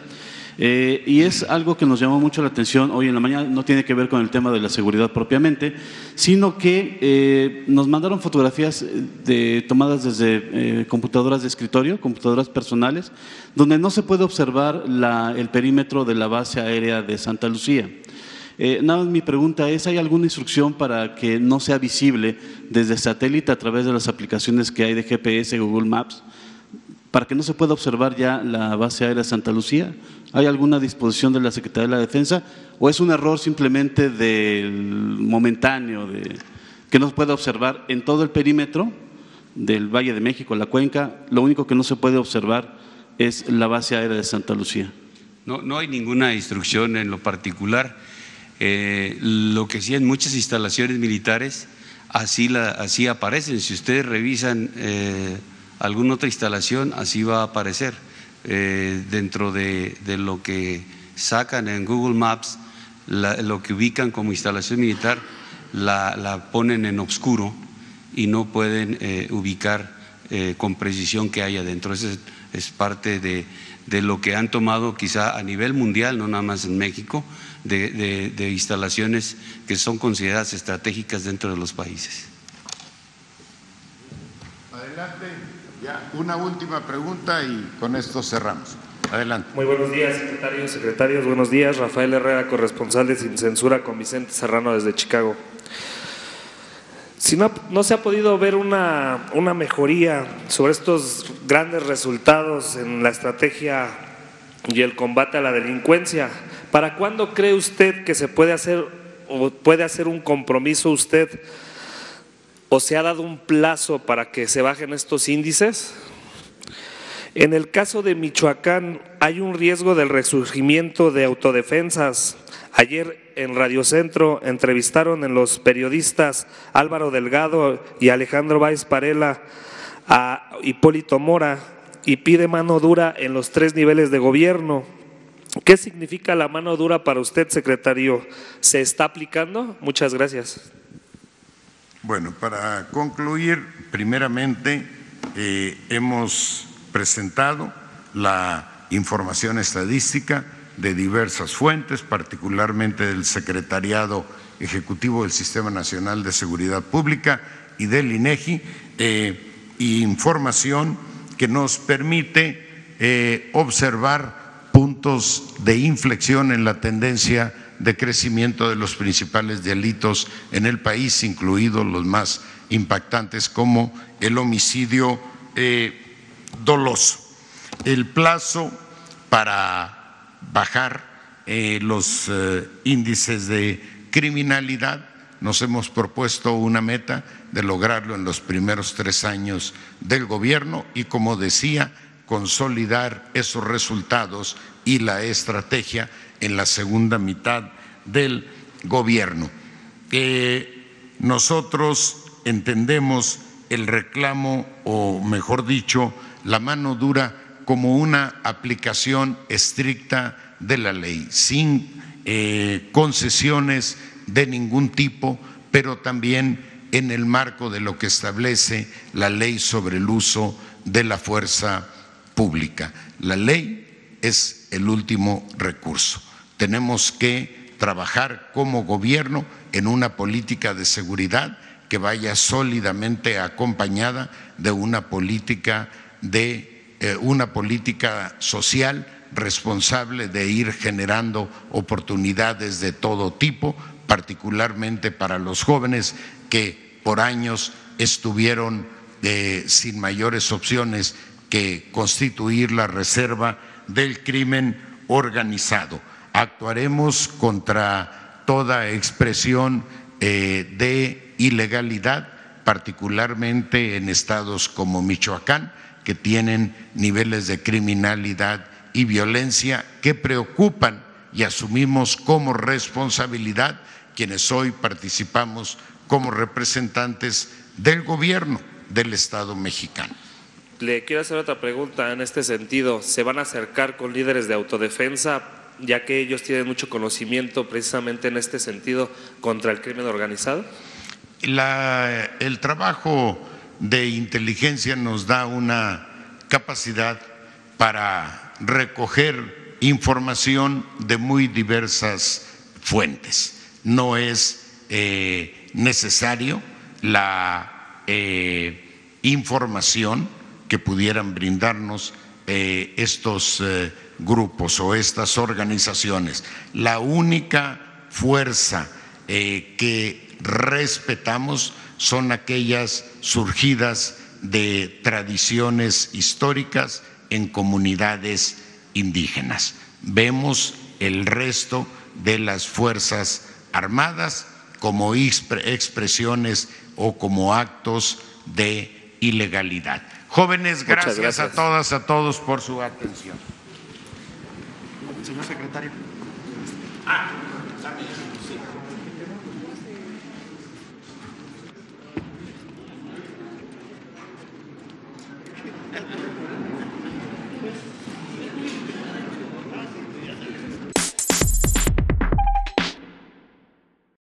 Eh, y es algo que nos llamó mucho la atención hoy en la mañana, no tiene que ver con el tema de la seguridad propiamente, sino que eh, nos mandaron fotografías de, tomadas desde eh, computadoras de escritorio, computadoras personales, donde no se puede observar la, el perímetro de la base aérea de Santa Lucía. Eh, nada más mi pregunta es, ¿hay alguna instrucción para que no sea visible desde satélite a través de las aplicaciones que hay de G P S, Google Maps, para que no se pueda observar ya la base aérea de Santa Lucía? ¿Hay alguna disposición de la Secretaría de la Defensa o es un error simplemente del momentáneo, de que no se puede observar en todo el perímetro del Valle de México, la cuenca? Lo único que no se puede observar es la base aérea de Santa Lucía. No, no hay ninguna instrucción en lo particular. Eh, lo que sí en muchas instalaciones militares así, la, así aparecen. Si ustedes revisan eh, alguna otra instalación, así va a aparecer. Eh, dentro de, de lo que sacan en Google Maps, la, lo que ubican como instalación militar, la, la ponen en oscuro y no pueden eh, ubicar eh, con precisión qué hay adentro. Eso es, es parte de, de lo que han tomado quizá a nivel mundial, no nada más en México, de, de, de instalaciones que son consideradas estratégicas dentro de los países. Adelante. Ya, una última pregunta y con esto cerramos. Adelante. Muy buenos días, secretarios, secretarios. Buenos días. Rafael Herrera, corresponsal de Sin Censura con Vicente Serrano desde Chicago. Si no, no se ha podido ver una, una mejoría sobre estos grandes resultados en la estrategia y el combate a la delincuencia, ¿para cuándo cree usted que se puede hacer o puede hacer un compromiso usted o se ha dado un plazo para que se bajen estos índices? En el caso de Michoacán hay un riesgo del resurgimiento de autodefensas. Ayer en Radio Centro entrevistaron en los periodistas Álvaro Delgado y Alejandro Báez Parela a Hipólito Mora y pide mano dura en los tres niveles de gobierno. ¿Qué significa la mano dura para usted, secretario? ¿Se está aplicando? Muchas gracias. Bueno, para concluir, primeramente eh, hemos presentado la información estadística de diversas fuentes, particularmente del Secretariado Ejecutivo del Sistema Nacional de Seguridad Pública y del INEGI, eh, información que nos permite eh, observar puntos de inflexión en la tendencia de crecimiento de los principales delitos en el país, incluidos los más impactantes como el homicidio eh, doloso. El plazo para bajar eh, los eh, índices de criminalidad, nos hemos propuesto una meta de lograrlo en los primeros tres años del gobierno y, como decía, consolidar esos resultados y la estrategia en la segunda mitad del gobierno. Eh, nosotros entendemos el reclamo, o mejor dicho, la mano dura, como una aplicación estricta de la ley, sin eh, concesiones de ningún tipo, pero también en el marco de lo que establece la ley sobre el uso de la fuerza pública. La ley es el último recurso. Tenemos que trabajar como gobierno en una política de seguridad que vaya sólidamente acompañada de una política de eh, una política social responsable de ir generando oportunidades de todo tipo, particularmente para los jóvenes que por años estuvieron eh, sin mayores opciones que constituir la reserva del crimen organizado. Actuaremos contra toda expresión eh, de ilegalidad, particularmente en estados como Michoacán, que tienen niveles de criminalidad y violencia que preocupan y asumimos como responsabilidad quienes hoy participamos como representantes del gobierno del Estado mexicano. Le quiero hacer otra pregunta en este sentido. ¿Se van a acercar con líderes de autodefensa, ya que ellos tienen mucho conocimiento precisamente en este sentido contra el crimen organizado? La, el trabajo de inteligencia nos da una capacidad para recoger información de muy diversas fuentes. No es eh, necesario la eh, información que pudieran brindarnos eh, estos eh, grupos o estas organizaciones. La única fuerza eh, que respetamos son aquellas surgidas de tradiciones históricas en comunidades indígenas. Vemos el resto de las fuerzas armadas como expresiones o como actos de ilegalidad. Jóvenes, gracias, gracias a todas, a todos por su atención. Señor secretario. Ah, también, sí.